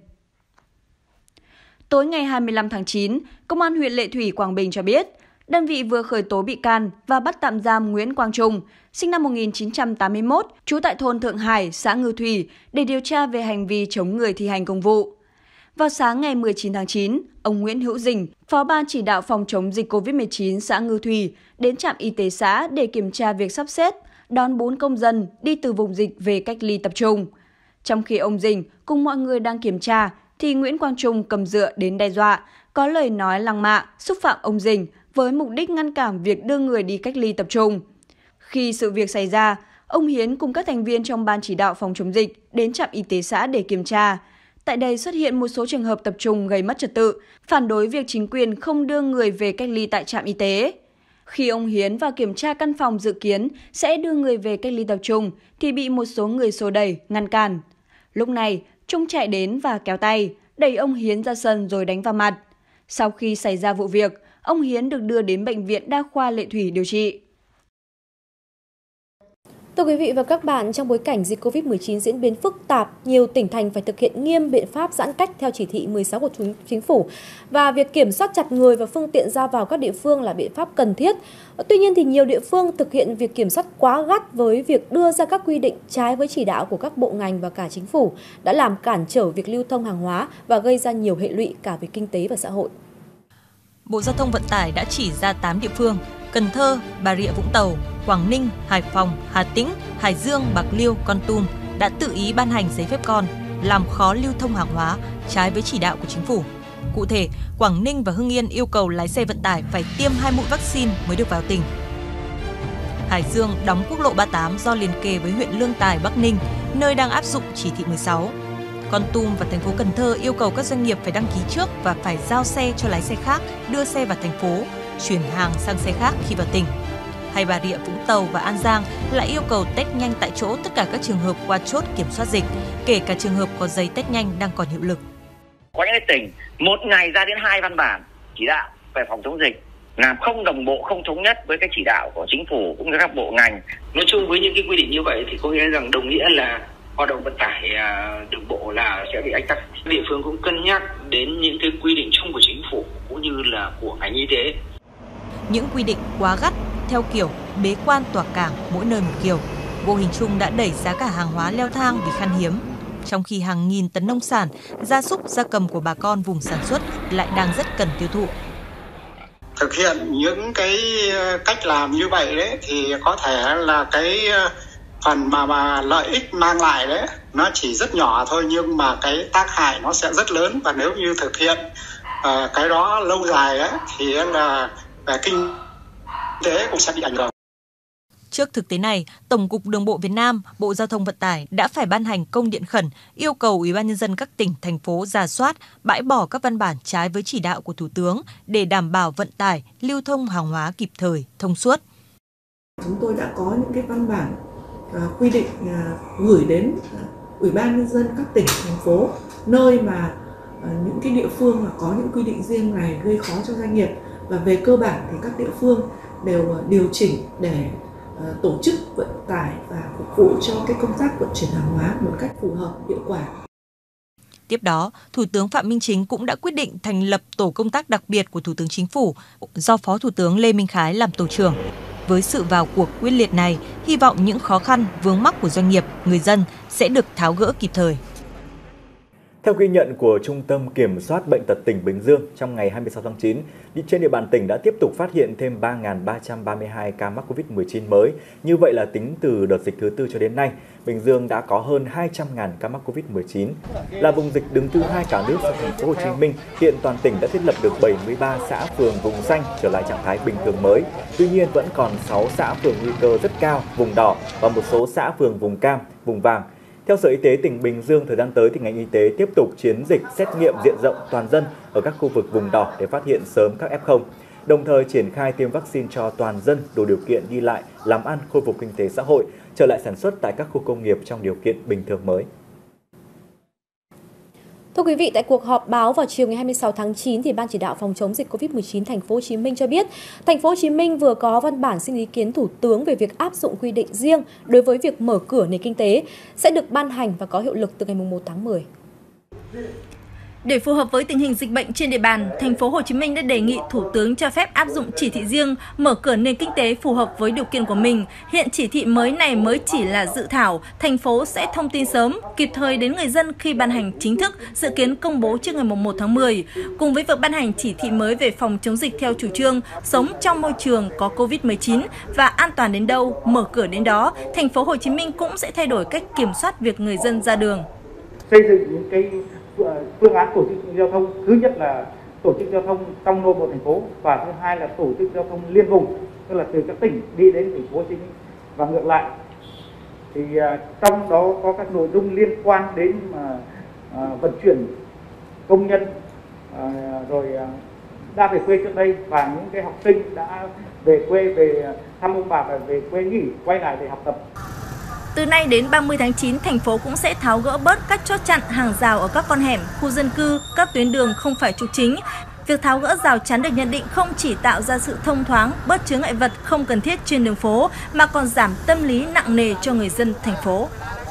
Tối ngày hai mươi lăm tháng chín, Công an huyện Lệ Thủy, Quảng Bình cho biết, đơn vị vừa khởi tố bị can và bắt tạm giam Nguyễn Quang Trung, sinh năm một nghìn chín trăm tám mươi mốt, trú tại thôn Thượng Hải, xã Ngư Thủy, để điều tra về hành vi chống người thi hành công vụ. Vào sáng ngày mười chín tháng chín, ông Nguyễn Hữu Dình, Phó Ban Chỉ đạo phòng chống dịch covid mười chín xã Ngư Thủy, đến trạm y tế xã để kiểm tra việc sắp xếp đón bốn công dân đi từ vùng dịch về cách ly tập trung. Trong khi ông Dình cùng mọi người đang kiểm tra, thì Nguyễn Quang Trung cầm dựa đến đe dọa, có lời nói lăng mạ, xúc phạm ông Dình với mục đích ngăn cản việc đưa người đi cách ly tập trung. Khi sự việc xảy ra, ông Hiến cùng các thành viên trong Ban Chỉ đạo phòng chống dịch đến trạm y tế xã để kiểm tra. Tại đây xuất hiện một số trường hợp tập trung gây mất trật tự, phản đối việc chính quyền không đưa người về cách ly tại trạm y tế. Khi ông Hiến vào kiểm tra căn phòng dự kiến sẽ đưa người về cách ly tập trung thì bị một số người xô đẩy, ngăn cản. Lúc này, Trung chạy đến và kéo tay, đẩy ông Hiến ra sân rồi đánh vào mặt. Sau khi xảy ra vụ việc, ông Hiến được đưa đến Bệnh viện Đa khoa Lệ Thủy điều trị. Thưa quý vị và các bạn, trong bối cảnh dịch covid mười chín diễn biến phức tạp, nhiều tỉnh thành phải thực hiện nghiêm biện pháp giãn cách theo chỉ thị mười sáu của chính phủ và việc kiểm soát chặt người và phương tiện ra vào các địa phương là biện pháp cần thiết. Tuy nhiên thì nhiều địa phương thực hiện việc kiểm soát quá gắt với việc đưa ra các quy định trái với chỉ đạo của các bộ ngành và cả chính phủ đã làm cản trở việc lưu thông hàng hóa và gây ra nhiều hệ lụy cả về kinh tế và xã hội. Bộ Giao thông Vận tải đã chỉ ra tám địa phương: Cần Thơ, Bà Rịa Vũng Tàu, Quảng Ninh, Hải Phòng, Hà Tĩnh, Hải Dương, Bạc Liêu, Kon Tum đã tự ý ban hành giấy phép con, làm khó lưu thông hàng hóa trái với chỉ đạo của chính phủ. Cụ thể, Quảng Ninh và Hưng Yên yêu cầu lái xe vận tải phải tiêm hai mũi vaccine mới được vào tỉnh. Hải Dương đóng quốc lộ ba mươi tám do liền kề với huyện Lương Tài, Bắc Ninh, nơi đang áp dụng chỉ thị mười sáu. Kon Tum và thành phố Cần Thơ yêu cầu các doanh nghiệp phải đăng ký trước và phải giao xe cho lái xe khác đưa xe vào thành phố, chuyển hàng sang xe khác khi vào tỉnh. Hay Bà Rịa Vũng Tàu và An Giang lại yêu cầu test nhanh tại chỗ tất cả các trường hợp qua chốt kiểm soát dịch, kể cả trường hợp có giấy test nhanh đang còn hiệu lực. Có những tỉnh một ngày ra đến hai văn bản chỉ đạo về phòng chống dịch, làm không đồng bộ, không thống nhất với cái chỉ đạo của chính phủ cũng như các bộ ngành. Nói chung với những cái quy định như vậy thì có nghĩa rằng đồng nghĩa là hoạt động vận tải đường bộ là sẽ bị ách tắc. Địa phương cũng cân nhắc đến những cái quy định chung của chính phủ cũng như là của ngành y tế. Những quy định quá gắt theo kiểu bế quan tỏa cảng mỗi nơi một kiểu, vô hình chung đã đẩy giá cả hàng hóa leo thang vì khan hiếm. Trong khi hàng nghìn tấn nông sản, gia súc, gia cầm của bà con vùng sản xuất lại đang rất cần tiêu thụ. Thực hiện những cái cách làm như vậy đấy thì có thể là cái phần mà mà lợi ích mang lại đấy nó chỉ rất nhỏ thôi, nhưng mà cái tác hại nó sẽ rất lớn, và nếu như thực hiện uh, cái đó lâu dài ấy, thì là về kinh tế cũng sẽ bị ảnh hưởng. Trước thực tế này, Tổng cục Đường bộ Việt Nam, Bộ Giao thông Vận tải đã phải ban hành công điện khẩn yêu cầu Ủy ban nhân dân các tỉnh, thành phố rà soát, bãi bỏ các văn bản trái với chỉ đạo của Thủ tướng để đảm bảo vận tải, lưu thông hàng hóa kịp thời, thông suốt. Chúng tôi đã có những cái văn bản uh, quy định uh, gửi đến uh, Ủy ban nhân dân các tỉnh, thành phố, nơi mà uh, những cái địa phương mà có những quy định riêng này gây khó cho doanh nghiệp, và về cơ bản thì các địa phương đều uh, điều chỉnh để tổ chức vận tải và phục vụ cho cái công tác vận chuyển hàng hóa một cách phù hợp, hiệu quả. Tiếp đó, Thủ tướng Phạm Minh Chính cũng đã quyết định thành lập tổ công tác đặc biệt của Thủ tướng Chính phủ do Phó Thủ tướng Lê Minh Khái làm tổ trưởng. Với sự vào cuộc quyết liệt này, hy vọng những khó khăn, vướng mắc của doanh nghiệp, người dân sẽ được tháo gỡ kịp thời. Theo ghi nhận của Trung tâm Kiểm soát Bệnh tật tỉnh Bình Dương, trong ngày hai mươi sáu tháng chín, trên địa bàn tỉnh đã tiếp tục phát hiện thêm ba nghìn ba trăm ba mươi hai ca mắc Covid mười chín mới. Như vậy là tính từ đợt dịch thứ tư cho đến nay, Bình Dương đã có hơn hai trăm nghìn ca mắc Covid mười chín. Là vùng dịch đứng thứ hai cả nước sau thành phố Hồ Chí Minh, hiện toàn tỉnh đã thiết lập được bảy mươi ba xã phường vùng xanh trở lại trạng thái bình thường mới. Tuy nhiên vẫn còn sáu xã phường nguy cơ rất cao, vùng đỏ và một số xã phường vùng cam, vùng vàng. Theo Sở Y tế tỉnh Bình Dương, thời gian tới thì ngành y tế tiếp tục chiến dịch xét nghiệm diện rộng toàn dân ở các khu vực vùng đỏ để phát hiện sớm các ép không, đồng thời triển khai tiêm vaccine cho toàn dân đủ điều kiện đi lại, làm ăn, khôi phục kinh tế xã hội, trở lại sản xuất tại các khu công nghiệp trong điều kiện bình thường mới. Thưa quý vị, tại cuộc họp báo vào chiều ngày hai mươi sáu tháng chín thì Ban chỉ đạo phòng chống dịch Covid mười chín thành phố Hồ Chí Minh cho biết, thành phố Hồ Chí Minh vừa có văn bản xin ý kiến Thủ tướng về việc áp dụng quy định riêng đối với việc mở cửa nền kinh tế sẽ được ban hành và có hiệu lực từ ngày mùng một tháng mười. Để phù hợp với tình hình dịch bệnh trên địa bàn, thành phố Hồ Chí Minh đã đề nghị Thủ tướng cho phép áp dụng chỉ thị riêng, mở cửa nền kinh tế phù hợp với điều kiện của mình. Hiện chỉ thị mới này mới chỉ là dự thảo, thành phố sẽ thông tin sớm, kịp thời đến người dân khi ban hành chính thức, dự kiến công bố trước ngày mùng một tháng mười. Cùng với việc ban hành chỉ thị mới về phòng chống dịch theo chủ trương sống trong môi trường có Covid mười chín và an toàn đến đâu, mở cửa đến đó, thành phố Hồ Chí Minh cũng sẽ thay đổi cách kiểm soát việc người dân ra đường. Xây dựng những cái phương án tổ chức giao thông, thứ nhất là tổ chức giao thông trong nội bộ thành phố và thứ hai là tổ chức giao thông liên vùng, tức là từ các tỉnh đi đến thành phố Hồ Chí Minh và ngược lại. Thì uh, trong đó có các nội dung liên quan đến uh, uh, vận chuyển công nhân uh, rồi uh, đã về quê trước đây và những cái học sinh đã về quê về thăm ông bà và về quê nghỉ quay lại để học tập. Từ nay đến ba mươi tháng chín, thành phố cũng sẽ tháo gỡ bớt các chốt chặn, hàng rào ở các con hẻm, khu dân cư, các tuyến đường không phải trục chính. Việc tháo gỡ rào chắn được nhận định không chỉ tạo ra sự thông thoáng, bớt chướng ngại vật không cần thiết trên đường phố, mà còn giảm tâm lý nặng nề cho người dân thành phố.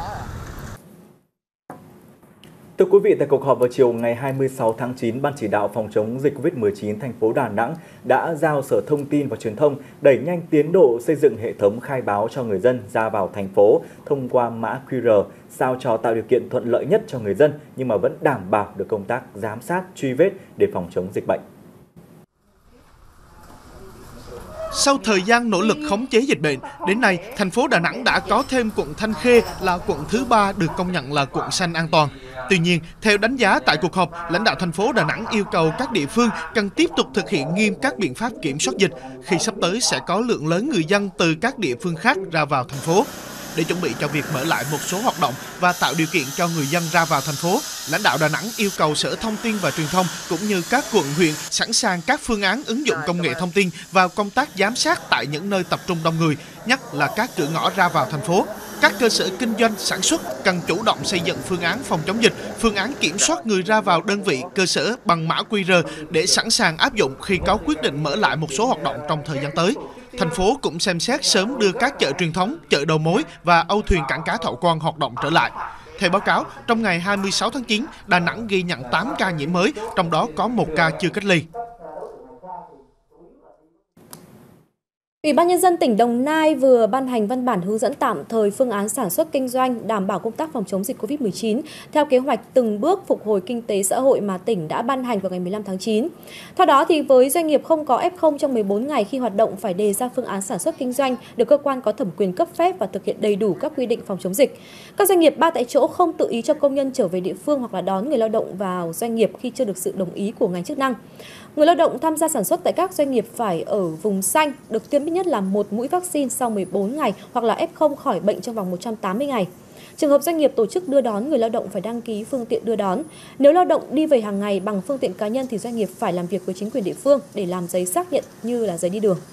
Thưa quý vị, tại cuộc họp vào chiều ngày hai mươi sáu tháng chín, Ban chỉ đạo phòng chống dịch Covid mười chín thành phố Đà Nẵng đã giao Sở Thông tin và Truyền thông đẩy nhanh tiến độ xây dựng hệ thống khai báo cho người dân ra vào thành phố thông qua mã quy rờ, sao cho tạo điều kiện thuận lợi nhất cho người dân nhưng mà vẫn đảm bảo được công tác giám sát, truy vết để phòng chống dịch bệnh. Sau thời gian nỗ lực khống chế dịch bệnh, đến nay, thành phố Đà Nẵng đã có thêm quận Thanh Khê là quận thứ ba được công nhận là quận xanh an toàn. Tuy nhiên, theo đánh giá tại cuộc họp, lãnh đạo thành phố Đà Nẵng yêu cầu các địa phương cần tiếp tục thực hiện nghiêm các biện pháp kiểm soát dịch khi sắp tới sẽ có lượng lớn người dân từ các địa phương khác ra vào thành phố. Để chuẩn bị cho việc mở lại một số hoạt động và tạo điều kiện cho người dân ra vào thành phố, lãnh đạo Đà Nẵng yêu cầu Sở Thông tin và Truyền thông cũng như các quận huyện sẵn sàng các phương án ứng dụng công nghệ thông tin vào công tác giám sát tại những nơi tập trung đông người, nhất là các cửa ngõ ra vào thành phố. Các cơ sở kinh doanh sản xuất cần chủ động xây dựng phương án phòng chống dịch, phương án kiểm soát người ra vào đơn vị, cơ sở bằng mã quy rờ để sẵn sàng áp dụng khi có quyết định mở lại một số hoạt động trong thời gian tới. Thành phố cũng xem xét sớm đưa các chợ truyền thống, chợ đầu mối và âu thuyền cảng cá Thọ Quang hoạt động trở lại. Theo báo cáo, trong ngày hai mươi sáu tháng chín, Đà Nẵng ghi nhận tám ca nhiễm mới, trong đó có một ca chưa cách ly. Ủy ban Nhân dân tỉnh Đồng Nai vừa ban hành văn bản hướng dẫn tạm thời phương án sản xuất kinh doanh đảm bảo công tác phòng chống dịch Covid mười chín theo kế hoạch từng bước phục hồi kinh tế xã hội mà tỉnh đã ban hành vào ngày mười lăm tháng chín. Theo đó, thì với doanh nghiệp không có ép không trong mười bốn ngày khi hoạt động phải đề ra phương án sản xuất kinh doanh được cơ quan có thẩm quyền cấp phép và thực hiện đầy đủ các quy định phòng chống dịch. Các doanh nghiệp ba tại chỗ không tự ý cho công nhân trở về địa phương hoặc là đón người lao động vào doanh nghiệp khi chưa được sự đồng ý của ngành chức năng. Người lao động tham gia sản xuất tại các doanh nghiệp phải ở vùng xanh, được tiêm ít nhất là một mũi vaccine sau mười bốn ngày hoặc là ép không khỏi bệnh trong vòng một trăm tám mươi ngày. Trường hợp doanh nghiệp tổ chức đưa đón người lao động phải đăng ký phương tiện đưa đón. Nếu lao động đi về hàng ngày bằng phương tiện cá nhân thì doanh nghiệp phải làm việc với chính quyền địa phương để làm giấy xác nhận như là giấy đi đường.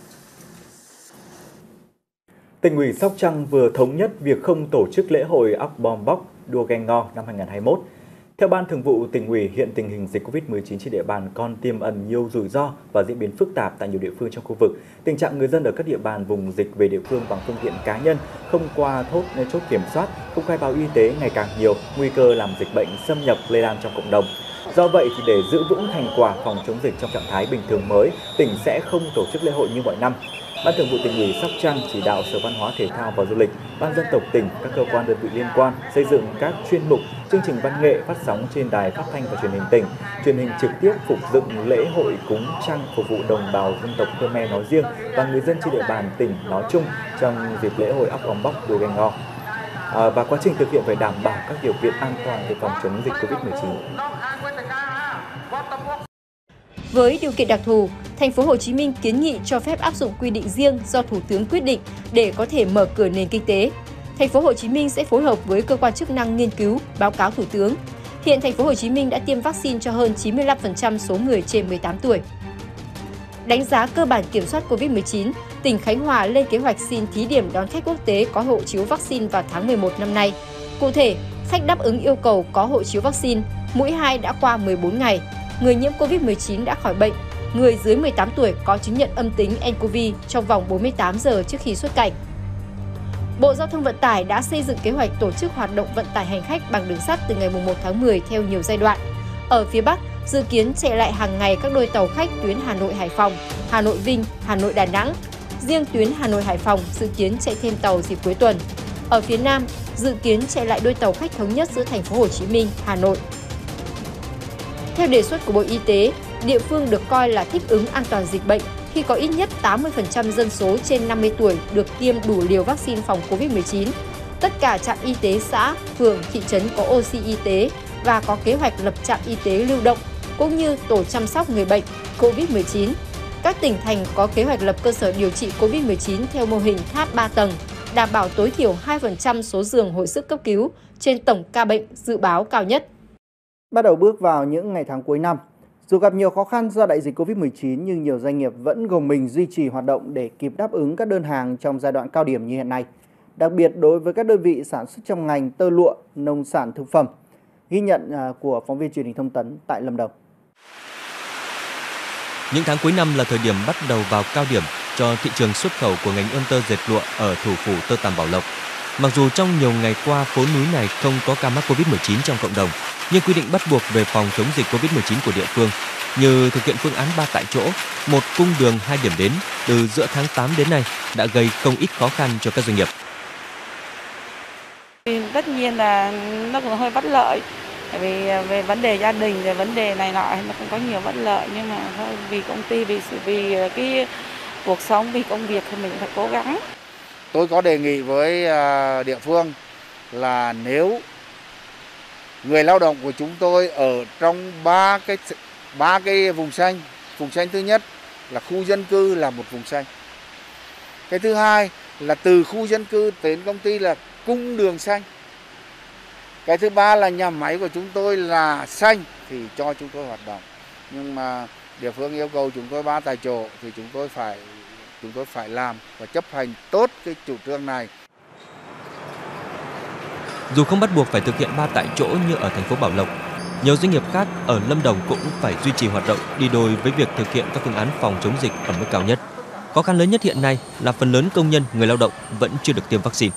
Tỉnh ủy Sóc Trăng vừa thống nhất việc không tổ chức lễ hội Óc Bom Bóc đua ghe ngò năm hai nghìn không trăm hai mươi mốt. Theo Ban Thường vụ Tỉnh ủy, hiện tình hình dịch Covid mười chín trên địa bàn còn tiềm ẩn nhiều rủi ro và diễn biến phức tạp tại nhiều địa phương trong khu vực. Tình trạng người dân ở các địa bàn vùng dịch về địa phương bằng phương tiện cá nhân, không qua thốt chốt kiểm soát, không khai báo y tế ngày càng nhiều, nguy cơ làm dịch bệnh xâm nhập lây lan trong cộng đồng. Do vậy thì để giữ vững thành quả phòng chống dịch trong trạng thái bình thường mới, tỉnh sẽ không tổ chức lễ hội như mọi năm. Ban Thường vụ Tỉnh ủy Sóc Trăng chỉ đạo Sở Văn hóa Thể thao và Du lịch, Ban Dân tộc tỉnh, các cơ quan đơn vị liên quan xây dựng các chuyên mục, chương trình văn nghệ phát sóng trên đài phát thanh và truyền hình tỉnh, truyền hình trực tiếp phục dựng lễ hội cúng trăng phục vụ đồng bào dân tộc Khmer nói riêng và người dân trên địa bàn tỉnh nói chung trong dịp lễ hội Óc Om Bóc Đua Geng Ngo. À, và quá trình thực hiện phải đảm bảo các điều kiện an toàn về phòng chống dịch Covid mười chín. Với điều kiện đặc thù, Thành phố Hồ Chí Minh kiến nghị cho phép áp dụng quy định riêng do Thủ tướng quyết định để có thể mở cửa nền kinh tế. Thành phố Hồ Chí Minh sẽ phối hợp với cơ quan chức năng nghiên cứu, báo cáo Thủ tướng. Hiện Thành phố Hồ Chí Minh đã tiêm vaccine cho hơn chín mươi lăm phần trăm số người trên mười tám tuổi. Đánh giá cơ bản kiểm soát Covid mười chín, tỉnh Khánh Hòa lên kế hoạch xin thí điểm đón khách quốc tế có hộ chiếu vaccine vào tháng mười một năm nay. Cụ thể, khách đáp ứng yêu cầu có hộ chiếu vaccine, mũi hai đã qua mười bốn ngày, người nhiễm Covid mười chín đã khỏi bệnh, người dưới mười tám tuổi có chứng nhận âm tính en cô vê trong vòng bốn mươi tám giờ trước khi xuất cảnh. Bộ Giao thông Vận tải đã xây dựng kế hoạch tổ chức hoạt động vận tải hành khách bằng đường sắt từ ngày một tháng mười theo nhiều giai đoạn. Ở phía Bắc, dự kiến chạy lại hàng ngày các đôi tàu khách tuyến Hà Nội - Hải Phòng, Hà Nội - Vinh, Hà Nội - Đà Nẵng. Riêng tuyến Hà Nội - Hải Phòng dự kiến chạy thêm tàu dịp cuối tuần. Ở phía Nam, dự kiến chạy lại đôi tàu khách thống nhất giữa Thành phố Hồ Chí Minh, Hà Nội. Theo đề xuất của Bộ Y tế, địa phương được coi là thích ứng an toàn dịch bệnh khi có ít nhất tám mươi phần trăm dân số trên năm mươi tuổi được tiêm đủ liều vaccine phòng Covid mười chín. Tất cả trạm y tế xã, phường, thị trấn có oxy y tế và có kế hoạch lập trạm y tế lưu động, cũng như tổ chăm sóc người bệnh Covid mười chín. Các tỉnh thành có kế hoạch lập cơ sở điều trị Covid mười chín theo mô hình tháp ba tầng, đảm bảo tối thiểu hai phần trăm số giường hồi sức cấp cứu trên tổng ca bệnh dự báo cao nhất. Bắt đầu bước vào những ngày tháng cuối năm, dù gặp nhiều khó khăn do đại dịch Covid mười chín nhưng nhiều doanh nghiệp vẫn gồng mình duy trì hoạt động để kịp đáp ứng các đơn hàng trong giai đoạn cao điểm như hiện nay. Đặc biệt đối với các đơn vị sản xuất trong ngành tơ lụa, nông sản thực phẩm. Ghi nhận của phóng viên truyền hình Thông tấn tại Lâm Đồng. Những tháng cuối năm là thời điểm bắt đầu vào cao điểm cho thị trường xuất khẩu của ngành ươm tơ dệt lụa ở thủ phủ tơ tằm Bảo Lộc. Mặc dù trong nhiều ngày qua phố núi này không có ca mắc Covid mười chín trong cộng đồng, nhưng quy định bắt buộc về phòng chống dịch Covid mười chín của địa phương như thực hiện phương án ba tại chỗ, một cung đường hai điểm đến từ giữa tháng tám đến nay đã gây không ít khó khăn cho các doanh nghiệp. Tất nhiên là nó cũng hơi bất lợi, tại vì về vấn đề gia đình, về vấn đề này nọ nó cũng có nhiều bất lợi, nhưng mà thôi vì công ty, vì sự vì cái cuộc sống, vì công việc thì mình phải cố gắng. Tôi có đề nghị với địa phương là nếu người lao động của chúng tôi ở trong ba cái ba cái vùng xanh, vùng xanh thứ nhất là khu dân cư là một vùng xanh. Cái thứ hai là từ khu dân cư đến công ty là cung đường xanh. Cái thứ ba là nhà máy của chúng tôi là xanh thì cho chúng tôi hoạt động. Nhưng mà địa phương yêu cầu chúng tôi ba tại chỗ thì chúng tôi phải chúng tôi phải làm và chấp hành tốt cái chủ trương này. Dù không bắt buộc phải thực hiện ba tại chỗ như ở thành phố Bảo Lộc, nhiều doanh nghiệp khác ở Lâm Đồng cũng phải duy trì hoạt động đi đôi với việc thực hiện các phương án phòng chống dịch ở mức cao nhất. Khó khăn lớn nhất hiện nay là phần lớn công nhân, người lao động vẫn chưa được tiêm vaccine.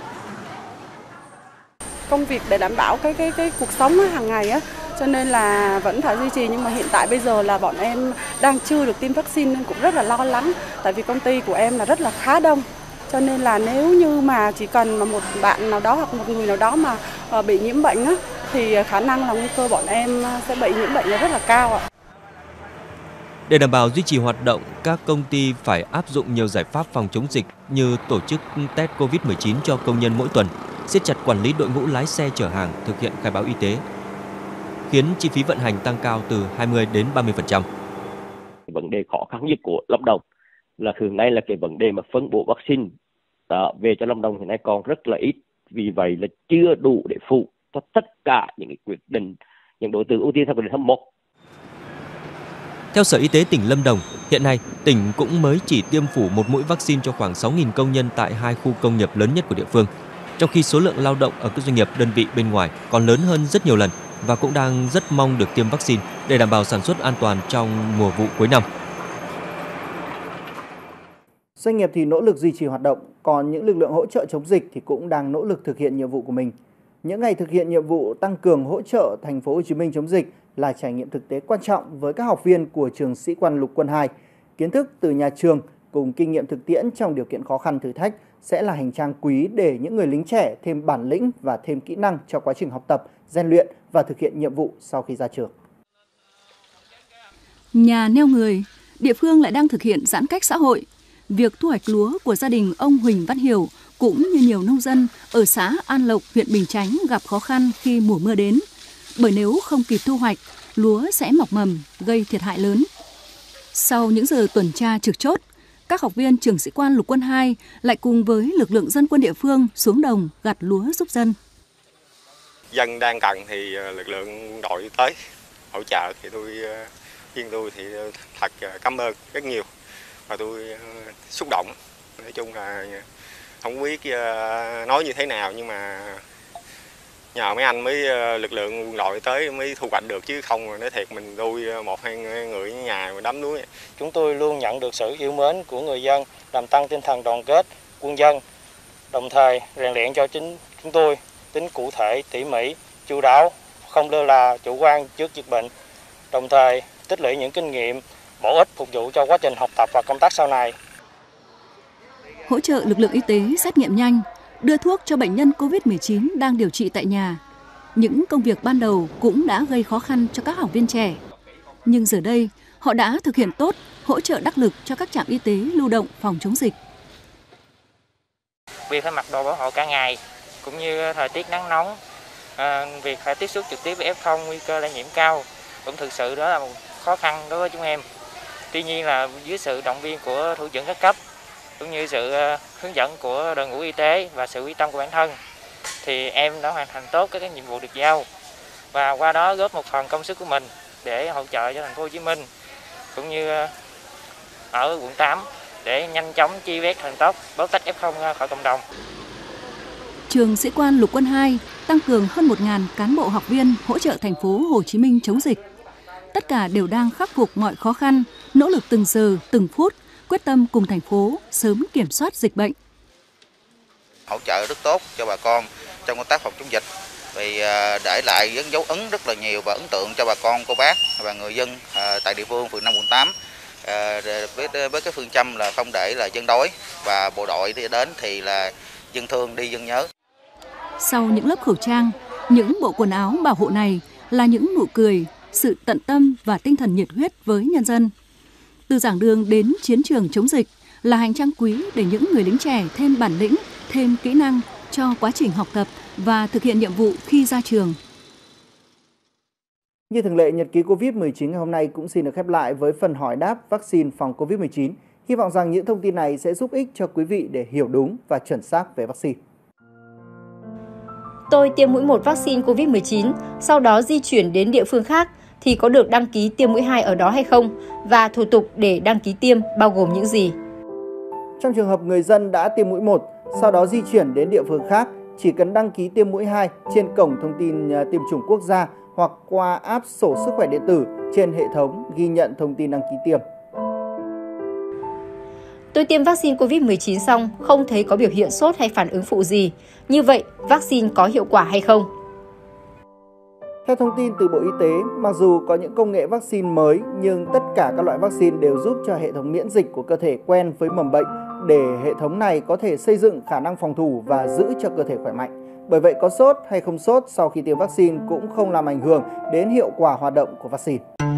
Công việc để đảm bảo cái cái cái cuộc sống hàng ngày á, cho nên là vẫn phải duy trì, nhưng mà hiện tại bây giờ là bọn em đang chưa được tiêm vaccine nên cũng rất là lo lắng, tại vì công ty của em là rất là khá đông, cho nên là nếu như mà chỉ cần mà một bạn nào đó hoặc một người nào đó mà bị nhiễm bệnh á, thì khả năng là nguy cơ bọn em sẽ bị nhiễm bệnh là rất là cao ạ. Để đảm bảo duy trì hoạt động, các công ty phải áp dụng nhiều giải pháp phòng chống dịch như tổ chức test Covid mười chín cho công nhân mỗi tuần, siết chặt quản lý đội ngũ lái xe chở hàng, thực hiện khai báo y tế, khiến chi phí vận hành tăng cao từ hai mươi đến ba mươi phần trăm. Vấn đề khó khăn nhất của Lâm Đồng là thường nay là cái vấn đề mà phân bổ vaccine đó, về cho Lâm Đồng hiện nay còn rất là ít, vì vậy là chưa đủ để phụ cho tất cả những cái quyết định, những đối tượng ưu tiên theo quyết định hạng một. Theo Sở Y tế tỉnh Lâm Đồng, hiện nay tỉnh cũng mới chỉ tiêm phủ một mũi vaccine cho khoảng sáu nghìn công nhân tại hai khu công nghiệp lớn nhất của địa phương, trong khi số lượng lao động ở các doanh nghiệp đơn vị bên ngoài còn lớn hơn rất nhiều lần. và cũng đang rất mong được tiêm vaccine để đảm bảo sản xuất an toàn trong mùa vụ cuối năm. Doanh nghiệp thì nỗ lực duy trì hoạt động, còn những lực lượng hỗ trợ chống dịch thì cũng đang nỗ lực thực hiện nhiệm vụ của mình. Những ngày thực hiện nhiệm vụ tăng cường hỗ trợ Thành phố Hồ Chí Minh chống dịch là trải nghiệm thực tế quan trọng với các học viên của trường Sĩ quan Lục quân hai. Kiến thức từ nhà trường cùng kinh nghiệm thực tiễn trong điều kiện khó khăn thử thách sẽ là hành trang quý để những người lính trẻ thêm bản lĩnh và thêm kỹ năng cho quá trình học tập, rèn luyện và thực hiện nhiệm vụ sau khi ra trường. Nhà neo người, địa phương lại đang thực hiện giãn cách xã hội. Việc thu hoạch lúa của gia đình ông Huỳnh Văn Hiểu cũng như nhiều nông dân ở xã An Lộc, huyện Bình Chánh gặp khó khăn khi mùa mưa đến. Bởi nếu không kịp thu hoạch, lúa sẽ mọc mầm, gây thiệt hại lớn. Sau những giờ tuần tra trực chốt, các học viên trường Sĩ quan Lục quân hai lại cùng với lực lượng dân quân địa phương xuống đồng gặt lúa giúp dân. Dân đang cần thì lực lượng đội tới hỗ trợ thì tôi riêng tôi thì thật cảm ơn rất nhiều và tôi xúc động. Nói chung là không biết nói như thế nào nhưng mà nhờ mấy anh mới lực lượng quân đội tới mới thu hoạch được, chứ không nói thiệt mình tôi một hai người ở nhà mà đắm núi. Chúng tôi luôn nhận được sự yêu mến của người dân, làm tăng tinh thần đoàn kết quân dân, đồng thời rèn luyện cho chính chúng tôi tính cụ thể, tỉ mỉ, chu đáo, không lơ là, chủ quan trước dịch bệnh, đồng thời tích lũy những kinh nghiệm bổ ích phục vụ cho quá trình học tập và công tác sau này. Hỗ trợ lực lượng y tế xét nghiệm nhanh, đưa thuốc cho bệnh nhân covid mười chín đang điều trị tại nhà. Những công việc ban đầu cũng đã gây khó khăn cho các học viên trẻ. Nhưng giờ đây, họ đã thực hiện tốt, hỗ trợ đắc lực cho các trạm y tế lưu động phòng chống dịch. Việc phải mặc đồ bảo hộ cả ngày, cũng như thời tiết nắng nóng, à, việc phải tiếp xúc trực tiếp với ép không, nguy cơ lây nhiễm cao, cũng thực sự đó là một khó khăn đối với chúng em. Tuy nhiên là dưới sự động viên của thủ trưởng các cấp, cũng như sự hướng dẫn của đội ngũ y tế và sự quyết tâm của bản thân, thì em đã hoàn thành tốt các nhiệm vụ được giao và qua đó góp một phần công sức của mình để hỗ trợ cho Thành phố Hồ Chí Minh cũng như ở quận tám để nhanh chóng truy vết thần tốc, bóc tách ép không khỏi cộng đồng. Trường Sĩ quan Lục quân hai tăng cường hơn một nghìn cán bộ học viên hỗ trợ Thành phố Hồ Chí Minh chống dịch. Tất cả đều đang khắc phục mọi khó khăn, nỗ lực từng giờ, từng phút, quyết tâm cùng thành phố sớm kiểm soát dịch bệnh. Hỗ trợ rất tốt cho bà con trong công tác phòng chống dịch, vì để lại những dấu ấn rất là nhiều và ấn tượng cho bà con, cô bác và người dân tại địa phương phường năm quận tám với với cái phương châm là không để là dân đói và bộ đội đi đến thì là dân thương đi dân nhớ. Sau những lớp khẩu trang, những bộ quần áo bảo hộ này là những nụ cười, sự tận tâm và tinh thần nhiệt huyết với nhân dân. Từ giảng đường đến chiến trường chống dịch là hành trang quý để những người lính trẻ thêm bản lĩnh, thêm kỹ năng cho quá trình học tập và thực hiện nhiệm vụ khi ra trường. Như thường lệ, nhật ký covid mười chín ngày hôm nay cũng xin được khép lại với phần hỏi đáp vaccine phòng covid mười chín. Hy vọng rằng những thông tin này sẽ giúp ích cho quý vị để hiểu đúng và chuẩn xác về vaccine. Tôi tiêm mũi một vaccine covid mười chín, sau đó di chuyển đến địa phương khác thì có được đăng ký tiêm mũi hai ở đó hay không? Và thủ tục để đăng ký tiêm bao gồm những gì? Trong trường hợp người dân đã tiêm mũi một, sau đó di chuyển đến địa phương khác, chỉ cần đăng ký tiêm mũi hai trên cổng thông tin tiêm chủng quốc gia hoặc qua app sổ sức khỏe điện tử trên hệ thống ghi nhận thông tin đăng ký tiêm. Tôi tiêm vaccine covid mười chín xong, không thấy có biểu hiện sốt hay phản ứng phụ gì. Như vậy, vaccine có hiệu quả hay không? Theo thông tin từ Bộ Y tế, mặc dù có những công nghệ vaccine mới, nhưng tất cả các loại vaccine đều giúp cho hệ thống miễn dịch của cơ thể quen với mầm bệnh để hệ thống này có thể xây dựng khả năng phòng thủ và giữ cho cơ thể khỏe mạnh. Bởi vậy, có sốt hay không sốt sau khi tiêm vaccine cũng không làm ảnh hưởng đến hiệu quả hoạt động của vaccine.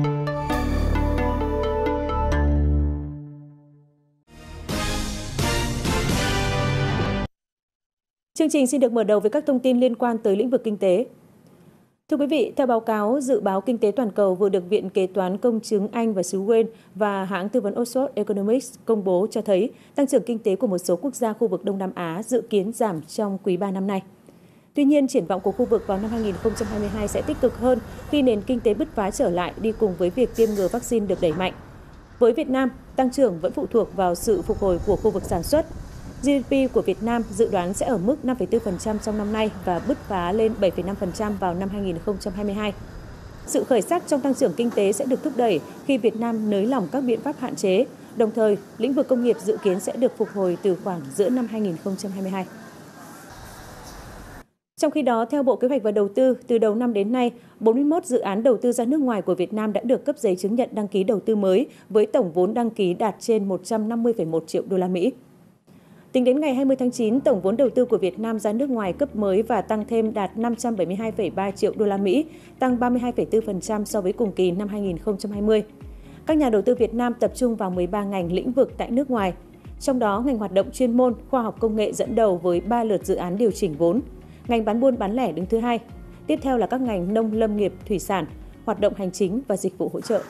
Chương trình xin được mở đầu với các thông tin liên quan tới lĩnh vực kinh tế. Thưa quý vị, theo báo cáo dự báo kinh tế toàn cầu vừa được Viện Kế toán Công chứng Anh và xứ Wales và hãng tư vấn Oxford Economics công bố cho thấy tăng trưởng kinh tế của một số quốc gia khu vực Đông Nam Á dự kiến giảm trong quý ba năm nay. Tuy nhiên, triển vọng của khu vực vào năm hai nghìn không trăm hai mươi hai sẽ tích cực hơn khi nền kinh tế bứt phá trở lại đi cùng với việc tiêm ngừa vaccine được đẩy mạnh. Với Việt Nam, tăng trưởng vẫn phụ thuộc vào sự phục hồi của khu vực sản xuất. giê đê pê của Việt Nam dự đoán sẽ ở mức năm phẩy bốn phần trăm trong năm nay và bứt phá lên bảy phẩy năm phần trăm vào năm hai nghìn không trăm hai mươi hai. Sự khởi sắc trong tăng trưởng kinh tế sẽ được thúc đẩy khi Việt Nam nới lỏng các biện pháp hạn chế. Đồng thời, lĩnh vực công nghiệp dự kiến sẽ được phục hồi từ khoảng giữa năm hai nghìn không trăm hai mươi hai. Trong khi đó, theo Bộ Kế hoạch và Đầu tư, từ đầu năm đến nay, bốn mươi mốt dự án đầu tư ra nước ngoài của Việt Nam đã được cấp giấy chứng nhận đăng ký đầu tư mới với tổng vốn đăng ký đạt trên một trăm năm mươi phẩy một triệu đô la Mỹ. Tính đến ngày hai mươi tháng chín, tổng vốn đầu tư của Việt Nam ra nước ngoài cấp mới và tăng thêm đạt năm trăm bảy mươi hai phẩy ba triệu đô la Mỹ, tăng ba mươi hai phẩy bốn phần trăm so với cùng kỳ năm hai nghìn không trăm hai mươi. Các nhà đầu tư Việt Nam tập trung vào mười ba ngành lĩnh vực tại nước ngoài. Trong đó, ngành hoạt động chuyên môn, khoa học công nghệ dẫn đầu với ba lượt dự án điều chỉnh vốn. Ngành bán buôn bán lẻ đứng thứ hai. Tiếp theo là các ngành nông lâm nghiệp, thủy sản, hoạt động hành chính và dịch vụ hỗ trợ.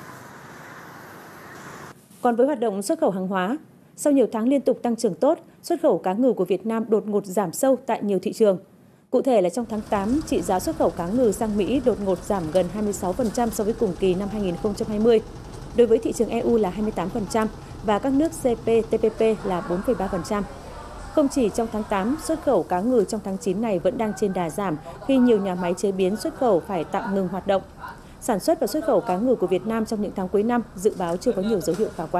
Còn với hoạt động xuất khẩu hàng hóa, sau nhiều tháng liên tục tăng trưởng tốt, xuất khẩu cá ngừ của Việt Nam đột ngột giảm sâu tại nhiều thị trường. Cụ thể là trong tháng tám, trị giá xuất khẩu cá ngừ sang Mỹ đột ngột giảm gần hai mươi sáu phần trăm so với cùng kỳ năm hai nghìn không trăm hai mươi. Đối với thị trường e u là hai mươi tám phần trăm và các nước xê pê tê pê pê là bốn phẩy ba phần trăm. Không chỉ trong tháng tám, xuất khẩu cá ngừ trong tháng chín này vẫn đang trên đà giảm khi nhiều nhà máy chế biến xuất khẩu phải tạm ngừng hoạt động. Sản xuất và xuất khẩu cá ngừ của Việt Nam trong những tháng cuối năm dự báo chưa có nhiều dấu hiệu khả quan.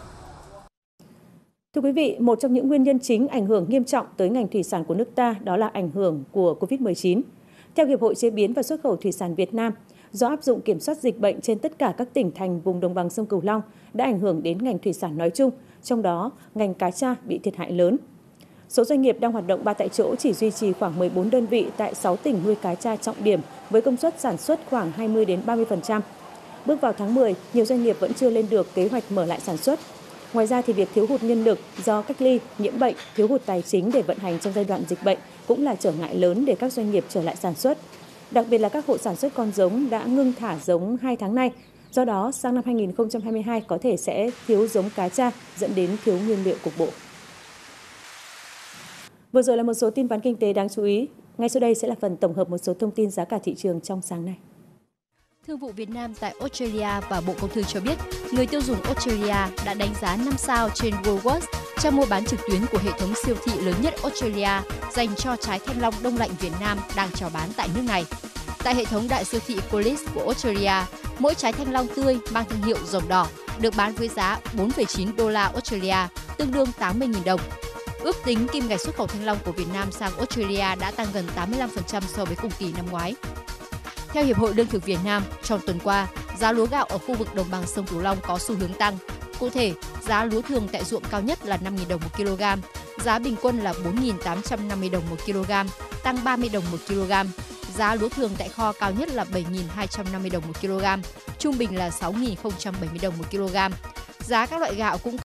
Thưa quý vị, một trong những nguyên nhân chính ảnh hưởng nghiêm trọng tới ngành thủy sản của nước ta đó là ảnh hưởng của Covid mười chín. Theo Hiệp hội Chế biến và Xuất khẩu Thủy sản Việt Nam, do áp dụng kiểm soát dịch bệnh trên tất cả các tỉnh thành vùng đồng bằng sông Cửu Long đã ảnh hưởng đến ngành thủy sản nói chung, trong đó ngành cá tra bị thiệt hại lớn. Số doanh nghiệp đang hoạt động ba tại chỗ chỉ duy trì khoảng mười bốn đơn vị tại sáu tỉnh nuôi cá tra trọng điểm với công suất sản xuất khoảng hai mươi đến ba mươi phần trăm. Bước vào tháng mười, nhiều doanh nghiệp vẫn chưa lên được kế hoạch mở lại sản xuất. Ngoài ra thì việc thiếu hụt nhân lực do cách ly, nhiễm bệnh, thiếu hụt tài chính để vận hành trong giai đoạn dịch bệnh cũng là trở ngại lớn để các doanh nghiệp trở lại sản xuất. Đặc biệt là các hộ sản xuất con giống đã ngưng thả giống hai tháng nay. Do đó, sang năm hai nghìn không trăm hai mươi hai có thể sẽ thiếu giống cá tra dẫn đến thiếu nguyên liệu cục bộ. Vừa rồi là một số tin vắn kinh tế đáng chú ý. Ngay sau đây sẽ là phần tổng hợp một số thông tin giá cả thị trường trong sáng nay. Thương vụ Việt Nam tại Australia và Bộ Công Thương cho biết, người tiêu dùng Australia đã đánh giá năm sao trên Woolworths, trang mua bán trực tuyến của hệ thống siêu thị lớn nhất Australia dành cho trái thanh long đông lạnh Việt Nam đang chào bán tại nước này. Tại hệ thống đại siêu thị Coles của Australia, mỗi trái thanh long tươi mang thương hiệu Rồng Đỏ được bán với giá bốn phẩy chín đô la Australia, tương đương tám mươi nghìn đồng. Ước tính kim ngạch xuất khẩu thanh long của Việt Nam sang Australia đã tăng gần tám mươi lăm phần trăm so với cùng kỳ năm ngoái. Theo Hiệp hội Lương thực Việt Nam, trong tuần qua, giá lúa gạo ở khu vực đồng bằng sông Cửu Long có xu hướng tăng. Cụ thể, giá lúa thường tại ruộng cao nhất là năm nghìn đồng một kg, giá bình quân là bốn nghìn tám trăm năm mươi đồng một kg, tăng ba mươi đồng một kg. Giá lúa thường tại kho cao nhất là bảy nghìn hai trăm năm mươi đồng một kg, trung bình là sáu nghìn không trăm bảy mươi đồng một kg. Giá các loại gạo cũng